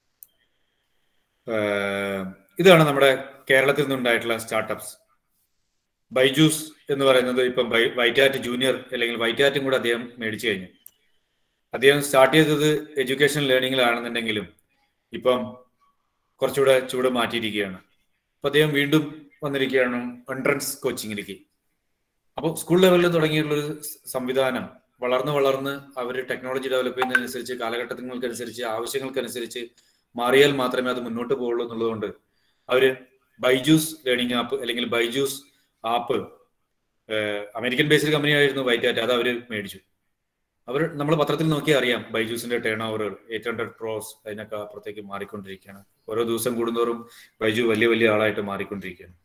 ഇതാണ് നമ്മുടെ കേരളത്തിൽ നിന്നുണ്ടായിട്ടുള്ള സ്റ്റാർട്ടപ്സ്. ബൈജൂസ് എന്ന് പറയുന്നത് ഇപ്പം വൈറ്റാറ്റ് ജൂനിയർ അല്ലെങ്കിൽ വൈറ്റാറ്റും കൂടെ അദ്ദേഹം മേടിച്ചു കഴിഞ്ഞു. അദ്ദേഹം സ്റ്റാർട്ട് ചെയ്തത് എഡ്യൂക്കേഷൻ ലേണിങ്ങിലാണെന്നുണ്ടെങ്കിലും ഇപ്പം കുറച്ചുകൂടെ ചൂട് മാറ്റിയിരിക്കുകയാണ്. അപ്പൊ അദ്ദേഹം വീണ്ടും വന്നിരിക്കുകയാണ് എൻട്രൻസ് കോച്ചിങ്ങിലേക്ക്. അപ്പോൾ സ്കൂൾ ലെവലിൽ തുടങ്ങിയിട്ടുള്ളൊരു സംവിധാനം വളർന്ന് വളർന്ന് അവർ ടെക്നോളജി ഡെവലപ്പ് ചെയ്യുന്നതിനനുസരിച്ച് കാലഘട്ടങ്ങൾക്കനുസരിച്ച് ആവശ്യങ്ങൾക്കനുസരിച്ച് മാറിയാൽ മാത്രമേ അത് മുന്നോട്ട് പോകുള്ളൂ എന്നുള്ളതുകൊണ്ട് അവർ ബൈജൂസ് ലേണിംഗ് ആപ്പ് അല്ലെങ്കിൽ ബൈജൂസ് ആപ്പ്, അമേരിക്കൻ ബേസ്ഡ് കമ്പനിയായിരുന്നു വൈറ്റാറ്റ്, അത് അവർ മേടിച്ചു. അവർ നമ്മൾ പത്രത്തിൽ നോക്കിയാൽ അറിയാം ബൈജൂസിന്റെ ടേൺ ഓവറുകൾ എയ്റ്റ് ഹൺഡ്രഡ് ക്രോസ് അതിനൊക്കെ അപ്പുറത്തേക്ക് മാറിക്കൊണ്ടിരിക്കുകയാണ്. ഓരോ ദിവസം കൂടുന്തോറും ബൈജു വലിയ വലിയ ആളായിട്ട് മാറിക്കൊണ്ടിരിക്കുകയാണ്.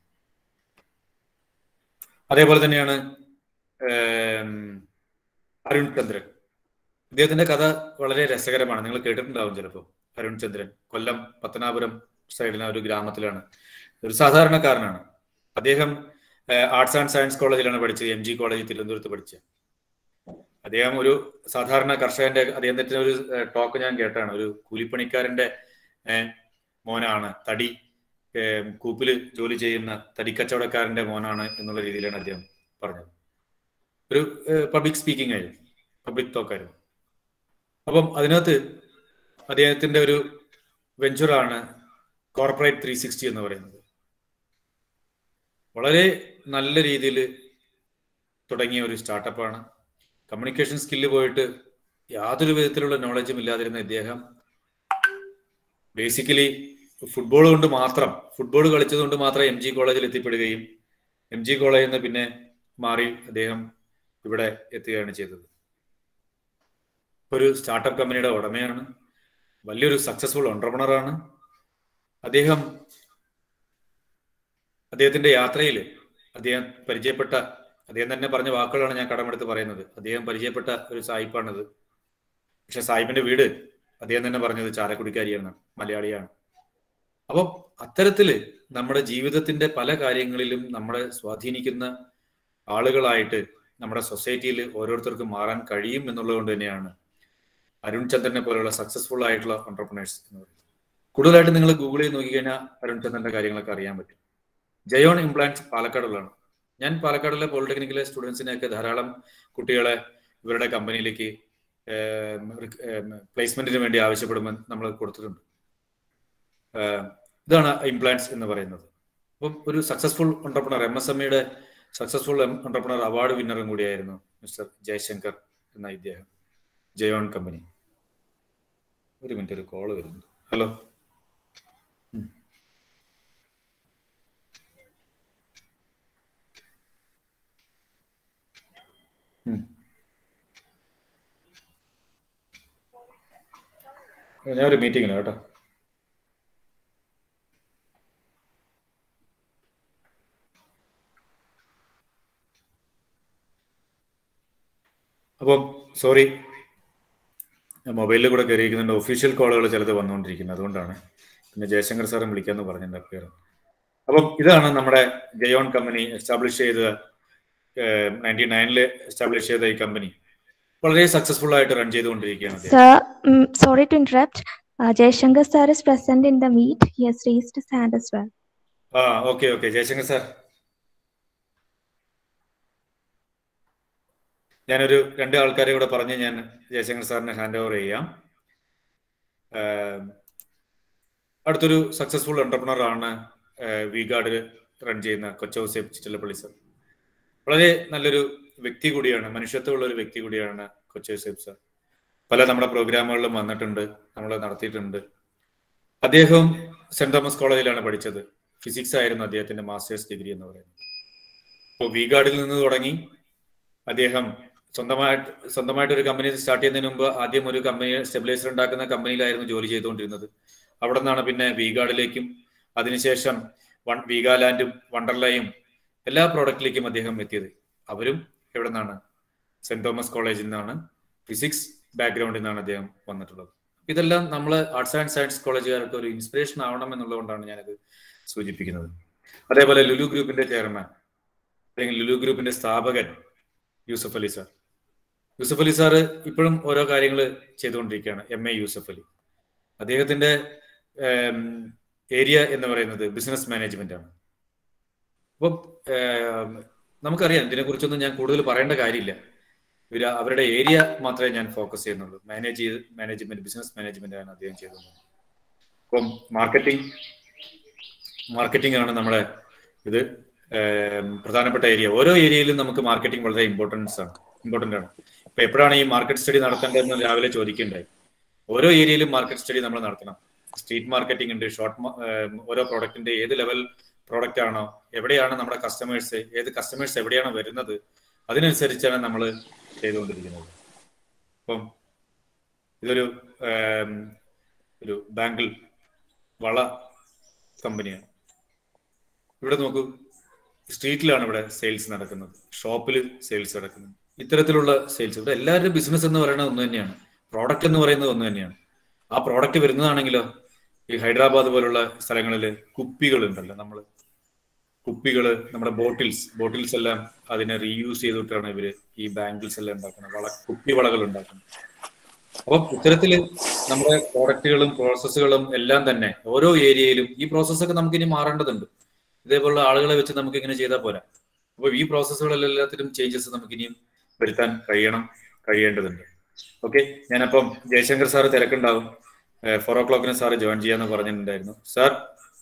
അതേപോലെ തന്നെയാണ് അരുൺ ചന്ദ്രൻ. ഇദ്ദേഹത്തിന്റെ കഥ വളരെ രസകരമാണ്. നിങ്ങൾ കേട്ടിട്ടുണ്ടാവും ചിലപ്പോൾ. അരുൺ ചന്ദ്രൻ കൊല്ലം പത്തനാപുരം സൈഡിലെ ഒരു ഗ്രാമത്തിലാണ്, ഒരു സാധാരണക്കാരനാണ്. അദ്ദേഹം ആർട്സ് ആൻഡ് സയൻസ് കോളേജിലാണ് പഠിച്ചത്, എം ജി കോളേജ് തിരുവനന്തപുരത്ത് പഠിച്ചത്. അദ്ദേഹം ഒരു സാധാരണ കർഷകന്റെ, അദ്ദേഹത്തിന്റെ ഒരു ടോക്ക് ഞാൻ കേട്ടാണ്, ഒരു കൂലിപ്പണിക്കാരന്റെ മോനാണ്, തടി കൂപ്പില് ജോലി ചെയ്യുന്ന തടിക്കച്ചവടക്കാരന്റെ മോനാണ് എന്നുള്ള രീതിയിലാണ് അദ്ദേഹം പറഞ്ഞത്. ഒരു പബ്ലിക് സ്പീക്കിംഗ് ആയിരുന്നു, പബ്ലിക് ടോക്കായിരുന്നു. അപ്പം അതിനകത്ത് അദ്ദേഹത്തിന്റെ ഒരു വെഞ്ചറാണ് കോർപ്പറേറ്റ് ത്രീ സിക്സ്റ്റി എന്ന് പറയുന്നത്. വളരെ നല്ല രീതിയിൽ തുടങ്ങിയ ഒരു സ്റ്റാർട്ടപ്പാണ്. കമ്മ്യൂണിക്കേഷൻ സ്കില്ല് പോയിട്ട് യാതൊരു വിധത്തിലുള്ള നോളജും ഇല്ലാതിരുന്ന ഇദ്ദേഹം ബേസിക്കലി ഫുട്ബോൾ കൊണ്ട് മാത്രം ഫുട്ബോൾ കളിച്ചത് കൊണ്ട് മാത്രം എം ജി കോളേജിൽ എത്തിപ്പെടുകയും എം ജി കോളേജിൽ നിന്ന് പിന്നെ മാറി അദ്ദേഹം ഇവിടെ എത്തുകയാണ് ചെയ്തത്. ഒരു സ്റ്റാർട്ടപ്പ് കമ്പനിയുടെ ഉടമയാണ്, വലിയൊരു സക്സസ്ഫുൾ എന്റർപ്രണറാണ്. അദ്ദേഹം അദ്ദേഹത്തിന്റെ യാത്രയിൽ അദ്ദേഹം പരിചയപ്പെട്ട, അദ്ദേഹം തന്നെ പറഞ്ഞ വാക്കുകളാണ് ഞാൻ കടമെടുത്ത് പറയുന്നത്. അദ്ദേഹം പരിചയപ്പെട്ട ഒരു സായിപ്പാണിത്. പക്ഷെ സായിപ്പിന്റെ വീട് അദ്ദേഹം തന്നെ പറഞ്ഞത് ചാലക്കുടിക്കാരിയാണ്, മലയാളിയാണ്. അപ്പം അത്തരത്തില് നമ്മുടെ ജീവിതത്തിന്റെ പല കാര്യങ്ങളിലും നമ്മളെ സ്വാധീനിക്കുന്ന ആളുകളായിട്ട് നമ്മുടെ സൊസൈറ്റിയിൽ ഓരോരുത്തർക്കും മാറാൻ കഴിയും എന്നുള്ളത് കൊണ്ട് തന്നെയാണ് അരുൺ ചന്ദ്രനെ പോലെയുള്ള സക്സസ്ഫുൾ ആയിട്ടുള്ള എന്റർപ്രണേഴ്സ് എന്ന് പറയുന്നത്. കൂടുതലായിട്ട് നിങ്ങൾ ഗൂഗിൾ ചെയ്ത് നോക്കിക്കഴിഞ്ഞാൽ അരുൺ ചന്ദ്രന്റെ കാര്യങ്ങളൊക്കെ അറിയാൻ പറ്റും. ജയോൺ ഇംപ്ലാന്റ്സ് പാലക്കാടുള്ളതാണ്. ഞാൻ പാലക്കാടിലെ പോളിടെക്നിക്കിലെ സ്റ്റുഡൻസിനെയൊക്കെ ധാരാളം കുട്ടികളെ ഇവരുടെ കമ്പനിയിലേക്ക് പ്ലേസ്മെന്റിന് വേണ്ടി ആവശ്യപ്പെടുമ്പോൾ നമ്മൾ കൊടുത്തിട്ടുണ്ട്. ഇതാണ് ഇംപ്ലാന്റ്സ് എന്ന് പറയുന്നത്. അപ്പം ഒരു successful entrepreneur, M S M ഇയുടെ സക്സസ്ഫുൾ എന്റർപ്രണർ അവാർഡ് വിന്നറും കൂടിയായിരുന്നു മിസ്റ്റർ ജയശങ്കർ എന്ന ഇദ്ദേഹം. ജയോൺ കമ്പനി. ഒരു മിനിറ്റ്, ഒരു കോള് വരുന്നു. ഹലോ. ഞാൻ ഒരു മീറ്റിംഗിലാണ് കേട്ടോ. അപ്പം സോറി, മൊബൈലിൽ കൂടെ കയറിയിരിക്കുന്നുണ്ട്. ഒഫീഷ്യൽ കോളുകൾ ചിലത് വന്നുകൊണ്ടിരിക്കുന്നത്, അതുകൊണ്ടാണ്. പിന്നെ ജയശങ്കർ സാറും വിളിക്കാമെന്ന് പറഞ്ഞിട്ടുണ്ട് പേര്. അപ്പം ഇതാണ് നമ്മുടെ ജയോൺ കമ്പനി എസ്റ്റാബ്ലിഷ് ചെയ്ത, നയൻറ്റി നയനില് എസ്റ്റാബ്ലിഷ് ചെയ്ത ഈ കമ്പനി വളരെ സക്സസ്ഫുൾ ആയിട്ട് റൺ ചെയ്തുകൊണ്ടിരിക്കുകയാണ്. Sir, um, sorry to interrupt. Uh, Jayashankar sir is present in the meet. He has raised his hand as well. ആ ഓക്കെ ഓക്കെ ജയശങ്കർ സാർ, ഞാനൊരു രണ്ട് ആൾക്കാരെ കൂടെ പറഞ്ഞ് ഞാൻ ജയശങ്കർ സാറിനെ ഹാൻഡ് ഓവർ ചെയ്യാം. അടുത്തൊരു സക്സസ്ഫുൾ എന്റർപ്രണർ ആണ് വി ഗാർഡ് റൺ ചെയ്യുന്ന കൊച്ചൗസേപ്പ് ചിറ്റലപ്പള്ളി സാർ. വളരെ നല്ലൊരു വ്യക്തി കൂടിയാണ്, മനുഷ്യത്വമുള്ള ഒരു വ്യക്തി കൂടിയാണ് കൊച്ചൗസേപ്പ് സാർ. പല നമ്മുടെ പ്രോഗ്രാമുകളിലും വന്നിട്ടുണ്ട്, നമ്മൾ നടത്തിയിട്ടുണ്ട്. അദ്ദേഹം സെന്റ് തോമസ് കോളേജിലാണ് പഠിച്ചത്. ഫിസിക്സ് ആയിരുന്നു അദ്ദേഹത്തിന്റെ മാസ്റ്റേഴ്സ് ഡിഗ്രി എന്ന് പറയുന്നത്. അപ്പോൾ വി ഗാർഡിൽ നിന്ന് തുടങ്ങി അദ്ദേഹം സ്വന്തമായിട്ട് സ്വന്തമായിട്ട് ഒരു കമ്പനി സ്റ്റാർട്ട് ചെയ്യുന്നതിന് മുമ്പ് ആദ്യം ഒരു കമ്പനി സ്റ്റെബിലൈസർ ഉണ്ടാക്കുന്ന കമ്പനിയിലായിരുന്നു ജോലി ചെയ്തുകൊണ്ടിരുന്നത്. അവിടെ നിന്നാണ് പിന്നെ വി ഗാർഡിലേക്കും അതിനുശേഷം വൺ വീഗാലാൻഡും വണ്ടർലയും എല്ലാ പ്രോഡക്റ്റിലേക്കും അദ്ദേഹം എത്തിയത്. അവരും എവിടെ നിന്നാണ്? സെന്റ് തോമസ് കോളേജിൽ നിന്നാണ്, ഫിസിക്സ് ബാക്ക്ഗ്രൗണ്ടിൽ നിന്നാണ് അദ്ദേഹം വന്നിട്ടുള്ളത്. ഇതെല്ലാം നമ്മൾ ആർട്സ് ആൻഡ് സയൻസ് കോളേജുകാർക്ക് ഒരു ഇൻസ്പിറേഷൻ ആവണം എന്നുള്ളതുകൊണ്ടാണ് ഞാനത് സൂചിപ്പിക്കുന്നത്. അതേപോലെ ലുലു ഗ്രൂപ്പിന്റെ ചെയർമാൻ അല്ലെങ്കിൽ ലുലു ഗ്രൂപ്പിന്റെ സ്ഥാപകൻ യൂസഫ് അലി സാർ. യൂസഫ് അലി സാറ് ഇപ്പോഴും ഓരോ കാര്യങ്ങൾ ചെയ്തുകൊണ്ടിരിക്കുകയാണ്. M A Yusuff Ali. അദ്ദേഹത്തിന്റെ ഏരിയ എന്ന് പറയുന്നത് ബിസിനസ് മാനേജ്മെന്റ് ആണ്. അപ്പം നമുക്കറിയാം, ഇതിനെക്കുറിച്ചൊന്നും ഞാൻ കൂടുതൽ പറയേണ്ട കാര്യമില്ല. ഇവർ അവരുടെ ഏരിയ മാത്രമേ ഞാൻ ഫോക്കസ് ചെയ്യുന്നുള്ളൂ. മാനേജ് ചെയ്ത് മാനേജ്മെന്റ്, ബിസിനസ് മാനേജ്മെന്റ് ആണ് അദ്ദേഹം ചെയ്തത്. അപ്പം മാർക്കറ്റിംഗ് മാർക്കറ്റിംഗ് ആണ് നമ്മുടെ ഇത് പ്രധാനപ്പെട്ട ഏരിയ. ഓരോ ഏരിയയിലും നമുക്ക് മാർക്കറ്റിംഗ് വളരെ ഇമ്പോർട്ടൻസ് ആണ് ഇമ്പോർട്ടൻ്റ് ആണ്. ഇപ്പൊ എപ്പോഴാണ് ഈ മാർക്കറ്റ് സ്റ്റഡി നടത്തേണ്ടതെന്ന് രാവിലെ ചോദിക്കേണ്ടായി. ഓരോ ഏരിയയിലും മാർക്കറ്റ് സ്റ്റഡി നമ്മൾ നടത്തണം. സ്ട്രീറ്റ് മാർക്കറ്റിംഗ് ഉണ്ട്, ഷോർട്ട് ഓരോ പ്രോഡക്റ്റിന്റെ ഏത് ലെവൽ പ്രോഡക്റ്റ് ആണോ, എവിടെയാണ് നമ്മുടെ കസ്റ്റമേഴ്സ്, ഏത് കസ്റ്റമേഴ്സ് എവിടെയാണ് വരുന്നത്, അതിനനുസരിച്ചാണ് നമ്മൾ ചെയ്തുകൊണ്ടിരിക്കുന്നത്. അപ്പം ഇതൊരു ഒരു ബാങ്കിൾ വള കമ്പനിയാണ്. ഇവിടെ നോക്കൂ, സ്ട്രീറ്റിലാണ് ഇവിടെ സെയിൽസ് നടക്കുന്നത്, ഷോപ്പിൽ സെയിൽസ് നടക്കുന്നത്. ഇത്തരത്തിലുള്ള സെയിൽസ്. ഇവിടെ എല്ലാവരുടെയും ബിസിനസ് എന്ന് പറയുന്നത് ഒന്ന് തന്നെയാണ്, പ്രോഡക്റ്റ് എന്ന് പറയുന്നത് ഒന്ന് തന്നെയാണ്. ആ പ്രോഡക്റ്റ് വരുന്നതാണെങ്കിലോ ഈ ഹൈദരാബാദ് പോലുള്ള സ്ഥലങ്ങളിൽ കുപ്പികൾ ഉണ്ടല്ലോ, നമ്മൾ കുപ്പികള്, നമ്മുടെ ബോട്ടിൽസ് ബോട്ടിൽസ് എല്ലാം അതിനെ റീയൂസ് ചെയ്തിട്ടാണ് ഇവര് ഈ ബാംഗിൾസ് എല്ലാം ഉണ്ടാക്കുന്നത്, വള കുപ്പി വളകൾ ഉണ്ടാക്കുന്നത്. അപ്പം ഇത്തരത്തില് നമ്മുടെ പ്രോഡക്റ്റുകളും പ്രോസസ്സുകളും എല്ലാം തന്നെ ഓരോ ഏരിയയിലും ഈ പ്രോസസ്സൊക്കെ നമുക്ക് ഇനി മാറേണ്ടതുണ്ട്. ഇതേപോലുള്ള ആളുകളെ വെച്ച് നമുക്ക് ഇങ്ങനെ ചെയ്താൽ പോരാ. അപ്പൊ ഈ പ്രോസസ്സുകളെല്ലാത്തിലും ചേഞ്ചസ് നമുക്ക് ഇനിയും വരുത്താൻ കഴിയണം കഴിയേണ്ടതുണ്ട്. ഓക്കെ, ഞാനപ്പം ജയശങ്കർ സാറ് തിരക്കുണ്ടാവും, ഫോർ ഓ ക്ലോക്കിന് സാറ് ജോയിൻ ചെയ്യാന്ന് പറഞ്ഞിട്ടുണ്ടായിരുന്നു. Sir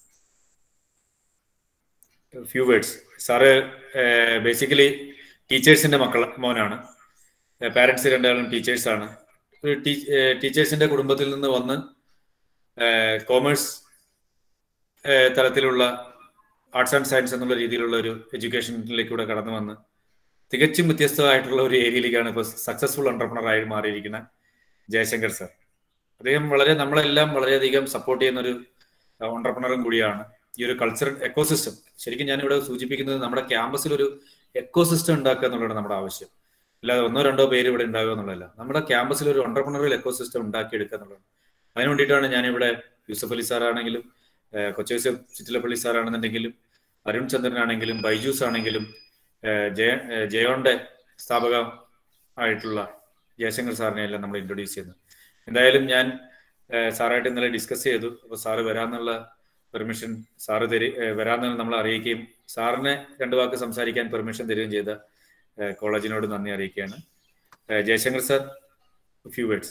few words. Sir basically ടീച്ചേഴ്സിന്റെ മക്കൾ മോനാണ്. പാരൻസ് രണ്ടാളും ടീച്ചേഴ്സാണ്. ടീച്ചേഴ്സിന്റെ കുടുംബത്തിൽ നിന്ന് വന്ന് കോമേഴ്സ് തലത്തിലുള്ള ആർട്സ് ആൻഡ് സയൻസ് എന്നുള്ള രീതിയിലുള്ള ഒരു എഡ്യൂക്കേഷനിലേക്കൂടെ കടന്നു വന്ന് തികച്ചും വ്യത്യസ്തമായിട്ടുള്ള ഒരു ഏരിയയിലേക്കാണ് ഇപ്പോൾ സക്സസ്ഫുൾ എന്റർപ്രണറായി മാറിയിരിക്കുന്ന ജയശങ്കർ സാർ. അദ്ദേഹം വളരെ നമ്മളെല്ലാം വളരെയധികം സപ്പോർട്ട് ചെയ്യുന്ന ഒരു എന്റർപ്രണറും കൂടിയാണ്. ഈ ഒരു കൾച്ചറൽ എക്കോസിസ്റ്റം ശരിക്കും ഞാനിവിടെ സൂചിപ്പിക്കുന്നത് നമ്മുടെ ക്യാമ്പസിൽ ഒരു എക്കോസിസ്റ്റം ഉണ്ടാക്കുക എന്നുള്ളതാണ് നമ്മുടെ ആവശ്യം. അല്ലാതെ ഒന്നോ രണ്ടോ പേര് ഇവിടെ ഉണ്ടാകുക എന്നുള്ളതല്ല, നമ്മുടെ ക്യാമ്പസിൽ ഒരു എന്റർപ്രണറൽ എക്കോസിസ്റ്റം ഉണ്ടാക്കിയെടുക്കുക എന്നുള്ളതാണ്. അതിന് വേണ്ടിയിട്ടാണ് ഞാനിവിടെ യൂസഫ് അലി സാറാണെങ്കിലും കൊച്ചേസ് ചിറ്റിലപ്പള്ളി സാറാണെന്നുണ്ടെങ്കിലും അരുൺ ചന്ദ്രനാണെങ്കിലും ബൈജൂസ് ആണെങ്കിലും ജയ ജയോന്റെ സ്ഥാപക ആയിട്ടുള്ള ജയശങ്കർ സാറിനെ എല്ലാം നമ്മൾ ഇൻട്രൊഡ്യൂസ് ചെയ്യുന്നത്. എന്തായാലും ഞാൻ സാറായിട്ട് ഇന്നലെ ഡിസ്കസ് ചെയ്തു. അപ്പോൾ സാറ് വരാന്നുള്ള പെർമിഷൻ സാറ് തരി വരാമെന്ന് നമ്മൾ അറിയിക്കുകയും സാറിനെ രണ്ടു വാക്ക് സംസാരിക്കാൻ പെർമിഷൻ തരികയും ചെയ്ത കോളേജിനോട് നന്ദി അറിയിക്കുകയാണ്. Jayashankar sir, few words.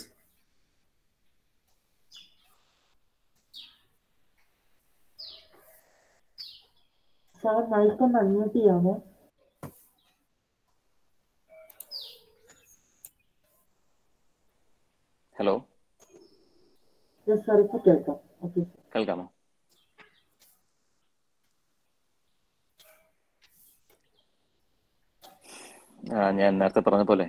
Sir mike ഒന്ന് അൺമ്യൂട്ട് ചെയ്യാമോ? ഹലോ സാർ ഇപ്പോൾ കേൾക്കാം. ഓക്കെ, കേൾക്കാമോ? ഞാൻ നേരത്തെ പറഞ്ഞ പോലെ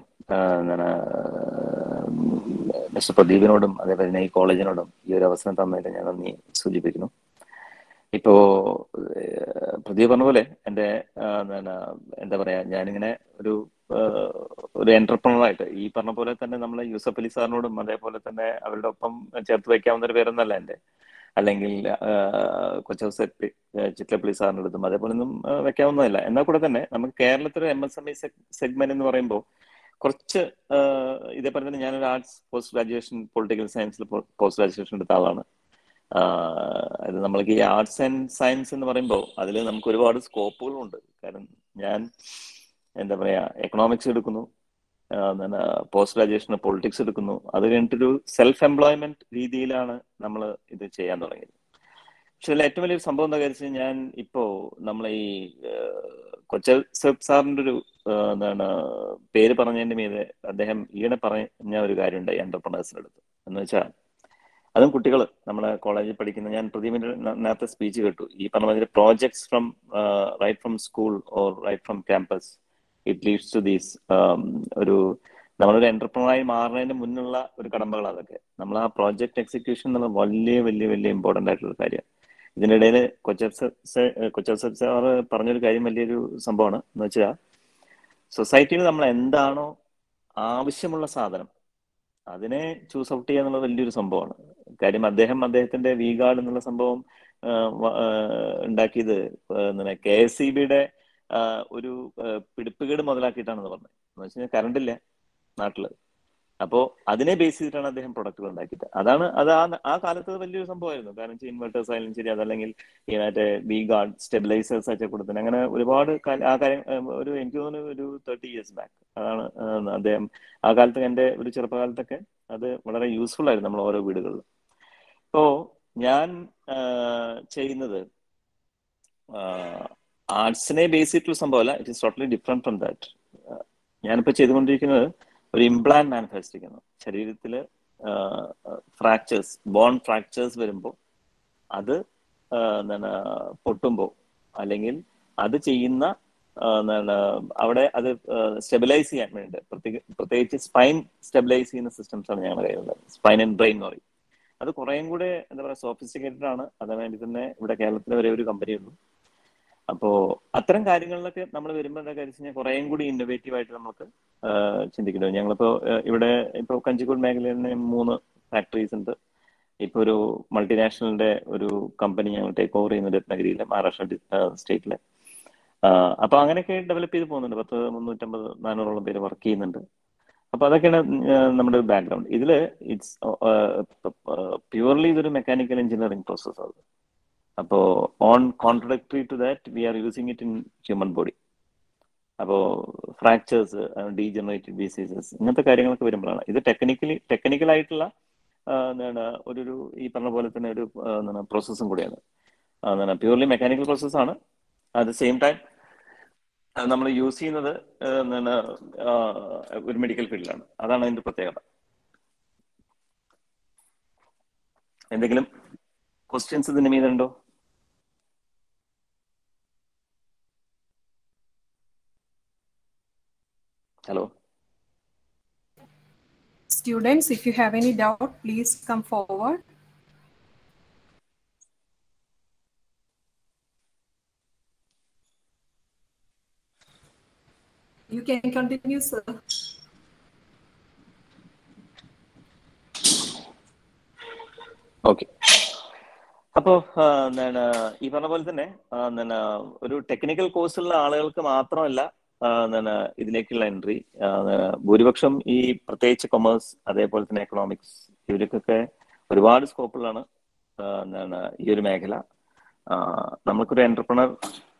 മിസ്റ്റർ പ്രദീപിനോടും അതേപോലെ തന്നെ ഈ കോളേജിനോടും ഈ ഒരു അവസരം തന്നതിൽ ഞാൻ നന്ദി സൂചിപ്പിക്കുന്നു. ഇപ്പോ പ്രദീപ് പറഞ്ഞ പോലെ എൻ്റെ എന്താ പറയാ, ഞാനിങ്ങനെ ഒരു ഒരു എന്റർപ്രണറായിട്ട് ഈ പറഞ്ഞ പോലെ തന്നെ നമ്മൾ യൂസഫ് അലി സാറിനോടും അതേപോലെ തന്നെ അവരുടെ ഒപ്പം ചേർത്ത് വയ്ക്കാവുന്ന ഒരു പേരൊന്നല്ല എൻ്റെ, അല്ലെങ്കിൽ കൊച്ചൗസ് ചിറ്റിലപ്പള്ളി സാറിൻ്റെ അടുത്തും അതേപോലെ ഒന്നും വെക്കാവുന്നതല്ല. എന്നാൽ കൂടെ തന്നെ നമുക്ക് കേരളത്തിലെ M S M E segment എന്ന് പറയുമ്പോൾ കുറച്ച് ഇതേപോലെ തന്നെ ഞാനൊരു ആർട്സ് പോസ്റ്റ് ഗ്രാജുവേഷൻ പൊളിറ്റിക്കൽ സയൻസിൽ പോസ്റ്റ് ഗ്രാജുവേഷൻ എടുത്ത ആളാണ്. അത് നമ്മൾക്ക് ഈ ആർട്സ് ആൻഡ് സയൻസ് എന്ന് പറയുമ്പോൾ അതിൽ നമുക്ക് ഒരുപാട് സ്കോപ്പുകളുണ്ട്. കാരണം ഞാൻ എന്താ പറയാ എക്കണോമിക്സ് എടുക്കുന്നു, പോസ്റ്റ് ഗ്രാജുവേഷൻ പൊളിറ്റിക്സ് എടുക്കുന്നു, അത് കഴിഞ്ഞിട്ടൊരു സെൽഫ് എംപ്ലോയ്മെന്റ് രീതിയിലാണ് നമ്മൾ ഇത് ചെയ്യാൻ തുടങ്ങിയത്. പക്ഷെ ഇതിൽ ഏറ്റവും വലിയൊരു സംഭവം എന്താ വെച്ചാൽ ഞാൻ ഇപ്പോ നമ്മളെ ഈ കൊച്ചൗസ് സാറിന്റെ ഒരു എന്താണ് പേര് പറഞ്ഞതിന്റെ മീതെ അദ്ദേഹം ഈയിടെ പറഞ്ഞ ഒരു കാര്യമുണ്ടായി എന്റർപ്രണേഴ്സിന്റെ അടുത്ത്. എന്ന് വെച്ചാൽ അതും കുട്ടികൾ നമ്മളെ കോളേജിൽ പഠിക്കുന്ന, ഞാൻ പ്രദീപിന്റെ നേരത്തെ സ്പീച്ച് കേട്ടു, ഈ പറഞ്ഞ മാതിരി projects from right from school or right from campus it leads to these ഒരു നമ്മളൊരു എന്റർപ്രണറായി മാറുന്നതിന് മുന്നുള്ള ഒരു കടമ്പകൾ. അതൊക്കെ നമ്മൾ ആ പ്രോജക്ട് എക്സിക്യൂഷൻ എന്നുള്ള വലിയ വലിയ വലിയ ഇമ്പോർട്ടൻ്റ് ആയിട്ടുള്ള കാര്യമാണ്. ഇതിനിടയിൽ കൊച്ചൗസ് കൊച്ചൗസ് സാറ് പറഞ്ഞൊരു കാര്യം വലിയൊരു സംഭവമാണ്. എന്ന് വെച്ചാൽ സൊസൈറ്റിയിൽ നമ്മൾ എന്താണോ ആവശ്യമുള്ള സാധനം അതിനെ ചൂസ് ഔട്ട് ചെയ്യുക എന്നുള്ളത് വലിയൊരു സംഭവമാണ്. കാര്യം അദ്ദേഹം അദ്ദേഹത്തിന്റെ വി ഗാർഡ് എന്നുള്ള സംഭവം ഉണ്ടാക്കിയത് കെ എസ് ഇ ബിയുടെ ഒരു പിടിപ്പുകേട് മുതലാക്കിയിട്ടാണെന്ന് പറഞ്ഞത്. എന്ന് വെച്ച് കഴിഞ്ഞാൽ കറണ്ട് ഇല്ല നാട്ടില്, അപ്പോൾ അതിനെ ബേസ് ചെയ്തിട്ടാണ് അദ്ദേഹം പ്രൊഡക്റ്റുകൾ ഉണ്ടാക്കിയിട്ട്. അതാണ് അത് ആ ആ കാലത്ത് വലിയൊരു സംഭവമായിരുന്നു. കാരണം വെച്ചാൽ ഇൻവെർട്ടേഴ്സ് ആയാലും ശരി, അതല്ലെങ്കിൽ ഈ മറ്റേ വി ഗാർഡ് സ്റ്റെബിലൈസേഴ്സ് ഒക്കെ കൊടുത്തിന് അങ്ങനെ ഒരുപാട് ആ കാര്യം ഒരു എനിക്ക് തോന്നുന്നു ഒരു തേർട്ടി ഇയേഴ്സ് ബാക്ക് അതാണ് അദ്ദേഹം ആ കാലത്ത് എൻ്റെ ഒരു ചെറുപ്പകാലത്തൊക്കെ അത് വളരെ യൂസ്ഫുൾ ആയിരുന്നു നമ്മൾ ഓരോ വീടുകളിൽ. ഇപ്പോൾ ഞാൻ ചെയ്യുന്നത് ആർട്സിനെ ബേസ് ചെയ്തിട്ടുള്ള സംഭവമല്ല, it is totally different from that. ഞാനിപ്പോൾ ചെയ്തുകൊണ്ടിരിക്കുന്നത് ഒരു ഇംപ്ലാന്റ് മാനുഫാക്ചർ ചെയ്യുന്നു. ശരീരത്തിൽ ഫ്രാക്ചേഴ്സ് ബോൺ ഫ്രാക്ചേഴ്സ് വരുമ്പോൾ അത് എന്താണ് പൊട്ടുമ്പോൾ അല്ലെങ്കിൽ അത് ചെയ്യുന്ന എന്താണ് അവിടെ അത് സ്റ്റെബിലൈസ് ചെയ്യാൻ വേണ്ടി പ്രത്യേക പ്രത്യേകിച്ച് സ്പൈൻ സ്റ്റെബിലൈസ് ചെയ്യുന്ന സിസ്റ്റംസ് ആണ് ഞങ്ങളുടെ കയ്യിലുള്ളത്. സ്പൈൻ ആൻഡ് ബ്രെയിൻ എന്ന് പറയും. അത് കുറേയും കൂടെ എന്താ പറയുക സോഫിസ്റ്റിക്കേറ്റഡ് ആണ്. അതിന് വേണ്ടി തന്നെ ഇവിടെ കേരളത്തിൽ ഒരേ ഒരു കമ്പനി ഉള്ളൂ. അപ്പോൾ അത്തരം കാര്യങ്ങളിലൊക്കെ നമ്മൾ വരുമ്പോൾ എന്താ കാര്യം വെച്ചാൽ കുറേയും കൂടി ഇന്നോവേറ്റീവ് ആയിട്ട് നമുക്ക് ചിന്തിക്കുന്നത്. ഞങ്ങളിപ്പോൾ ഇവിടെ ഇപ്പോൾ കഞ്ചിക്കോട് മേഖലയിൽ തന്നെ മൂന്ന് ഫാക്ടറീസ് ഉണ്ട്. ഇപ്പോൾ ഒരു മൾട്ടിനാഷണലിന്റെ ഒരു കമ്പനി ഞങ്ങൾ ടേക്ക് ഓവർ ചെയ്യുന്ന രത്നഗിരിയിലെ മഹാരാഷ്ട്ര സ്റ്റേറ്റിലെ. അപ്പൊ അങ്ങനെയൊക്കെ ഡെവലപ്പ് ചെയ്ത് പോകുന്നുണ്ട്. പത്ത് മുന്നൂറ്റമ്പത് നാനൂറോളം പേര് വർക്ക് ചെയ്യുന്നുണ്ട്. അപ്പൊ അതൊക്കെയാണ് നമ്മുടെ ബാക്ക്ഗ്രൗണ്ട്. ഇതില് ഇറ്റ്സ് പ്യുവർലി ഇതൊരു മെക്കാനിക്കൽ എഞ്ചിനീയറിംഗ് പ്രോസസ് ആണ്. അപ്പോൾ on contradictory to that we are using it in human body. അപ്പോൾ ഫ്രാക്ചേഴ്സ്, ഡീജനറേറ്റഡ് ഡിസീസസ്, ഇങ്ങനത്തെ കാര്യങ്ങളൊക്കെ വരുമ്പോഴാണ് ഇത് ടെക്നിക്കലി ടെക്നിക്കൽ ആയിട്ടുള്ള എന്താണ് ഒരു ഈ പറഞ്ഞ പോലെ തന്നെ ഒരു എന്താണ് പ്രോസസ്സും കൂടിയാണ്. എന്താണ് പ്യൂർലി മെക്കാനിക്കൽ പ്രോസസ്സാണ്. അറ്റ് ദ സെയിം ടൈം നമ്മൾ യൂസ് ചെയ്യുന്നത് എന്താണ് ഒരു മെഡിക്കൽ ഫീൽഡിലാണ്. അതാണ് അതിന്റെ പ്രത്യേകത. എന്തെങ്കിലും ക്വസ്റ്റ്യൻസ് ഇതിന് മീതുണ്ടോ? Hello Students, if you have any doubt, please come forward. You can continue, sir. Okay. അപ്പോ എന്താണ് ഈ പറഞ്ഞ പോലെ തന്നെ എന്താണ് ഒരു ടെക്നിക്കൽ കോഴ്സുള്ള ആളുകൾക്ക് മാത്രമല്ല എന്താണ് ഇതിലേക്കുള്ള എൻട്രി. ഭൂരിപക്ഷം ഈ പ്രത്യേകിച്ച് കൊമേഴ്സ് അതേപോലെ തന്നെ എക്കണോമിക്സ് ഇവർക്കൊക്കെ ഒരുപാട് സ്കോപ്പുകളാണ് എന്താണ് ഈ ഒരു മേഖല. നമ്മൾക്കൊരു എന്റർപ്രണർ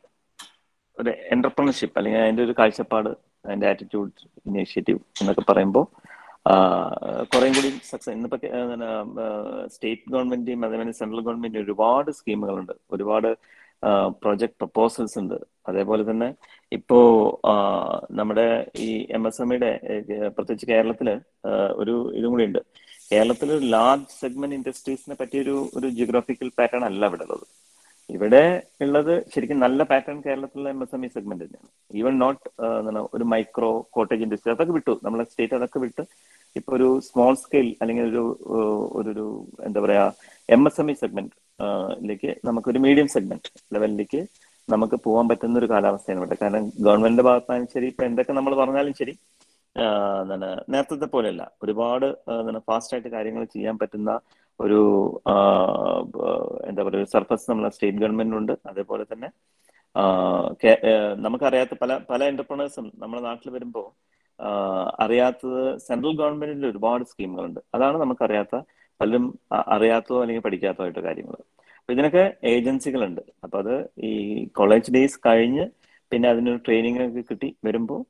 ഒരു എന്റർപ്രണർഷിപ്പ് അല്ലെങ്കിൽ അതിന്റെ ഒരു കാഴ്ചപ്പാട്, അതിന്റെ ആറ്റിറ്റ്യൂഡ്, ഇനീഷ്യേറ്റീവ് എന്നൊക്കെ പറയുമ്പോൾ കുറേയും കൂടി സക്സസ്. ഇന്നിപ്പോ സ്റ്റേറ്റ് ഗവൺമെന്റിന്റെയും അതേപോലെ സെൻട്രൽ ഗവൺമെന്റിന്റെ ഒരുപാട് സ്കീമുകളുണ്ട്, ഒരുപാട് പ്രോജക്ട് പ്രപ്പോസൽസ് ഉണ്ട്. അതേപോലെ തന്നെ ഇപ്പോ നമ്മുടെ ഈ എം എസ് എം ഇയുടെ പ്രത്യേകിച്ച് കേരളത്തില് ഒരു ഇതും കൂടി ഉണ്ട്. കേരളത്തിൽ ഒരു ലാർജ് സെഗ്മെന്റ് ഇൻഡസ്ട്രീസിനെ പറ്റിയൊരു ഒരു ജിയോഗ്രാഫിക്കൽ പാറ്റേൺ അല്ല ഇവിടെ ഉള്ളത്. ഇവിടെ ഉള്ളത് ശരിക്കും നല്ല പാറ്റേൺ കേരളത്തിലുള്ള M S M E segment തന്നെയാണ്. ഈവൻ നോട്ട് എന്താണ് ഒരു മൈക്രോ കോട്ടേജ് ഇൻഡസ്ട്രി അതൊക്കെ വിട്ടു, നമ്മളെ സ്റ്റേറ്റ് അതൊക്കെ വിട്ട് ഇപ്പൊ ഒരു സ്മോൾ സ്കെയിൽ അല്ലെങ്കിൽ ഒരു ഒരു എന്താ പറയാ എം എസ് എം ഇ സെഗ്മെന്റിലേക്ക് നമുക്കൊരു മീഡിയം സെഗ്മെന്റ് ലെവലിലേക്ക് നമുക്ക് പോകാൻ പറ്റുന്ന ഒരു കാലാവസ്ഥയാണ് ഇവിടെ. കാരണം ഗവൺമെന്റിന്റെ ഭാഗത്തായാലും ശരി, ഇപ്പൊ എന്തൊക്കെ നമ്മൾ പറഞ്ഞാലും ശരി, എന്താണ് നേരത്തെ പോലെയല്ല, ഒരുപാട് എന്താണ് ഫാസ്റ്റ് ആയിട്ട് കാര്യങ്ങൾ ചെയ്യാൻ പറ്റുന്ന ഒരു എന്താ പറയുക ഒരു സർഫസ് നമ്മളെ സ്റ്റേറ്റ് ഗവൺമെന്റിനുണ്ട്. അതേപോലെ തന്നെ നമുക്കറിയാത്ത പല പല എന്റർപ്രണേഴ്സും നമ്മുടെ നാട്ടിൽ വരുമ്പോൾ അറിയാത്തത് സെൻട്രൽ ഗവൺമെന്റിന്റെ ഒരുപാട് സ്കീമുകളുണ്ട്. അതാണ് നമുക്കറിയാത്ത പലരും അറിയാത്തതോ അല്ലെങ്കിൽ പഠിക്കാത്തതോ ആയിട്ട് കാര്യങ്ങൾ. അപ്പൊ ഇതിനൊക്കെ ഏജൻസികളുണ്ട്. അപ്പൊ അത് ഈ കോളേജ് ഡേയ്സ് കഴിഞ്ഞ് പിന്നെ അതിനൊരു ട്രെയിനിങ് ഒക്കെ കിട്ടി വരുമ്പോൾ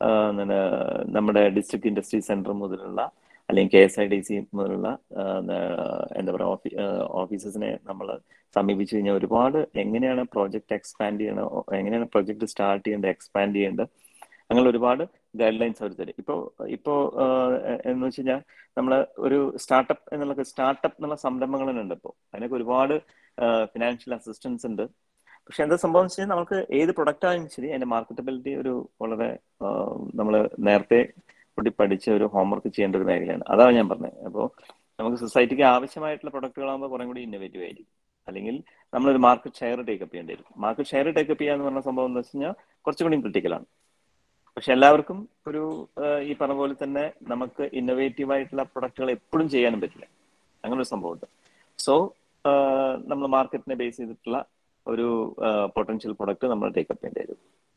നമ്മുടെ ഡിസ്ട്രിക്ട് ഇൻഡസ്ട്രി സെന്റർ മുതലുള്ള അല്ലെങ്കിൽ K S I D C മുതലുള്ള എന്താ പറയുക ഓഫീസസിനെ നമ്മൾ സമീപിച്ചു കഴിഞ്ഞാൽ ഒരുപാട് എങ്ങനെയാണ് പ്രോജക്റ്റ് എക്സ്പാൻഡ് ചെയ്യണത്, എങ്ങനെയാണ് പ്രോജക്റ്റ് സ്റ്റാർട്ട് ചെയ്യേണ്ടത്, എക്സ്പാൻഡ് ചെയ്യേണ്ടത്, അങ്ങനെ ഒരുപാട് ഗൈഡ് ലൈൻസ് അവർ തരും. ഇപ്പോൾ ഇപ്പോൾ എന്ന് വെച്ച് കഴിഞ്ഞാൽ നമ്മൾ ഒരു സ്റ്റാർട്ടപ്പ് എന്നുള്ള സ്റ്റാർട്ടപ്പ് എന്നുള്ള സംരംഭങ്ങളുണ്ട്. ഇപ്പോൾ അതിനൊക്കെ ഒരുപാട് ഫിനാൻഷ്യൽ അസിസ്റ്റൻസ് ഉണ്ട്. പക്ഷെ എന്താ സംഭവം വെച്ച് കഴിഞ്ഞാൽ നമുക്ക് ഏത് പ്രൊഡക്റ്റ് ആയാലും ശരി അതിന്റെ മാർക്കറ്റബിലിറ്റി ഒരു വളരെ നമ്മൾ നേരത്തെ കൂടി പഠിച്ച ഒരു ഹോംവർക്ക് ചെയ്യേണ്ട ഒരു മേഖലയാണ്. അതാണ് ഞാൻ പറഞ്ഞത്. അപ്പോൾ നമുക്ക് സൊസൈറ്റിക്ക് ആവശ്യമായിട്ടുള്ള പ്രൊഡക്റ്റുകളാകുമ്പോൾ കുറേ കൂടി ഇന്നോവേറ്റീവ് ആയിരിക്കും. അല്ലെങ്കിൽ നമ്മളൊരു മാർക്കറ്റ് ഷെയർ ടേക്കപ്പ് ചെയ്യേണ്ടി വരും. മാർക്കറ്റ് ഷെയർ ടേക്കപ്പ് ചെയ്യുക എന്ന് പറഞ്ഞ സംഭവം എന്ന് വെച്ച് കഴിഞ്ഞാൽ കുറച്ചുകൂടി ക്രിട്ടിക്കലാണ്. പക്ഷെ എല്ലാവർക്കും ഒരു ഈ പറഞ്ഞ പോലെ തന്നെ നമുക്ക് ഇന്നോവേറ്റീവ് ആയിട്ടുള്ള പ്രൊഡക്റ്റുകൾ എപ്പോഴും ചെയ്യാനും പറ്റില്ല. അങ്ങനെ ഒരു സംഭവമുണ്ട്. സോ നമ്മൾ മാർക്കറ്റിനെ ബേസ് ചെയ്തിട്ടുള്ള ഒരു പൊട്ടൻഷ്യൽ പ്രൊഡക്റ്റ് നമ്മൾ ടേക്കപ്പ് ചെയ്യേണ്ടി വരും.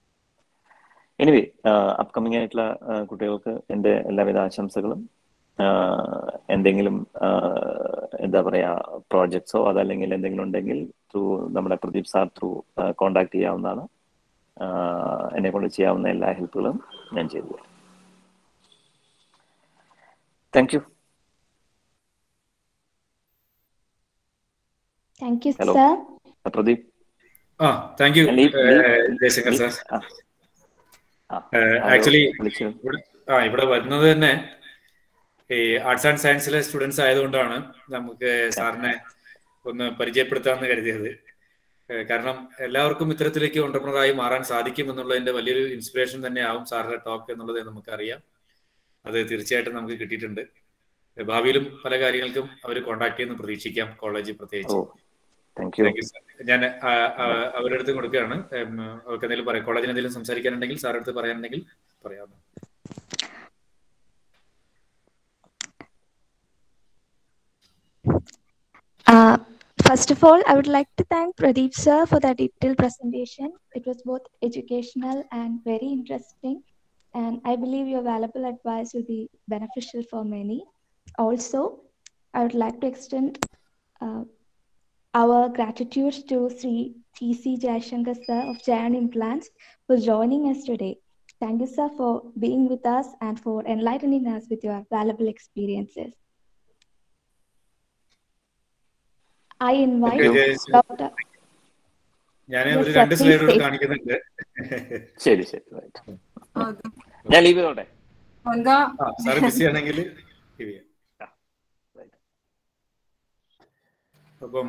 എനിവേ അപ്കമിങ് ആയിട്ടുള്ള കുട്ടികൾക്ക് എൻ്റെ എല്ലാവിധ ആശംസകളും. എന്തെങ്കിലും എന്താ പറയാ പ്രോജക്ട്സോ അതല്ലെങ്കിൽ എന്തെങ്കിലും ഉണ്ടെങ്കിൽ ത്രൂ നമ്മുടെ പ്രദീപ് സാർ ത്രൂ കോണ്ടാക്ട് ചെയ്യാവുന്നതാണ്. എന്നെ കൊണ്ട് ചെയ്യാവുന്ന എല്ലാ ഹെൽപ്പുകളും ഞാൻ ചെയ്തു തരാം. Thank you. Thank you hello sir. Pradeep. ആ thank you Jayashankar sir. Actually ആ ഇവിടെ വരുന്നത് തന്നെ ഈ ആർട്സ് ആൻഡ് സയൻസിലെ സ്റ്റുഡൻസ് ആയതുകൊണ്ടാണ് നമുക്ക് സാറിനെ ഒന്ന് പരിചയപ്പെടുത്താമെന്ന് കരുതിയത്. കാരണം എല്ലാവർക്കും ഇത്തരത്തിലേക്ക് ഓണ്ടർപ്രണറായി മാറാൻ സാധിക്കും എന്നുള്ളതിന്റെ വലിയൊരു ഇൻസ്പിറേഷൻ തന്നെയാവും സാറിന്റെ ടോക്ക് എന്നുള്ളത് നമുക്കറിയാം. അത് തീർച്ചയായിട്ടും നമുക്ക് കിട്ടിയിട്ടുണ്ട്. ഭാവിയിലും പല കാര്യങ്ങൾക്കും അവർ കോണ്ടാക്ട് ചെയ്യുന്ന പ്രതീക്ഷിക്കാം, കോളേജ് പ്രത്യേകിച്ച്. Thank you. Thank you sir. ഞാൻ അവരുടെ അടുത്ത് കൊടുക്കുകയാണ്. അവർക്ക് എന്തെങ്കിലും പറയാം, കോളേജിന് എന്തെങ്കിലും സംസാരിക്കാനുണ്ടെങ്കിൽ സാറിൻ്റെ അടുത്ത് പറയാനുണ്ടെങ്കിൽ പറയാമോ? Uh, first of all, I would like to thank Pradeep sir for that detailed presentation. It was both educational and very interesting, and I believe your valuable advice will be beneficial for many. Also, I would like to extend uh, our gratitude to Sri T C Jayashankar sir of Jayan Implants for joining us today. Thank you, sir, for being with us and for enlightening us with your valuable experiences. I invite Doctor ഞാൻ Yes, ഒരു sir, രണ്ട് please സ്ലൈഡ് കൂടെ say. കാണിക്കുന്നുണ്ട്. ശരി ശരി റൈറ്റ്. Uh, ഞാൻ ലീവ് ചെയ്തോട്ടെ. on the ആ സാറ് ബിസി ആണെങ്കിൽ ലീവ് ചെയ്യാം. അപ്പം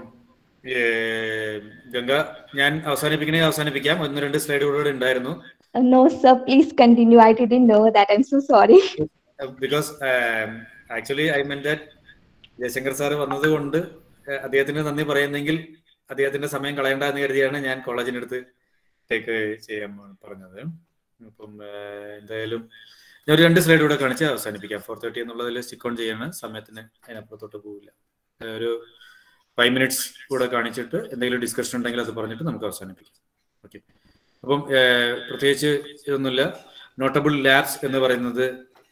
ഗംഗ, ഞാൻ അവസാനിപ്പിക്കണേ അവസാനിപ്പിക്കാം. ഒന്ന് രണ്ട് സ്ലൈഡ് കൂടെ ഉണ്ടായിരുന്നു. Uh, no, sir, please continue. I didn't know that. I'm so sorry. Because actually I mean that Jayashankar sir വന്നത് കൊണ്ട് അദ്ദേഹത്തിന് നന്ദി പറയുന്നെങ്കിൽ അദ്ദേഹത്തിന്റെ സമയം കളയണ്ട എന്ന് കരുതിയാണ് ഞാൻ കോളേജിൻ്റെ അടുത്ത് ടേക്ക് ചെയ്യാൻ പറഞ്ഞത്. അപ്പം എന്തായാലും ഞാൻ ഒരു രണ്ട് സ്ലൈഡ് കൂടെ കാണിച്ച് അവസാനിപ്പിക്കാം. ഫോർ തേർട്ടി എന്നുള്ളതിൽ സ്റ്റിക്ക് ഓൺ ചെയ്യാണ്. സമയത്തിന് അതിനപ്പുറത്തോട്ട് പോവില്ല. ഒരു ഫൈവ് മിനിറ്റ്സ് കൂടെ കാണിച്ചിട്ട് എന്തെങ്കിലും ഡിസ്കഷൻ ഉണ്ടെങ്കിൽ അത് പറഞ്ഞിട്ട് നമുക്ക് അവസാനിപ്പിക്കാം. ഓക്കെ. അപ്പം പ്രത്യേകിച്ച് ഇതൊന്നുമില്ല. നോട്ടബിൾ ലാബ്സ് എന്ന് പറയുന്നത്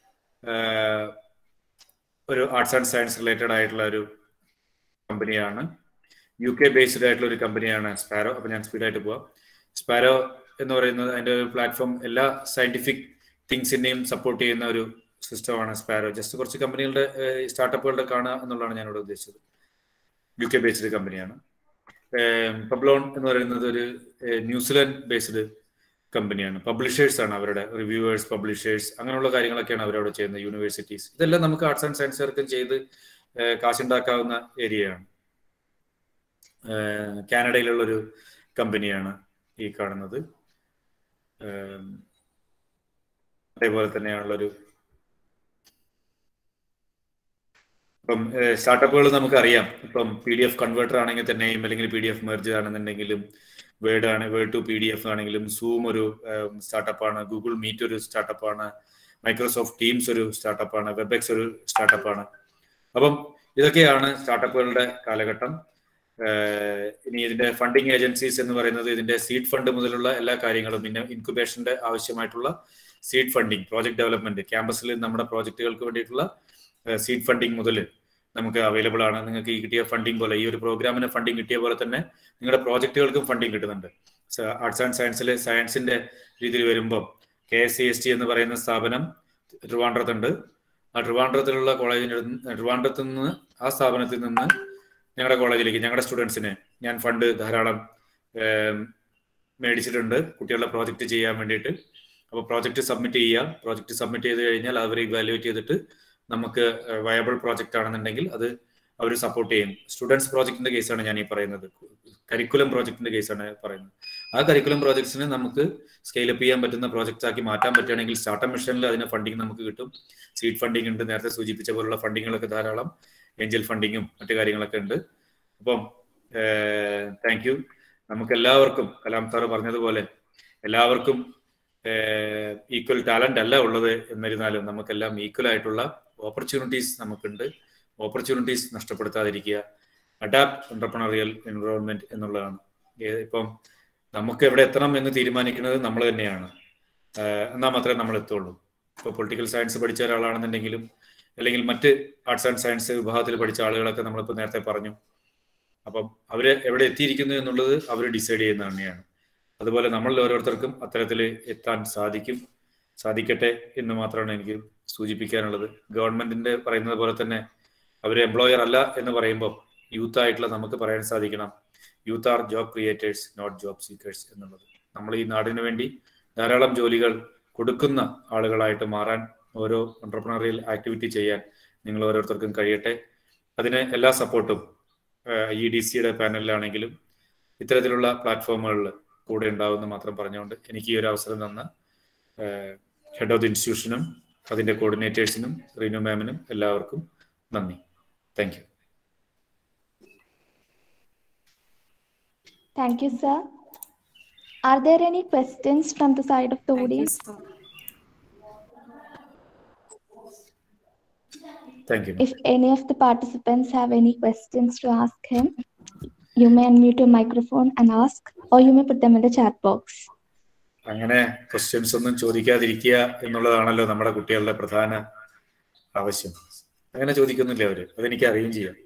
ഒരു ആർട്സ് ആൻഡ് സയൻസ് റിലേറ്റഡ് ആയിട്ടുള്ള ഒരു കമ്പനിയാണ്. യു കെ ബേസ്ഡ് ആയിട്ടുള്ള ഒരു കമ്പനിയാണ് സ്പാരോ. അപ്പം ഞാൻ സ്പീഡായിട്ട് പോവാം. സ്പാരോ എന്ന് പറയുന്നത് അതിൻ്റെ ഒരു പ്ലാറ്റ്ഫോം എല്ലാ സയൻറ്റിഫിക് തിങ്സിനെയും സപ്പോർട്ട് ചെയ്യുന്ന ഒരു സിസ്റ്റമാണ് സ്പാരോ. ജസ്റ്റ് കുറച്ച് കമ്പനികളുടെ സ്റ്റാർട്ടപ്പുകളുടെ കാണുക എന്നുള്ളതാണ് ഞാനിവിടെ ഉദ്ദേശിച്ചത്. യു കെ ബേസ്ഡ് കമ്പനിയാണ്. പബ്ലോൺ എന്ന് പറയുന്നത് ഒരു ന്യൂസിലാൻഡ് ബേസ്ഡ് കമ്പനിയാണ്. പബ്ലിഷേഴ്സ് ആണ് അവരുടെ, റിവ്യൂവേഴ്സ്, പബ്ലിഷേഴ്സ്, അങ്ങനെയുള്ള കാര്യങ്ങളൊക്കെയാണ് അവരവിടെ ചെയ്യുന്നത്. യൂണിവേഴ്സിറ്റീസ്, ഇതെല്ലാം നമുക്ക് ആർട്സ് ആൻഡ് സയൻസുകാർക്കും ചെയ്ത് കാശുണ്ടാക്കാവുന്ന ഏരിയയാണ്. കാനഡയിലുള്ളൊരു കമ്പനിയാണ് ഈ കാണുന്നത്. അതേപോലെ തന്നെയാണുള്ളൊരു ഇപ്പം സ്റ്റാർട്ടപ്പുകൾ നമുക്കറിയാം. ഇപ്പം പി ഡി എഫ് കൺവേർട്ടർ ആണെങ്കിൽ തന്നെയും, അല്ലെങ്കിൽ പി ഡി എഫ് മെർജ് ആണെന്നുണ്ടെങ്കിലും, വേർഡ് ആണ് word to P D F ആണെങ്കിലും, സൂം ഒരു സ്റ്റാർട്ടപ്പാണ്, ഗൂഗിൾ മീറ്റ് ഒരു സ്റ്റാർട്ടപ്പാണ്, മൈക്രോസോഫ്റ്റ് ടീംസ് ഒരു സ്റ്റാർട്ടപ്പാണ്, വെബെക്സ് ഒരു സ്റ്റാർട്ടപ്പാണ്. അപ്പം ഇതൊക്കെയാണ് സ്റ്റാർട്ടപ്പുകളുടെ കാലഘട്ടം. ഇനി ഇതിന്റെ ഫണ്ടിങ് ഏജൻസീസ് എന്ന് പറയുന്നത് ഇതിന്റെ സീഡ് ഫണ്ട് മുതലുള്ള എല്ലാ കാര്യങ്ങളും, പിന്നെ ഇൻക്യുബേഷന്റെ ആവശ്യമായിട്ടുള്ള സീഡ് ഫണ്ടിങ്, പ്രോജക്ട് ഡെവലപ്മെന്റ്, ക്യാമ്പസിൽ നമ്മുടെ പ്രോജക്റ്റുകൾക്ക് വേണ്ടിയിട്ടുള്ള സീഡ് ഫണ്ടിങ് മുതൽ നമുക്ക് അവൈലബിൾ ആണ്. നിങ്ങൾക്ക് ഈ കിട്ടിയ ഫണ്ടിങ് പോലെ, ഈ ഒരു പ്രോഗ്രാമിന് ഫണ്ടിങ് കിട്ടിയ പോലെ തന്നെ നിങ്ങളുടെ പ്രോജക്റ്റുകൾക്കും ഫണ്ടിങ് കിട്ടുന്നുണ്ട്. ആർട്സ് ആൻഡ് സയൻസിലെ സയൻസിന്റെ രീതിയിൽ വരുമ്പോൾ K S C S T എന്ന് പറയുന്ന സ്ഥാപനം ട്രിവാൻഡ്രത്തുണ്ട്. ആ ട്രിവാൻഡ്രത്തിലുള്ള കോളേജിൻ്റെ ട്രിവാൻഡ്രത്ത് നിന്ന് ആ സ്ഥാപനത്തിൽ നിന്ന് ഞങ്ങളുടെ കോളേജിലേക്ക് ഞങ്ങളുടെ സ്റ്റുഡൻസിന് ഞാൻ ഫണ്ട് ധാരാളം മേടിച്ചിട്ടുണ്ട് കുട്ടികളുടെ പ്രോജക്റ്റ് ചെയ്യാൻ വേണ്ടിയിട്ട്. അപ്പോൾ പ്രോജക്റ്റ് സബ്മിറ്റ് ചെയ്യാം. പ്രോജക്റ്റ് സബ്മിറ്റ് ചെയ്ത് കഴിഞ്ഞാൽ അവർ ഇവാലുവേറ്റ് ചെയ്തിട്ട് നമുക്ക് വയബിൾ പ്രോജക്റ്റ് ആണെന്നുണ്ടെങ്കിൽ അത് അവർ സപ്പോർട്ട് ചെയ്യും. സ്റ്റുഡൻസ് പ്രോജക്റ്റിന്റെ കേസാണ് ഞാൻ ഈ പറയുന്നത്. കരിക്കുലം പ്രോജക്റ്റിന്റെ കേസാണ് പറയുന്നത്. ആ കരിക്കുലം പ്രോജക്ട്സിന് നമുക്ക് സ്കെയിലപ്പ് ചെയ്യാൻ പറ്റുന്ന പ്രോജക്റ്റ് ആക്കി മാറ്റാൻ പറ്റുകയാണെങ്കിൽ സ്റ്റാർട്ടപ്പ് മിഷനിൽ അതിന് ഫണ്ടിങ് നമുക്ക് കിട്ടും. സീഡ് ഫണ്ടിങ് ഉണ്ട്, നേരത്തെ സൂചിപ്പിച്ച പോലുള്ള ഫണ്ടിങ്ങുകളൊക്കെ ധാരാളം, ഏഞ്ചൽ ഫണ്ടിങ്ങും മറ്റു കാര്യങ്ങളൊക്കെ ഉണ്ട്. അപ്പം താങ്ക് യു. നമുക്ക് എല്ലാവർക്കും കലാം സാറ് പറഞ്ഞതുപോലെ എല്ലാവർക്കും ഈക്വൽ ടാലന്റ് അല്ല ഉള്ളത് എന്നിരുന്നാലും നമുക്കെല്ലാം ഈക്വൽ ആയിട്ടുള്ള ഓപ്പർച്യൂണിറ്റീസ് നമുക്കുണ്ട്. ഓപ്പർച്യൂണിറ്റീസ് നഷ്ടപ്പെടുത്താതിരിക്കുക. അഡാപ്റ്റ് എന്റർപ്രണറിയൽ എൻവയോൺമെന്റ് എന്നുള്ളതാണ്. ഇപ്പം നമുക്ക് എവിടെ എത്തണം എന്ന് തീരുമാനിക്കുന്നത് നമ്മൾ തന്നെയാണ്. എന്നാൽ മാത്രമേ നമ്മൾ എത്തുള്ളൂ. ഇപ്പോൾ പൊളിറ്റിക്കൽ സയൻസ് പഠിച്ച ഒരാളാണെന്നുണ്ടെങ്കിലും, അല്ലെങ്കിൽ മറ്റ് ആർട്സ് ആൻഡ് സയൻസ് വിഭാഗത്തിൽ പഠിച്ച ആളുകളൊക്കെ നമ്മളിപ്പോൾ നേരത്തെ പറഞ്ഞു. അപ്പം അവർ എവിടെ എത്തിയിരിക്കുന്നു എന്നുള്ളത് അവർ ഡിസൈഡ് ചെയ്യുന്നത് തന്നെയാണ്. അതുപോലെ നമ്മളിൽ ഓരോരുത്തർക്കും അത്തരത്തിൽ എത്താൻ സാധിക്കും, സാധിക്കട്ടെ എന്ന് മാത്രമാണ് എനിക്ക് സൂചിപ്പിക്കാനുള്ളത്. ഗവൺമെന്റിന്റെ പറയുന്നത് പോലെ തന്നെ അവർ എംപ്ലോയർ അല്ല എന്ന് പറയുമ്പോൾ യൂത്ത് ആയിട്ടുള്ള നമുക്ക് പറയാൻ സാധിക്കണം, youth are job creators not job seekers എന്നുള്ളത്. നമ്മൾ ഈ നാടിന് വേണ്ടി ധാരാളം ജോലികൾ കൊടുക്കുന്ന ആളുകളായിട്ട് മാറാൻ, ഓരോ എന്റർപ്രണറിയൽ ആക്ടിവിറ്റി ചെയ്യാൻ നിങ്ങൾ ഓരോരുത്തർക്കും കഴിയട്ടെ. അതിന് എല്ലാ സപ്പോർട്ടും ഇ ഡി സിയുടെ പാനലിലാണെങ്കിലും ഇത്തരത്തിലുള്ള പ്ലാറ്റ്ഫോമുകളിൽ കൂടെ ഉണ്ടാവുമെന്ന് മാത്രം പറഞ്ഞുകൊണ്ട് എനിക്ക് ഈ ഒരു അവസരം തന്ന ഹെഡ് ഓഫ് ദി ഇൻസ്റ്റിറ്റ്യൂഷനും അതിൻ്റെ കോർഡിനേറ്റേഴ്സിനും റീനു മാമിനും എല്ലാവർക്കും നന്ദി. Thank you. Thank you, sir. Are there any questions from the side of the Thank you, audience? sir. Thank you. If any of the participants have any questions to ask him, you may unmute your microphone and ask, or you may put them in the chat box. അങ്ങനെ ക്വസ്റ്റ്യൻസ് ഒന്നും ചോദിക്കാതിരിക്കുക എന്നുള്ളതാണല്ലോ നമ്മുടെ കുട്ടികളുടെ പ്രധാന ആവശ്യം. അങ്ങനെ ചോദിക്കുന്നില്ല അവര്, അതെനിക്ക് അറിയുകയും ചെയ്യാം.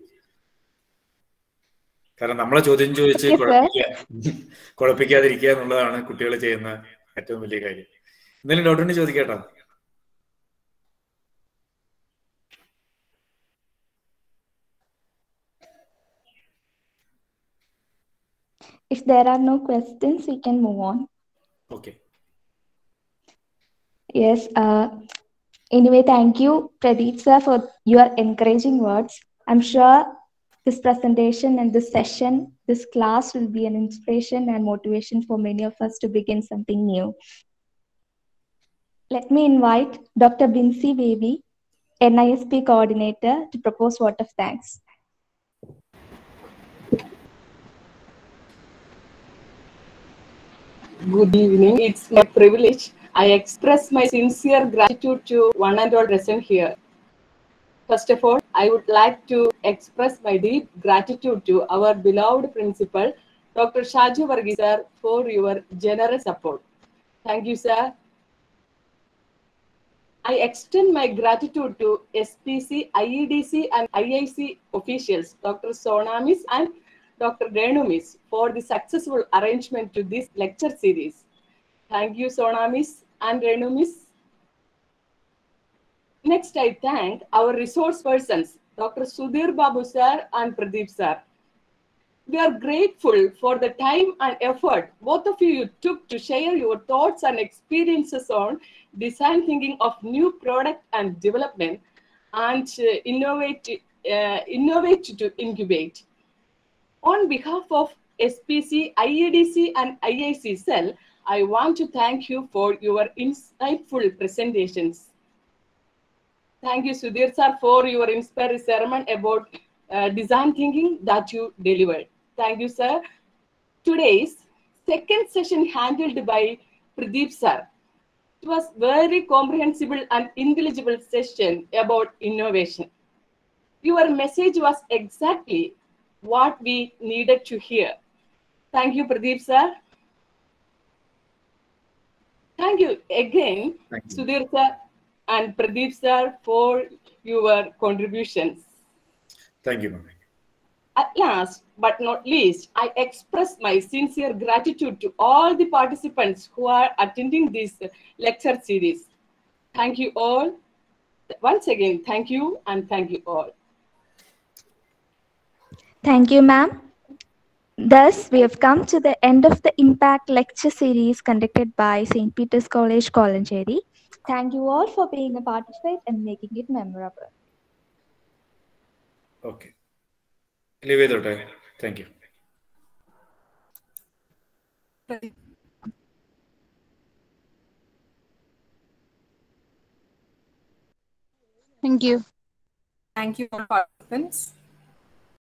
കാരണം നമ്മളെ ചോദ്യം ചോദിച്ച് Okay, sir. കുഴപ്പിക്കുക കുഴപ്പിക്കാതിരിക്കുക എന്നുള്ളതാണ് കുട്ടികൾ ചെയ്യുന്ന ഏറ്റവും വലിയ കാര്യം. എന്തെങ്കിലും ഡൗട്ട് ഉണ്ടെങ്കിൽ ചോദിക്കേട്ടോ. If there are no questions, we can move on. Okay. Yes. Uh, anyway, thank you, Pradeep sir, for your encouraging words. I'm sure this presentation and this session, this class will be an inspiration and motivation for many of us to begin something new. Let me invite Doctor Binsi Baby, N I S P coordinator, to propose vote of thanks. Good evening. It's my privilege. I express my sincere gratitude to one and all present here. First of all, I would like to express my deep gratitude to our beloved principal, Doctor Shaju Varghese sir, for your generous support. Thank you, sir. I extend my gratitude to S P C, I E D C, and I I C officials, Doctor Sona Miss and Doctor Renu Miss, for the successful arrangement to this lecture series. Thank you, Sona Miss and Renu Miss. Next, I thank our resource persons, Doctor Sudhir Babu sir and Pradeep sir. We are grateful for the time and effort both of you took to share your thoughts and experiences on design thinking of new product and development and uh, innovate, uh, innovate to incubate. On behalf of S P C, I E D C, and I I C Cell, I want to thank you for your insightful presentations. Thank you, Sudhir sir, for your inspiring sermon about uh, design thinking that you delivered. Thank you, sir. Today's second session handled by Pradeep sir. It was very comprehensible and intelligible session about innovation. Your message was exactly what we needed to hear. Thank you, Pradeep sir. Thank you again, Thank you. Sudhir sir and Pradeep sir, for your contributions. Thank you, ma'am. At last, but not least, I express my sincere gratitude to all the participants who are attending this lecture series. Thank you all. Once again, thank you and thank you all. Thank you, ma'am. Thus, we have come to the end of the Impact Lecture Series conducted by Saint Peter's College, Kolancheri. Thank you all for being a part of it and making it memorable. Okay. Leave it there. Thank you. Thank you. Thank you all participants.